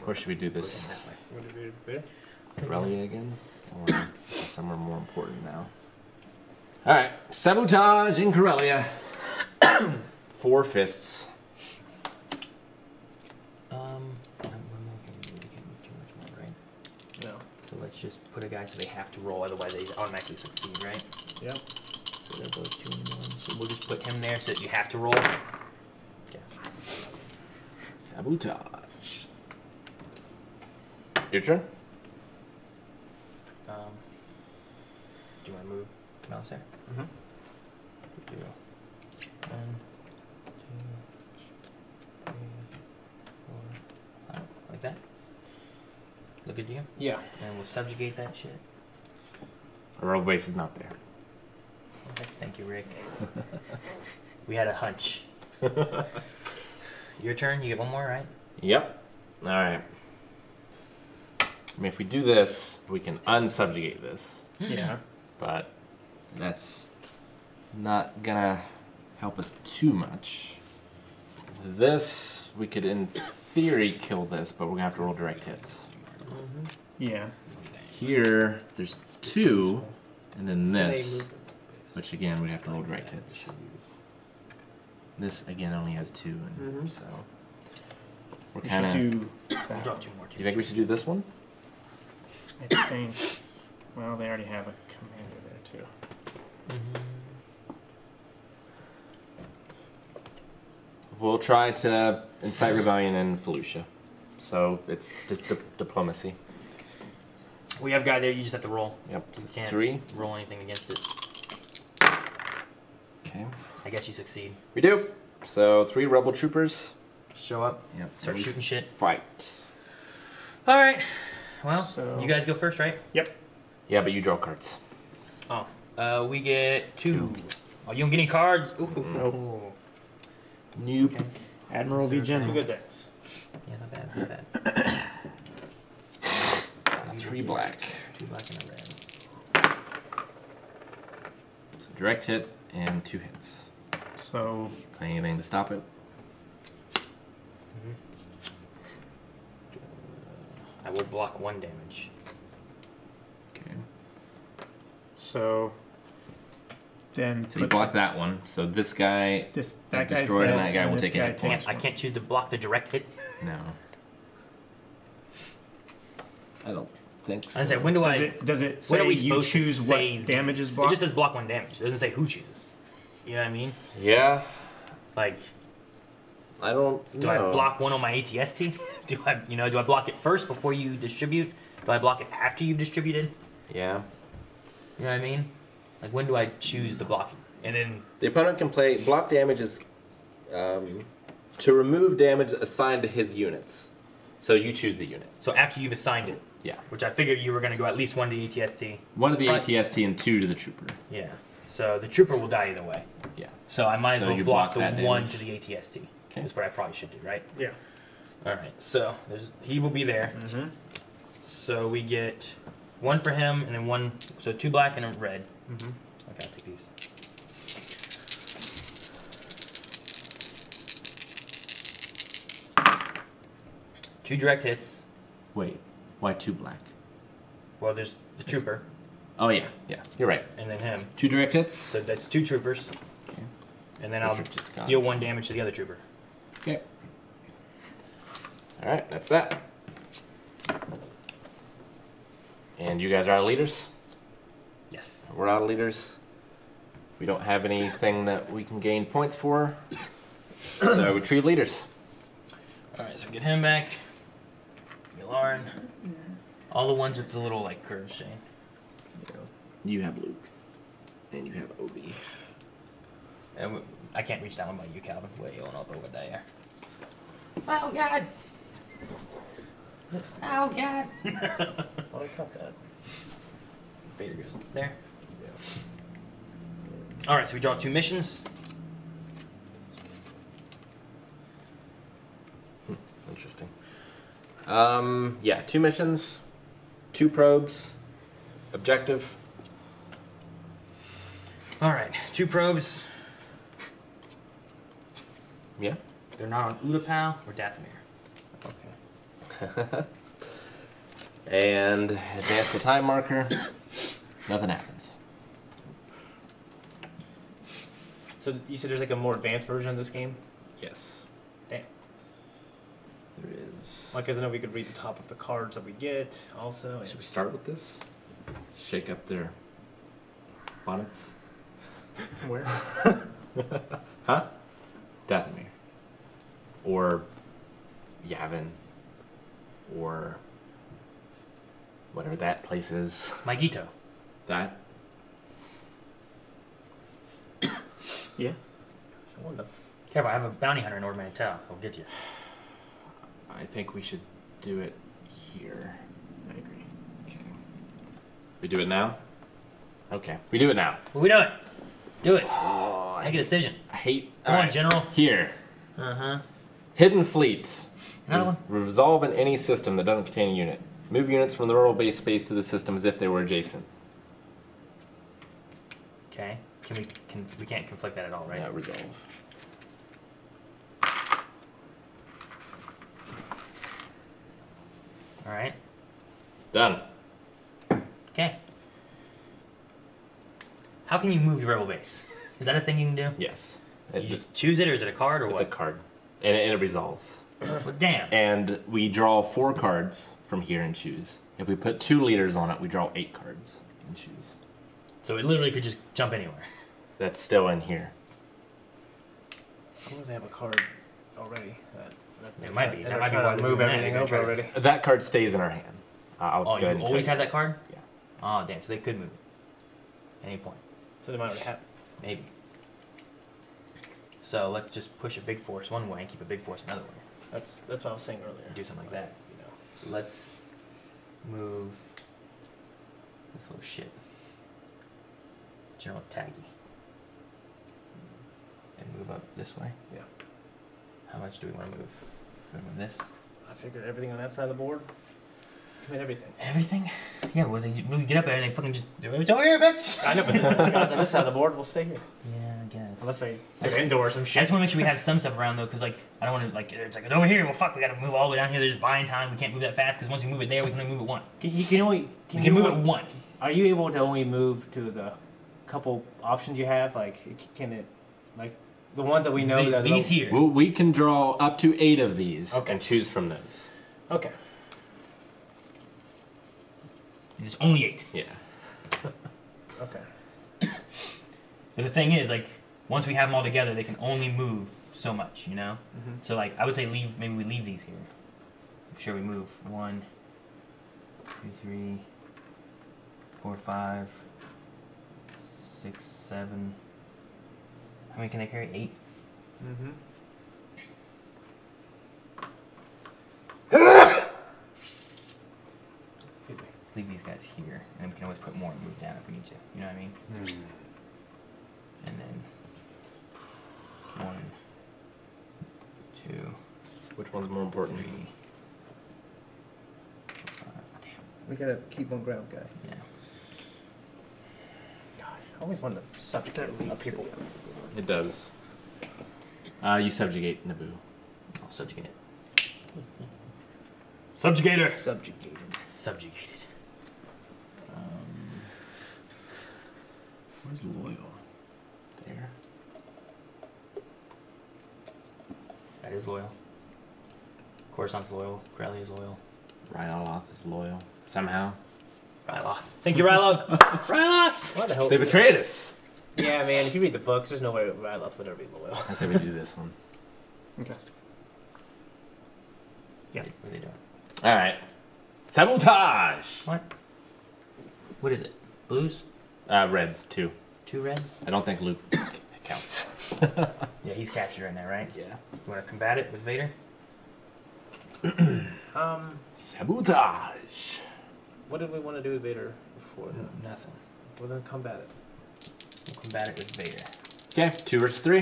Or should we do Put this him that way. What did we do there? Corellia again? Or somewhere more important now? Alright, Sabotage in Corellia. Four fists. Um, I'm- I'm not gonna really get too much more, right? No. So let's just put a guy so they have to roll, otherwise they automatically succeed, right? Yep. So they're both two and one. So we'll just put him there so that you have to roll. Okay. Sabotage. Your turn? Um, do you want to move mouse there? Mm-hmm. Do one, two, three, four, five, like that. Look good to you? Yeah. And we'll subjugate that shit. Our rogue base is not there. Okay, thank you, Rick. We had a hunch. Your turn. You get one more, right? Yep. Alright. I mean, if we do this, we can unsubjugate this. Yeah. But that's not gonna help us too much. This, we could in theory kill this, but we're gonna have to roll direct hits. Yeah. Here, there's two, and then this, which again, we have to roll direct hits. This, again, only has two, and Mhm. so we're We kind of. should do We'll that. draw two more. Too. You think we should do this one? I think. Well, they already have a commander there too. Mm-hmm. We'll try to incite rebellion in Felucia. So it's just di- diplomacy. We have a guy there. You just have to roll. Yep. You So can't three. roll anything against it. Okay. I guess you succeed. We do. So three rebel troopers. Show up. Yep. Start and we shooting shit. Fight. All right. Well, So- you guys go first, right? Yep. Yeah, but you draw cards. Oh. Uh, we get two. Oh, you don't get any cards. Ooh. Nope. Nope. Okay. Admiral v. Two General. good decks. Yeah, not bad. Not bad. Three black. Two black and a red. So direct hit and two hits. So Play anything to stop it. I would block one damage. Okay. so then So you put block that one. So this guy. this that is guy's destroyed dead, and that guy will this take a guy hit takes Can't, I one. can't choose to block the direct hit. No. I don't think so. I say, when do Does I? it does it when say are we you supposed to choose what say damage is these? blocked? It just says block one damage. It doesn't say who chooses. You know what I mean? Yeah. Like, I don't. do know. I block one on my A T S T? Do I, you know, do I block it first before you distribute? Do I block it after you've distributed? Yeah. You know what I mean? Like, when do I choose the blocking? And then, The opponent can play block damage is um, to remove damage assigned to his units. So you choose the unit. so after you've assigned it, Yeah. which I figured you were going to go at least one to A T S T. One to the Right. A T S T and two to the trooper. Yeah. So the trooper will die either way. Yeah. So I might as So well you block, block the that one damage. to the A T S T. Okay. That's what I probably should do, right? Yeah. All right. So there's he will be there. Mm-hmm. So we get one for him, and then one. So two black and a red. Mm-hmm. Okay, I'll take these. Two direct hits. Wait. Why two black? Well, there's the trooper, Oh yeah. Yeah. You're right. and then him. Two direct hits. So that's two troopers, Okay. and then Which I'll are just gone. deal one damage to the other trooper. Okay. All right. That's that. And you guys are out of leaders. Yes. We're out of leaders. We don't have anything that we can gain points for. So retrieve leaders. All right. So get him back. Get Lauren. All the ones with the little like curves, Shane. You have Luke. And you have Obi. And we, I can't reach that one by you, Calvin. Way on up over there. Oh God! Oh God! Oh, I caught that. Vader goes there. All right, so we draw two missions. Interesting. Um, yeah, two missions, two probes, objective. All right, two probes. Yeah. They're not on Utapau or Dathomir. Okay. And advance the time marker. Nothing happens. So you said there's like a more advanced version of this game? Yes. Damn. There is. Like, I know we could read the top of the cards that we get also. And Should we start with this? Shake up their bonnets. where? Huh? Dathomir. Or Yavin. Or whatever that place is. Magito. That. Yeah. I wonder. Careful, I have a bounty hunter in Ord Mantell. He'll get you. I think we should do it here. I agree. Okay. We do it now? Okay. We do it now. What are we doing? Do it. Oh, Make a decision. I hate. Come All on, right. General. Here. Uh huh. Hidden Fleet. Another Res- Resolve in any system that doesn't contain a unit. Move units from the rural base space to the system as if they were adjacent. Okay. Can we? Can we can't conflict that at all, right? Yeah, resolve. All right. Done. Okay. How can you move your rebel base? Is that a thing you can do? Yes. It You just, just choose it, or is it a card, or it's what? a card. And it, and it resolves. Well, damn. And we draw four cards from here and choose. If we put two leaders on it, we draw eight cards and choose. So it literally could just jump anywhere. That's still in here. As long as they have a card already. That, that, It might be. and That they're might be trying why to they're move doing that. everything They're over trying to- already. That card stays in our hand. Uh, I'll Oh, go you ahead and always tell have that card? Yeah. Oh, damn. So they could move it. Any point. So they might already have. Maybe. So let's just push a big force one way and keep a big force another way. That's that's what I was saying earlier. Do something like that. You know. So let's move this little shit. General Taggy. And move up this way. Yeah. How much do we want to move? We move this? I figured everything on that side of the board. Commit everything. Everything? Yeah, well, they, when we get up there and they fucking just do it over here, bitch! I know, but the guys on this side of the board will stay here. Yeah, I guess. Unless they I they're just- indoors or some I shit. just want to make sure we have some stuff around though, because like I don't want to like it's like it's over here. Well, fuck, we got to move all the way down here. There's just buying time. We can't move that fast because once we move it there, we can only move it one. Can, you can only We can move it one. Are you able to only move to the couple options you have? Like, can it, like, the ones that we know The- that these here. Well, we can draw up to eight of these Okay. and choose from those. Okay. There's only eight. Yeah. Okay. But the thing is, like, once we have them all together, they can only move so much, you know. Mhm. So like, I would say leave. Maybe we leave these here. Make sure we move one, two, three, four, five, six, seven. How many can they carry? Eight. Mm-hmm. Excuse me. Let's leave these guys here, and then we can always put more and move down if we need to. You know what I mean? And then one, two, Which one's more important? three, four, five. Damn. We gotta keep on ground, guy. Yeah. God, I always wanted to subjugate uh, people. It does. Uh, you subjugate Naboo. I'll subjugate it. Subjugator. Subjugated. Subjugated. Um, where's loyal? There. That is loyal. Coruscant's loyal. Corellia is loyal. Ryaloth is loyal. Somehow. Ryloth. Thank you, Ryloth. Ryloth. What the hell? They betrayed us! Yeah, man. If you read the books, there's no way Ryloth would ever be loyal. I say we do this one. Okay. Yeah. What are they doing? Alright. Sabotage! What? What is it? Blues? Uh, reds, two. Two reds? I don't think Luke counts. Yeah, he's captured right now, right? Yeah. You want to combat it with Vader? Um, Sabotage! what did we want to do with Vader before? Nothing. Well, then combat it. We'll combat it with Vader. Okay, two versus three.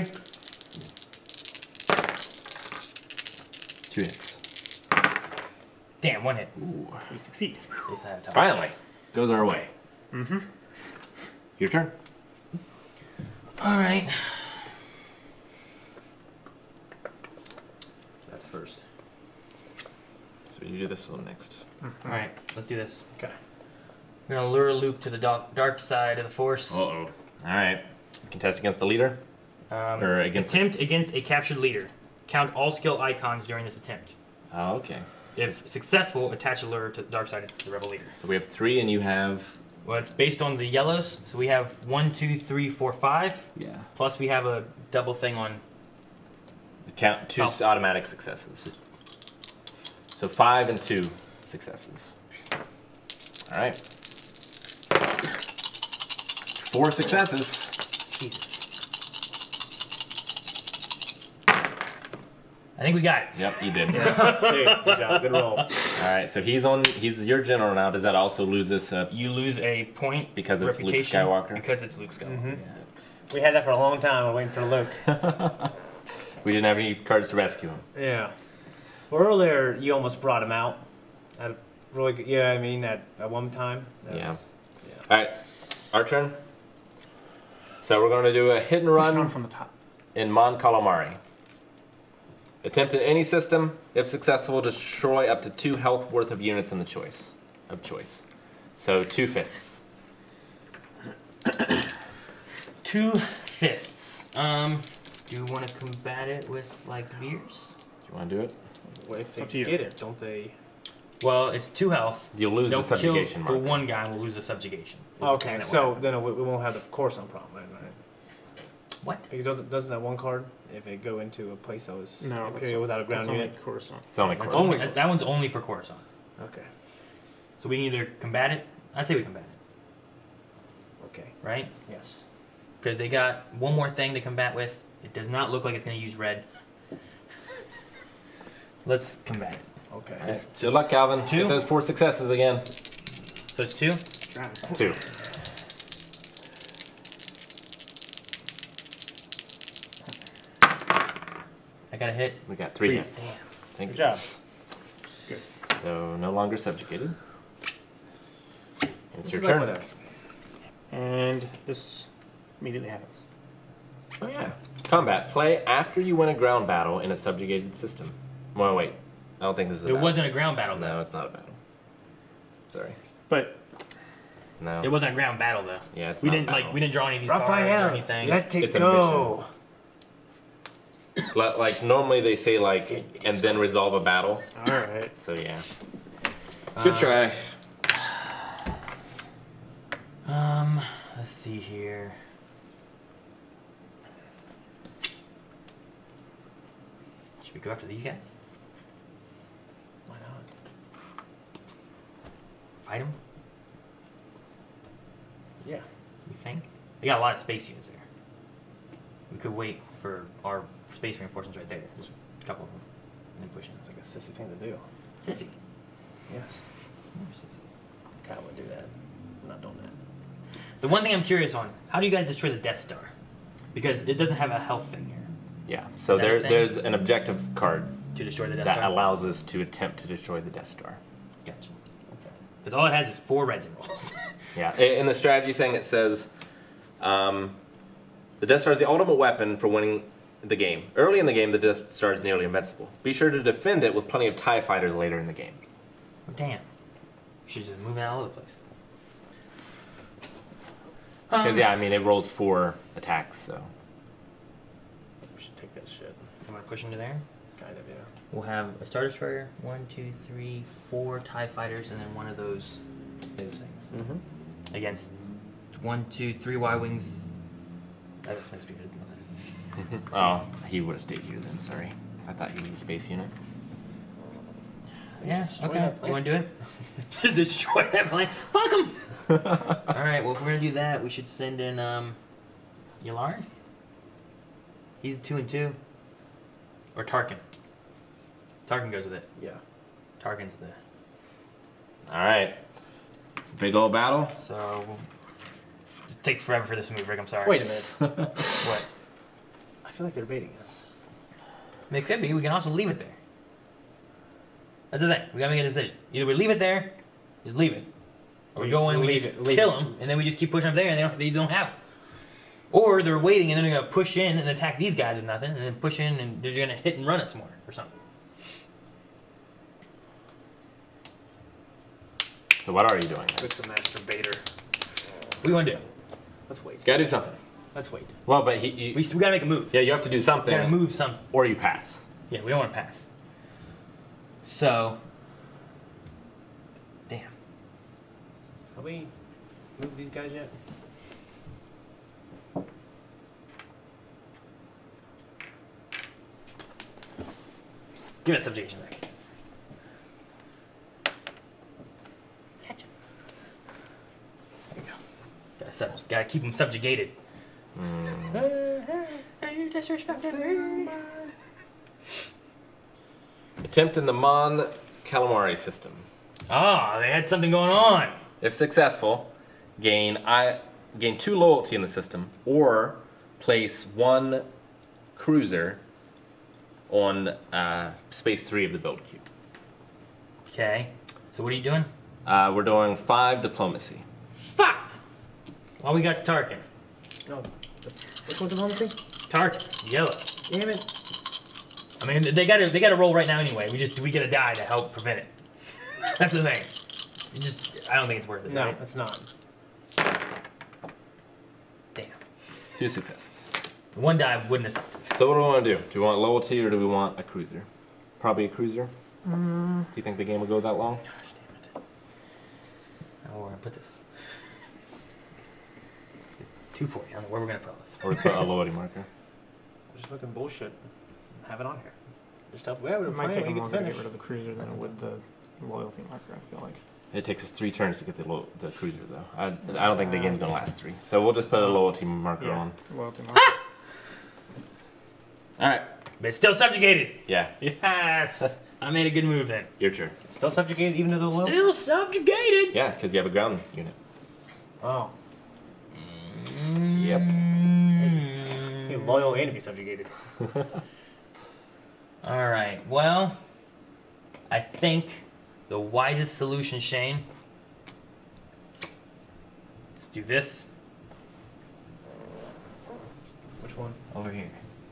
Two hits. Damn, one hit. Ooh. We succeed. At least I have time. Finally. Goes our way. Mm-hmm. Your turn. All right. That's first. So you do this one next. All right, let's do this. Okay. We're gonna lure Luke to the dark, dark side of the Force. Uh oh. All right. Contest against the leader. Um, Or against the- attempt against a captured leader. Count all skill icons during this attempt. Oh, okay. If successful, attach a lure to the dark side of the rebel leader. So we have three, and you have. Well, it's based on the yellows. So we have one, two, three, four, five. Yeah. Plus we have a double thing on. Count two Oh. s automatic successes. So five and two successes. All right. Four successes. Jesus. I think we got it. Yep, you did. Dude, good job. Good roll. All right, so he's on. He's your general now. Does that also lose this? Uh, You lose a point Because it's Luke reputation Skywalker? Because it's Luke Skywalker. Mhm. Yeah. We had that for a long time. We're waiting for Luke. we didn't have any cards to rescue him. Yeah. Well, earlier you almost brought him out. At a really good, yeah, I mean, at, at one time. That Yeah. was- All right, our turn. So we're going to do a hit and Push it on run from the top. in Mon Calamari. Attempt in any system. If successful, destroy up to two health worth of units in the choice of choice. So two fists. Two fists. Um, do you want to combat it with like veers? Do you want to do it? Well, if they up to you. get it, don't they? Well, it's two health. You'll lose They'll the subjugation kill the marker. one guy and we'll lose the subjugation. is the thing Okay, that will so happen. then we, we won't have the Coruscant problem, then, right? What? Because doesn't, doesn't that one card, if it go into a place that was No, that's, Imperial without a ground that's only unit? Coruscant. It's only That's Coruscant. only, that, that one's only for Coruscant. Okay. So we can either combat it. I'd say we combat it, Okay. right? Yes. Because they got one more thing to combat with. It does not look like it's going to use red. Let's combat it. Okay. Alright. Good luck, Calvin. Two. Get those four successes again. So it's two. Two. I got a hit. We got three Three. hits. Damn. Thank Good you. job. Good. So no longer subjugated. It's This your is like turn. whatever. And this immediately happens. Oh yeah. Combat. Play after you win a ground battle in a subjugated system. Well, wait. I don't think this is a It battle. wasn't a ground battle though. No, it's not a battle. Sorry. But No. It wasn't a ground battle though. Yeah, it's we not a didn't like battle. we didn't draw any of these cards or Raphael, anything. let it It's a go. Li- Like normally they say like and then resolve a battle. all right. So yeah. Uh, Good try. Um, let's see here. Should we go after these guys? Why not? Fight them? Yeah. You think? They got a lot of space units there. We could wait for our space reinforcements right there. Just a couple of them, and then push in. It's like a sissy thing to do. Sissy. Yes. More sissy. Kind of would do that. I'm not doing that. The one thing I'm curious on: how do you guys destroy the Death Star? Because it doesn't have a health thing here Yeah. So Is that a there thing? there's an objective card to destroy the Death that Star. allows us to attempt to destroy the Death Star. Gotcha. Because all it has is four reds and rolls. Yeah. i- In the strategy thing, it says um, the Death Star is the ultimate weapon for winning the game. Early in the game, the Death Star is nearly invincible. Be sure to defend it with plenty of TIE fighters later in the game. Oh, damn. She's just moving all over the place. Because Um, yeah, I mean it rolls four attacks, so We should take that shit. You want to push into there? Kind of, yeah. We'll have a Star Destroyer, one, two, three, four TIE fighters, and then one of those those things. Mm-hmm. Against one, two, three Y-Wings. Oh, that's my speed, nothing. oh, he would have stayed here then. Sorry, I thought he was a space unit. Yeah, Destroy okay. that You plane. want to do it? Just destroy that plane. Fuck him! Alright, well, if we're going to do that, we should send in, um, Yularen? He's two and two. Or Tarkin. Tarkin goes with it. Yeah. Tarkin's the... All right, big old battle. So... It takes forever for this to move, Rick. I'm sorry. Wait a minute. What? I feel like they're baiting us. I mean, it could be. We can also leave it there. That's the thing. We gotta make a decision. Either we leave it there, just leave it, or we go in and we Leave just it, leave kill it. them, and then we just keep pushing up there, and they don't, they don't have it. Or they're waiting, and then they're gonna push in and attack these guys with nothing, and then push in, and they're gonna hit and run us more, or something. So what are you doing? It's a masturbator. What do you want to do? Let's wait. Gotta do something. Let's wait. Well, but he, you, We, we gotta make a move. yeah, you have to do We something, gotta move something. or you pass. Yeah, we don't want to pass. So. Damn. Have we moved these guys yet? Give me that subjugation back. Catch him. There you go. Gotta, sub gotta keep him subjugated. Are you disrespecting me? Attempt in the Mon Calamari system. Ah, they had something going on. If successful, gain I gain two loyalty in the system, or place one cruiser on uh, space three of the build queue. Okay. So what are you doing? Uh, we're doing five diplomacy. Fuck! All we got's Tarkin. No. Which one's the moment thing? Tarkin. Yellow. Damn it. I mean, they gotta they gotta roll right now anyway. We just we gotta die to help prevent it. That's the thing. You just I don't think it's worth it. No, Right? it's not. Damn. Two successes. One die wouldn't have stopped. So what do we want to do? Do we want loyalty or do we want a cruiser? Probably a cruiser. Mm. Do you think the game will go that long? Gosh damn it. Now where we're gonna put this? two forty. I don't know where we're gonna put this. Or put a loyalty marker? Just fucking bullshit. Have it on here. Just help. Yeah, we're It might playing take when them you get longer to to get finish. rid of the cruiser than it would the loyalty marker, I feel like. It takes us three turns to get the lo the cruiser though. I, I don't think the game's gonna last three. So we'll just put a loyalty marker Yeah, on. loyalty marker. All right. But it's still subjugated. Yeah. Yes. I made a good move then. Your turn. Still subjugated even to the will? Still subjugated. Yeah, because you have a ground unit. Oh. Yep. You're loyal and to be subjugated. All right. Well, I think the wisest solution, Shane. Let's do this Which one? over here.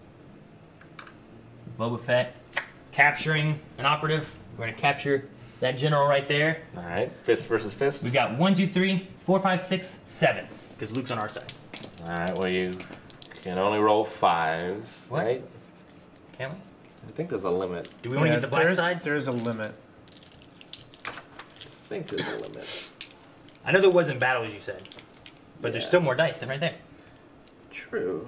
Boba Fett capturing an operative. We're gonna capture that general right there. All right. Fist versus fist. We got one, two, three, four, five, six, seven. Because Luke's on our side. All right. Well, you can only roll five. What? Right? Can't we? I think there's a limit. Do we want to Yeah, get the black there's, sides? There's a limit. I think there's a limit. I know there was in battle, as you said. But there's Yeah. still more dice than right there. True.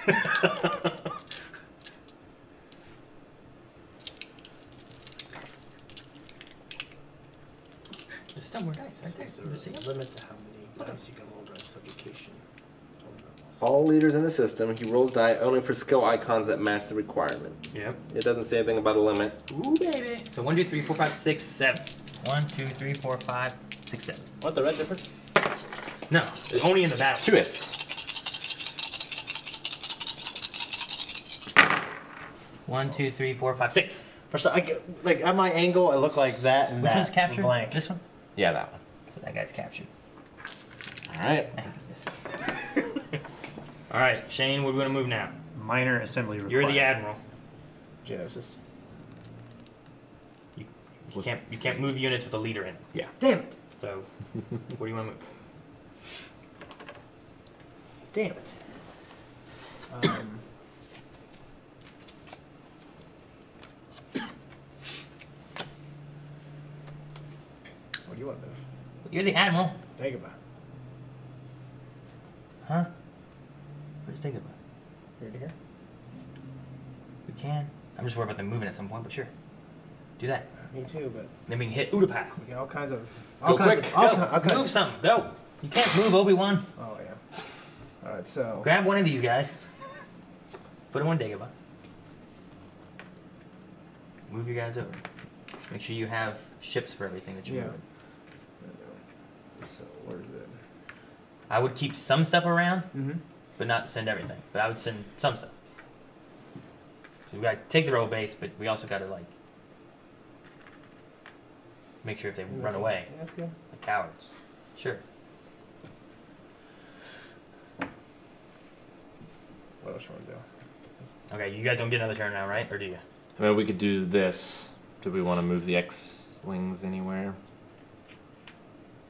There's still more dice right there. There's You see a them? limit to how many dice you can roll by subjugation. All leaders in the system, he rolls die only for skill icons that match the requirement. Yep. It doesn't say anything about a limit. Ooh, baby. So one, two, three, four, five, six, seven. One, two, three, four, five, six, seven. What, the red difference? No, it's only in the battle. Two hits. One, two, three, four, five, six. For some, I get, like at my angle, I look like that and Which that. one's captured? Blank. This one? Yeah, that one. So that guy's captured. All right. I hate this. All right, Shane, we're going to move now. Minor assembly required. You're the admiral. Genesis. You, you can't you can't move units with a leader in. Yeah. Damn it. So, what do you want to move? Damn it. Um, what do you want to move? You're the admiral. Dagobah. Huh? Where's Dagobah? Here to here? We can. I'm just worried about them moving at some point, but sure. Do that. Me too, but Then we can hit Utapau. we got all kinds of. Go All kinds quick. Of, all, Go. ki- all kinds Move of, something. Go. You can't move, Obi-Wan. Oh yeah. All right, so. Grab one of these guys. Put him on Dagobah. Move your guys over. Make sure you have ships for everything that you're Yeah. moving. So where's it? I would keep some stuff around, Mm-hmm. but not send everything. But I would send some stuff. So we gotta take the rebel base, but we also gotta like make sure if they run away, Yeah, that's good. like cowards. Sure. What else you want to do? Okay, you guys don't get another turn now, right? Or do you? I mean, we could do this. Do we want to move the X-wings anywhere?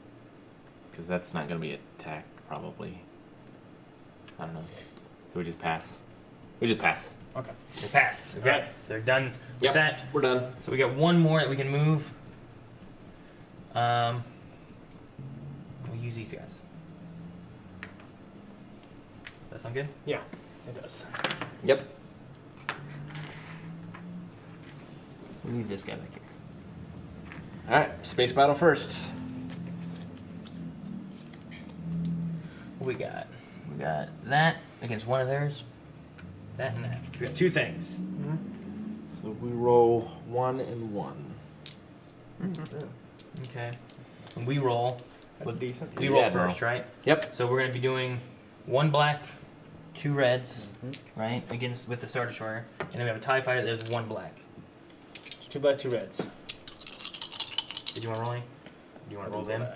because that's not going to be attacked, probably. I don't know. So we just pass. We just pass. Okay. They pass. Okay. Alright. So they're done with Yep. that. We're done. So we got one more that we can move. Um, we'll use these guys. That sound good? Yeah, it does. Yep. We'll use this guy back here. All right. Space battle first. What we got? We got that against one of theirs. That and that. We got two things. So we roll one and one. Okay. And we roll. That's decent. We roll Yeah, first, roll. right? Yep. So we're gonna be doing one black, two reds, right? Against with the Star Destroyer, and then we have a TIE Fighter. There's one black. Two black, two reds. Did you want to roll any? Do you want to roll them?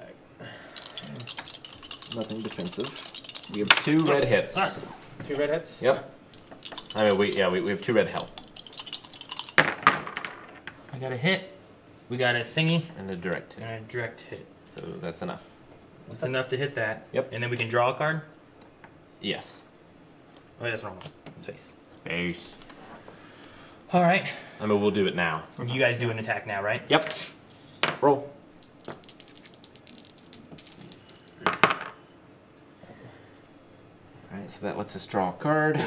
Nothing defensive. We have two red hits. Ah. Two red heads? Yep. I mean, we yeah we, we have two red health I got a hit. We got a thingy and a direct hit. and a direct hit. So that's enough. That's enough to hit that. Yep. And then we can draw a card. Yes. Oh, that's wrong one. Space. Space. All right. I mean, we'll do it now. You guys do an attack now, right? Yep. Roll. All right. So that lets us draw a card.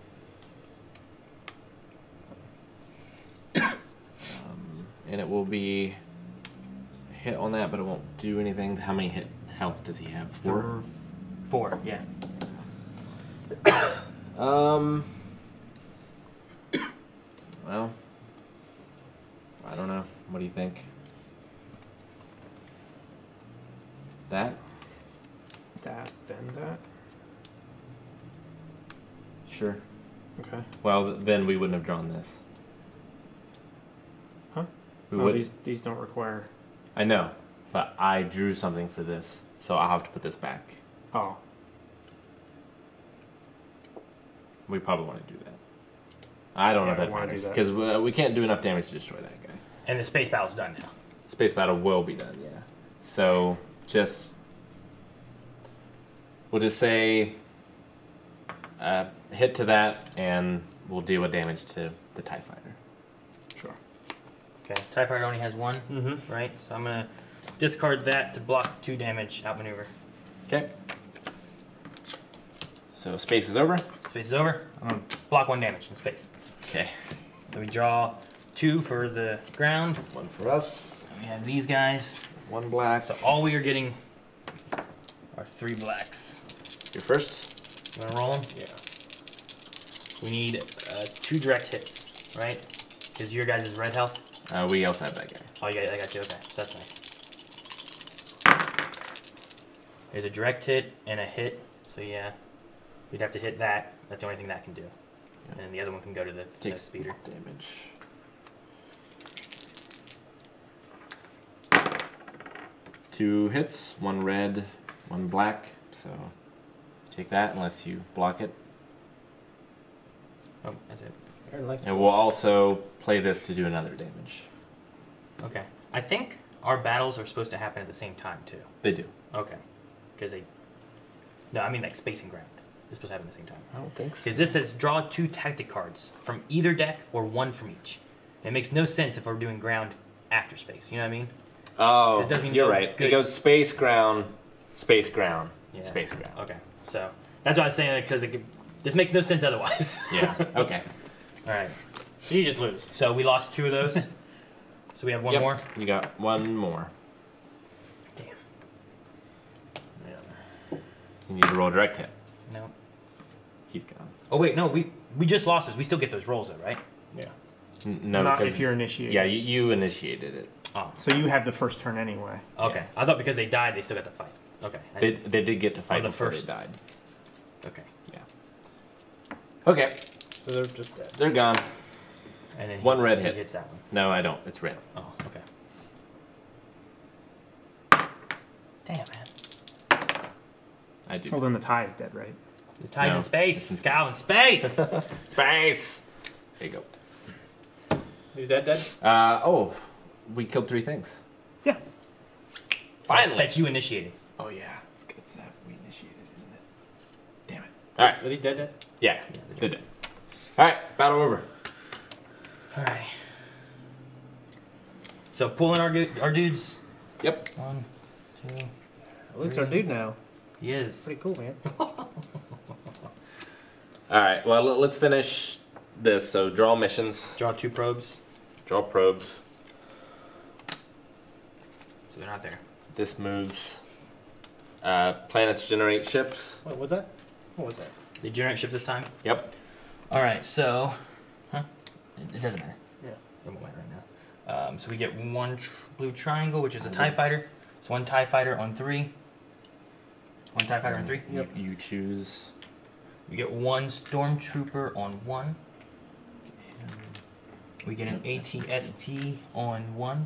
um, and it will be a hit on that, but it won't do anything. How many hit health does he have? Four. Four. Yeah. Um. Well, I don't know. What do you think? That? That, then that. Sure. Okay. Well, th- then we wouldn't have drawn this. Huh? We Oh, would. these these don't require. I know, but I drew something for this, so I'll have to put this back. Oh. We probably want to do that. I don't Yeah, know if I that wanna do matters that. because we, we can't do enough damage to destroy that guy. And the space battle's done now. Space battle will be done, yeah. So just we'll just say uh, hit to that, and we'll deal with damage to the TIE Fighter. Sure. Okay. TIE Fighter only has one, Mm-hmm. right? So I'm gonna discard that to block two damage outmaneuver. Okay. So space is over. Space is over. I'm gonna block one damage in space. Okay. So we draw two for the ground. One for us. We have these guys. One black. So all we are getting are three blacks. You're first. You wanna roll them? Yeah. We need uh, two direct hits, right? Because your guys' red health. Uh, we also have that guy. Oh, you got, I got you. Okay, that's nice. There's a direct hit and a hit. So yeah, we'd have to hit that. That's the only thing that can do. Yeah. And then the other one can go to the Takes snow speeder. damage. Two hits, one red, one black. So take that unless you block it. Oh, that's it. Aaron likes And we'll also play this to do another damage. Okay. I think our battles are supposed to happen at the same time too. They do. Okay. Because they. No, I mean like space and ground. They're supposed to happen at the same time. I don't think so. Because this says draw two tactic cards from either deck or one from each. It makes no sense if we're doing ground after space. You know what I mean? Oh, It doesn't mean you're no right. good- It goes space, ground, space, ground, Yeah. space, ground. Okay. So that's why I was saying because it could, this makes no sense otherwise. Yeah, okay. All right. You just lose. So we lost two of those. So we have one Yep, more. You got one more. Damn. Yeah. You need to roll a direct hit. No. He's gone. Oh wait, no. We we just lost those. We still get those rolls though, right? Yeah. N- no, Not because if you're initiated. Yeah, you, you initiated it. Oh. So you have the first turn anyway. Okay. I thought because they died, they still got to fight. Okay. I They, see. they did get to fight the before first. they died. Okay. Yeah. Okay, So they're just dead. they're gone. And then he One hits- red he hit. hits that one. No, I don't. It's red. Oh, okay. Damn, man. I do. Well, then the tie is dead, right? The tie's No, in space. it's in Scout in space. Space! There you go. He's dead, dead? Uh, oh, we killed three things. Yeah. Finally! That you initiated. Oh yeah, it's good stuff. We initiated, isn't it? Damn it. All right. Are these dead dead? Yeah, Yeah, they're dead. All right, battle over. All right. So pulling our du- our dudes. Yep. One, two. Luke's our dude now. He is. Pretty cool, man. All right. Well, l- let's finish this. So draw missions, Draw two probes. draw probes. So they're not there. This moves. Uh, planets generate ships. What was that? What was that? They generate ships this time. Yep. All right. So, huh? It, it doesn't matter. Yeah. It won't matter right now. Um, so we get one tr- blue triangle, which is a TIE fighter. So one TIE fighter on three. One TIE fighter on three. You, you choose. We get one stormtrooper on one. We get an A T S T on one.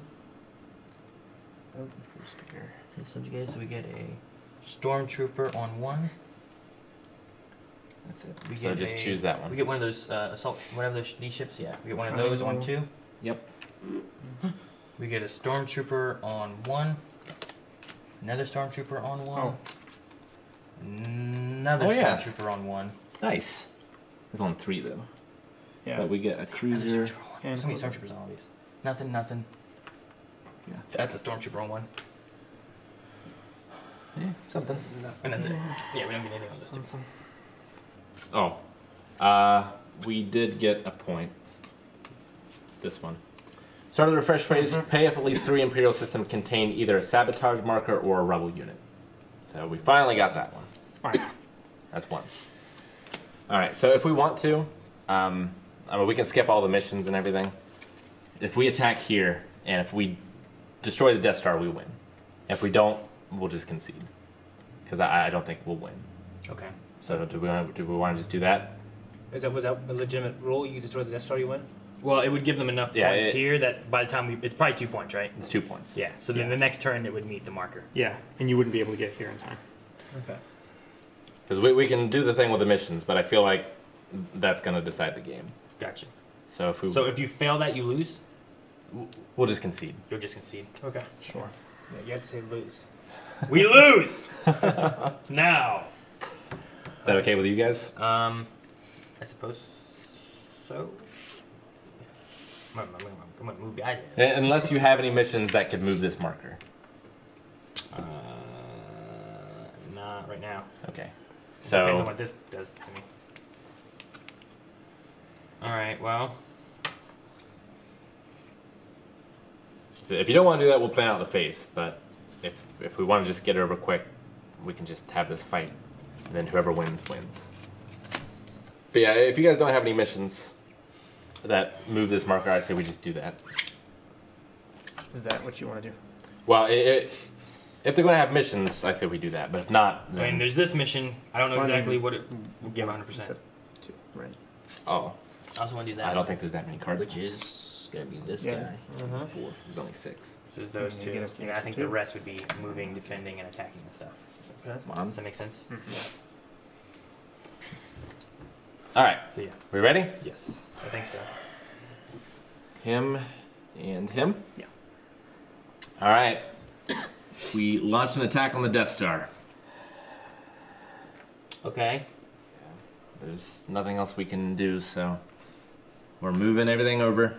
So we get a stormtrooper on one. That's it. We So get just a- choose that one. We get one of those uh, assault, one of those these ships. Yeah, we get one of those on two. Yep. We get a stormtrooper on one. Another stormtrooper on one. Oh. Another Oh, yeah. stormtrooper on one. Nice. It's on three though. Yeah. But we get a Another cruiser. stormtrooper on one. And So many cruiser. stormtroopers on all these. Nothing, nothing. Yeah. That's a stormtrooper on one. Yeah, something. And that's it. Yeah, we don't get anything on this two. Oh. Uh, we did get a point. This one. Start of the refresh phase. Pay if at least three Imperial systems contain either a sabotage marker or a rebel unit. So we finally got that one. Alright. That's one. All right. So if we want to, um, I mean, we can skip all the missions and everything. If we attack here and if we destroy the Death Star, we win. If we don't, we'll just concede. Because I, I don't think we'll win. Okay. So do we want do we want to just do that? Is that was that a legitimate rule? You destroy the Death Star, you win. Well, it would give them enough Yeah, points it- here that by the time we, it's probably two points, right? It's two points. Yeah. So then Yeah. the next turn it would meet the marker. Yeah, and you wouldn't be able to get here in time. Okay. Because we, we can do the thing with the missions, but I feel like that's going to decide the game. Gotcha. So if we So if you fail that, you lose. we'll just concede. You'll just concede. Okay. Sure. Yeah, you have to say lose. We lose. Now. Is that okay with you guys? Um, I suppose so. I'm gonna, I'm gonna, I'm gonna move guys. Uh, Unless you have any missions that could move this marker. Uh, not right now. Okay. Depends on So what this does to me. All right. Well. so if you don't want to do that, we'll plan out the phase. But if if we want to just get it over quick, we can just have this fight, and then whoever wins wins. But yeah, if you guys don't have any missions that move this marker, I say we just do that. Is that what you want to do? Well, it, it, if they're going to have missions, I say we do that. But if not, I then, mean, there's this mission. I don't know Well, I mean, exactly what it will give one hundred percent. Set two, right. oh, I also want to do that. I don't think there's that many cards. Which is gonna be this Yeah. guy. Uh-huh. Four. There's only six. Just those Yeah, two. get us the Yeah, I extra think two. the rest would be moving, defending, and attacking and stuff. Okay. Mom. Does that make sense? All right, So yeah. we ready? Yes, I think so. Him and him. Yeah. All right. We launch an attack on the Death Star. Okay. There's nothing else we can do, so we're moving everything over.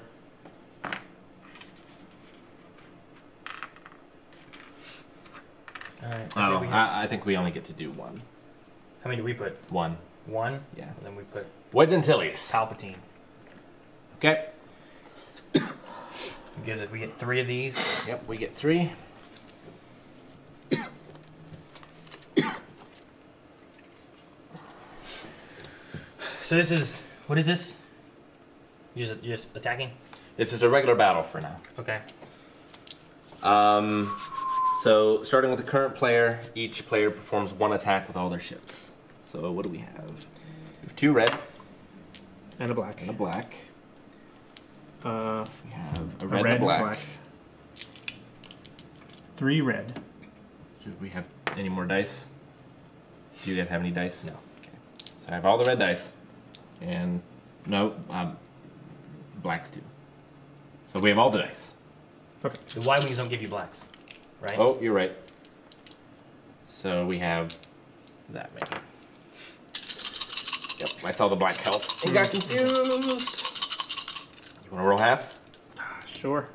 All right. Oh, we have, I, I think we only get to do one. how many do we put? One. One. Yeah. And then we put Wedge Antilles. Palpatine. Okay. Because if we get three of these, Yep, we get three. so this is what is this? You're just, you're just attacking. It's just a regular battle for now. Okay. Um, so starting with the current player, each player performs one attack with all their ships. So what do we have? We have two red And a black. and a black. Uh, We have a a red, red and a black. black. Three red. Do we have any more dice? Do you guys have any dice? No. Okay. So I have all the red dice. And no, um, blacks too. So we have all the dice. Okay. The Y wings don't give you blacks, right? Oh, you're right. So we have that maybe. Yep, I saw the black health and got confused. You want to roll half? Sure.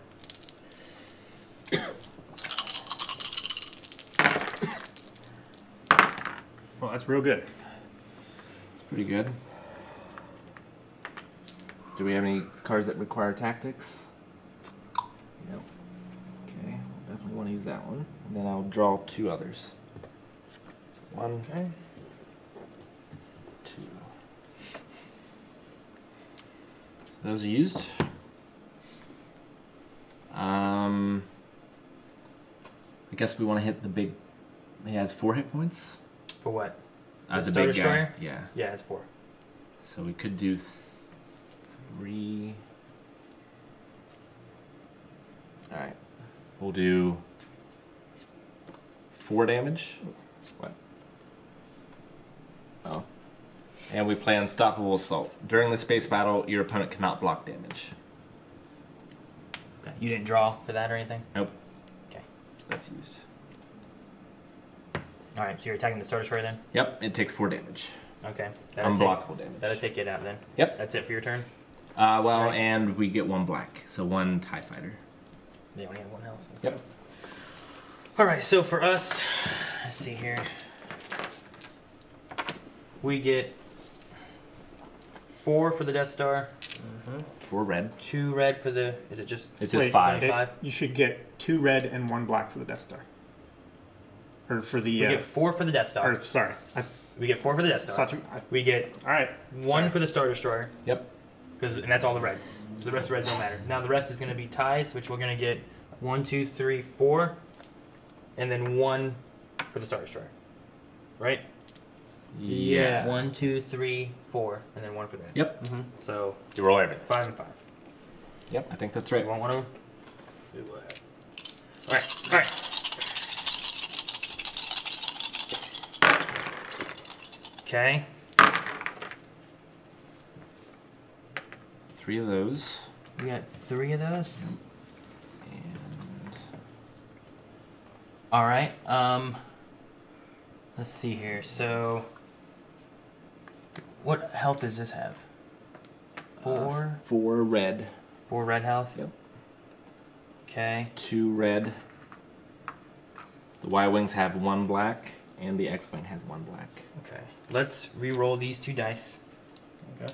Well, that's real good. Pretty good. Do we have any cards that require tactics? Nope. Okay, we'll definitely want to use that one. And then I'll draw two others. One. Okay. Two. Those are used. Um, I guess we want to hit the big. He has four hit points. For what? Uh, The the Star big guy. Destroyer? Yeah. Yeah, it's four. So we could do th three. All right. We'll do four damage. What? Oh. And we play Unstoppable Assault. During the space battle, your opponent cannot block damage. Okay. You didn't draw for that or anything? Nope. Okay. So that's used. Alright, so you're attacking the Star Destroyer then? Yep, it takes four damage. Okay. That'll Unblockable take, damage. That'll take it out then. Yep. That's it for your turn? Uh, well, Right. and we get one black, so one TIE Fighter. They only have one health. Yep. Alright, so for us, let's see here. We get four for the Death Star, Four red. two red for the. Is it just. It's Wait, just five. it- Five. You should get two red and one black for the Death Star. Or for the. We Uh, get four for the Death Star. or, sorry. I We get four for the Death Star. thought you. I, We get all right. one Sorry. for the Star Destroyer, Yep. cause, and that's all the reds. So the rest of the reds don't matter. Now the rest is going to be ties, which we're going to get one, two, three, four, and then one for the Star Destroyer. Right? Yeah. One, two, three, four, and then one for that. Yep. Mm-hmm. So You roll everything. five and five. Yep, I think that's You right. want one of them? All right. All right. Okay. Three of those. We got three of those. And All right. Um. Let's see here. So, what health does this have? Four. uh, four red. Four red health. Yep. Okay. Two red. The Y-Wings have one black, and the X-Wing has one black. Okay. Let's re-roll these two dice. Okay.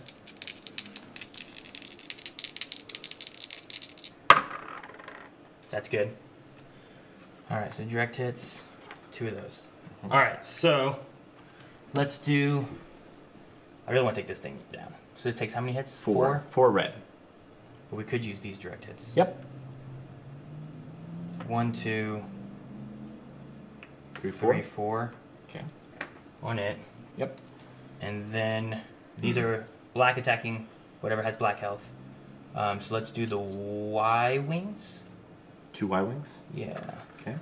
That's good. All right. So direct hits. Two of those. All right. So, let's do. I really want to take this thing down. So this takes how many hits? Four. Four red. But we could use these direct hits. Yep. One, two, Three, four. three, four Okay. on it. Yep. And then these are black attacking whatever has black health. Um, so let's do the Y wings. Two Y-Wings. Yeah. Okay.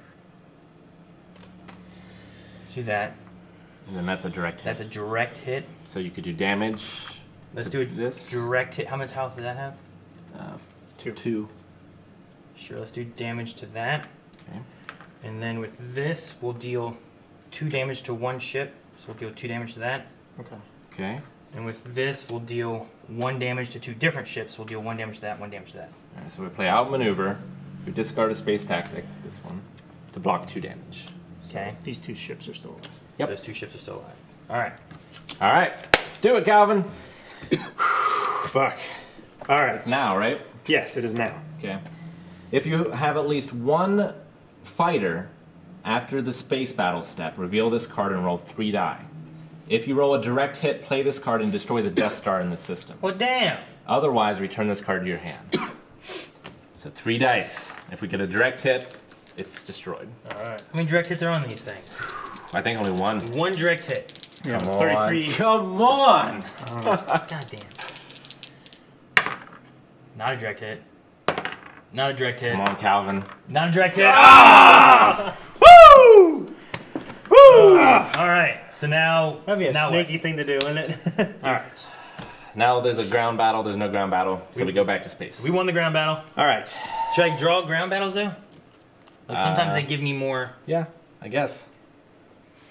Let's do that. And then that's a direct hit. That's a direct hit. So you could do damage. Let's to do a this. direct hit. How much health does that have? Uh, Two. two. Sure, let's do damage to that. Okay. And then with this, we'll deal two damage to one ship. So we'll deal two damage to that. Okay. Okay. And with this, we'll deal one damage to two different ships. We'll deal one damage to that, one damage to that. All right, so we play outmaneuver. We discard a space tactic, this one, to block two damage. Okay. These two ships are still alive. Yep. Those two ships are still alive. All right. All right. Let's do it, Calvin. Fuck. All right. It's now, right? Yes, it is now. Okay. If you have at least one fighter after the space battle step, reveal this card and roll three die. If you roll a direct hit, play this card and destroy the Death Star in the system. Well, damn. Otherwise, return this card to your hand. So three dice. If we get a direct hit, it's destroyed. All right. How many direct hits are on these things? I think only one. One direct hit. Yeah, Come on. thirty-three. Come on! God damn. Not a direct hit. Not a direct hit. Come on, Calvin. Not a direct hit. Ah! Woo! Woo! All right. So now. That'd be a now sneaky thing to do, isn't it? What? All right. Now there's a ground battle, there's no ground battle, so we, go back to space. We won the ground battle. All right. Should I draw ground battles though? Like sometimes Uh, they give me more. Yeah, I guess.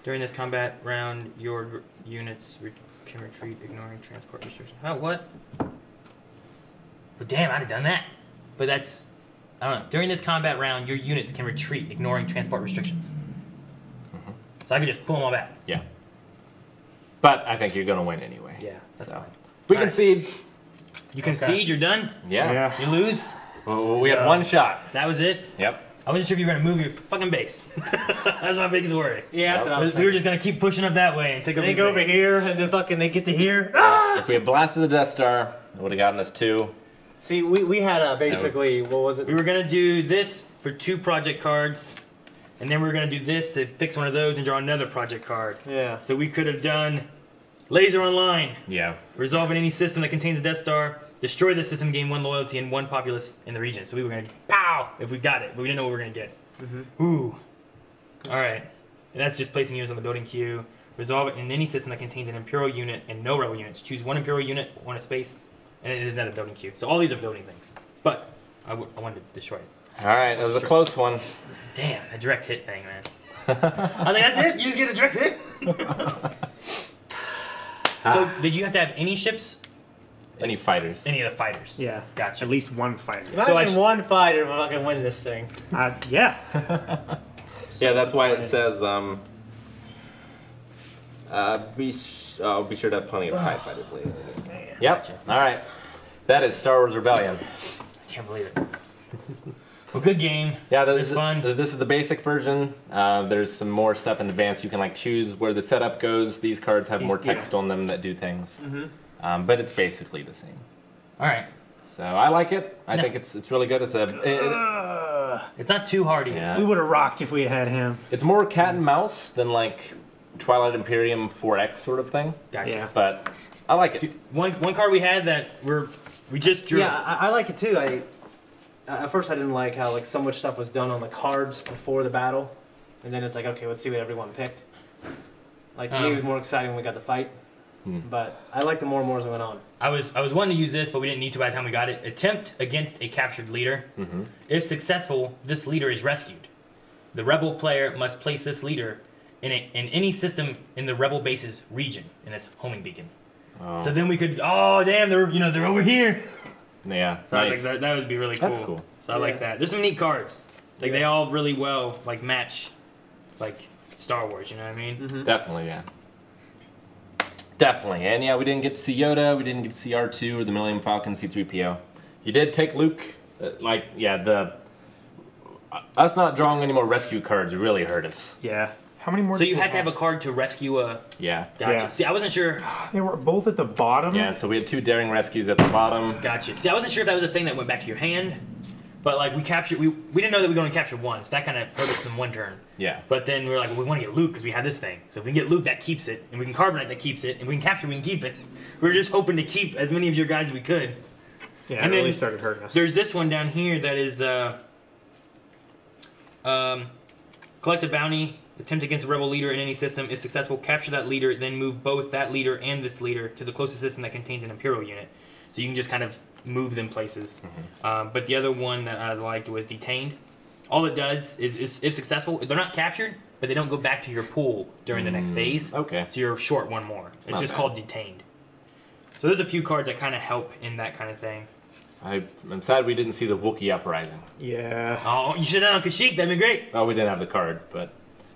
During this combat round, your r- units re- can retreat, ignoring transport restrictions. How? What? But damn, I'd have done that. But that's, I don't know. During this combat round, your units can retreat, ignoring transport restrictions. Mhm. So I could just pull them all back. Yeah. But I think you're gonna win anyway. Yeah, that's So. fine. We All right. concede. You concede, you're done. Yeah. Yeah. You lose. Well, we had Yeah. one shot. That was it. Yep. I wasn't sure if you were gonna move your fucking base. That's my biggest worry. Yeah, that's Yep. what I was We were thinking. just gonna keep pushing up that way and take over. They your go over base. here, and then fucking they get to here. If we had blasted the Death Star, it would have gotten us two. See, we, we had uh, basically, what was it? We were gonna do this for two project cards, and then we were gonna do this to fix one of those and draw another project card. Yeah. So we could have done laser online, Yeah. resolve in any system that contains a Death Star, destroy the system, gain one loyalty and one populace in the region. So we were gonna pow if we got it, but we didn't know what we were gonna get. Mm-hmm. Ooh. All right. And that's just placing units on the building queue. Resolve it in any system that contains an Imperial unit and no Rebel units. Choose one Imperial unit, one a space, and it is another building queue. So all these are building things. But I, w- I wanted to destroy it. All right, that was a close one. Damn, a direct hit thing, man. I was like, that's it? You just get a direct hit? So did you have to have any ships? Any fighters? Any of the fighters? Yeah. Gotcha. At least one fighter. Imagine So I sh- one fighter fucking winning this thing. Uh, yeah. Yeah, that's why it says um. Uh, be sh- oh, be sure to have plenty of TIE fighters later. Yep. All right. That is Star Wars Rebellion. I can't believe it. Well, good game. Yeah, It this was fun. This is the basic version. Uh, there's some more stuff in advance. You can like choose where the setup goes. These cards have These- more yeah. text on them that do things. Mm-hmm. Um, but it's basically the same. All right. So I like it. I No. think it's it's really good. It's a it- It's not too hard either. yeah. We would have rocked if we had had him. It's more cat and mouse than like Twilight Imperium four X sort of thing. Gotcha. Yeah. But I like it. One one card we had that we're we just drew. Yeah, I, I like it too. I at first I didn't like how like so much stuff was done on the cards before the battle, and then it's like, okay, let's see what everyone picked. Like to me, it was Um, more exciting when we got the fight. Hmm. But I like the more and more as it went on. I was I was wanting to use this, but we didn't need to by the time we got it. Attempt against a captured leader. Mm-hmm. If successful, this leader is rescued. The rebel player must place this leader in a, in any system in the rebel base's region in its homing beacon. Oh. So then we could oh damn they're you know they're over here. Yeah. So I Nice. think that, that would be really cool. That's cool. So I like Yeah. that. There's some neat cards. Like they Yeah. all really well like match like Star Wars. You know what I mean? Mm-hmm. Definitely, yeah. Definitely. And yeah, we didn't get to see Yoda, we didn't get to see R two or the Millennium Falcon, C three P O. You did take Luke. Uh, like, yeah, the. Uh, us not drawing any more rescue cards really hurt us. Yeah. How many more? So did you we had to have a card to rescue a. Yeah. Gotcha. Yeah. See, I wasn't sure. They were both at the bottom. Yeah, so we had two daring rescues at the bottom. Gotcha. See, I wasn't sure if that was a thing that went back to your hand, but like we captured, we we didn't know that we were going to capture one, so that kind of hurt us in one turn. Yeah. But then we were like, well, we want to get Luke because we have this thing. So if we can get Luke, that keeps it, and we can carbonite, that keeps it, and we can capture, we can keep it. We were just hoping to keep as many of your guys as we could. Yeah, And it really then started hurting us. There's this one down here that is uh, um, collect a bounty, attempt against a rebel leader in any system. If successful, capture that leader, then move both that leader and this leader to the closest system that contains an Imperial unit. So you can just kind of move them places. Um, but the other one that I liked was detained. All it does is, is, if successful, they're not captured, but they don't go back to your pool during the next phase. Okay. So you're short one more. It's, not just bad. called detained. So there's a few cards that kind of help in that kind of thing. I, I'm sad we didn't see the Wookiee uprising. Yeah. Oh, you should have done Kashyyyk. That'd be great. Oh, we didn't have the card, but.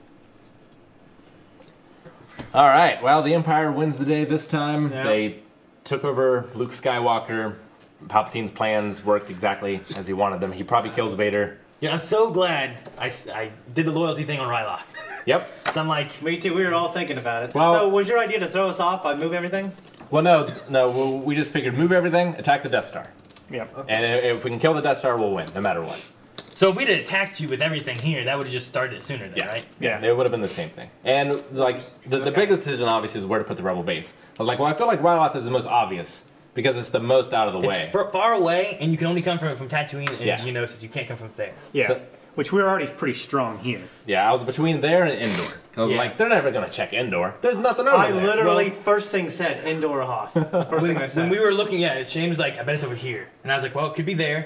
All right. Well, the Empire wins the day this time. Yeah. They took over Luke Skywalker. Palpatine's plans worked exactly as he wanted them. He probably kills Vader. Yeah, I'm so glad I, s- I did the loyalty thing on Ryloth. Yep. So I'm like, Me too. We were all thinking about it. Well- so was your idea to throw us off by move everything? Well, no, no. well, We just figured move everything, attack the Death Star, Yep. and i- if we can kill the Death Star, we'll win, no matter what. so if we'd have attacked you with everything here, that would have just started it sooner then, Yeah. right? Yeah. It would have been the same thing. And like the, the Okay. big decision, obviously, is where to put the rebel base. I was like, well, I feel like Ryloth is the most obvious because it's the most out of the way. It's far, far away, and you can only come from from Tatooine and Yeah. Geonosis. You can't come from there. Yeah. So- Which we're already pretty strong here. Yeah, I was between there and Endor. I was Yeah. like, they're never gonna check Endor. There's nothing over I there. literally Well- first thing said indoor Hoth. First thing I said. When we were looking at it, Shane was like, I bet it's over here. And I was like, well, it could be there.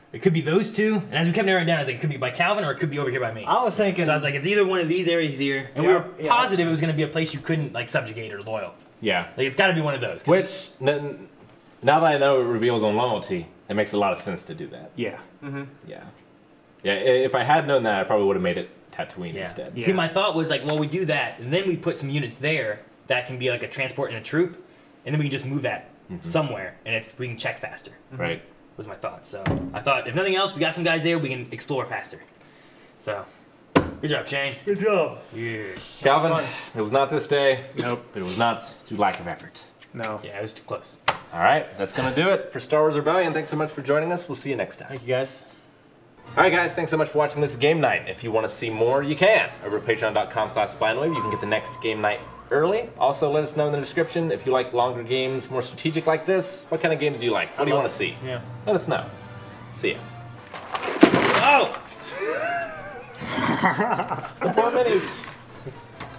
it could be those two. And as we kept narrowing down, I was like, it could be by Calvin or it could be over here by me. I was thinking. So I was like, it's either one of these areas here, and we Yeah, were yeah. positive it was going to be a place you couldn't like subjugate or loyal. Yeah. Like it's got to be one of those. 'cause- Which, n- now that I know it reveals on loyalty, it makes a lot of sense to do that. Yeah. Yeah. Yeah, i- if I had known that, I probably would have made it Tatooine yeah. instead. Yeah. See, my thought was like, well, we do that, and then we put some units there that can be like a transport and a troop, and then we can just move that somewhere, and it's we can check faster. Right. Was my thought. So I thought, if nothing else, we got some guys there, we can explore faster. So, good job, Shane. Good job. Yes. Calvin, it was not this day. Nope. It was not through lack of effort. No. Yeah, it was too close. All right, that's going to do it for Star Wars Rebellion. Thanks so much for joining us. We'll see you next time. Thank you, guys. All right, guys, thanks so much for watching this game night. If you want to see more, you can. Over at patreon.com slash spinewave, you can get the next game night early. Also, let us know in the description if you like longer games, more strategic like this. What kind of games do you like? What do you want to see? Yeah. Let us know. See ya. Oh! The poor minis.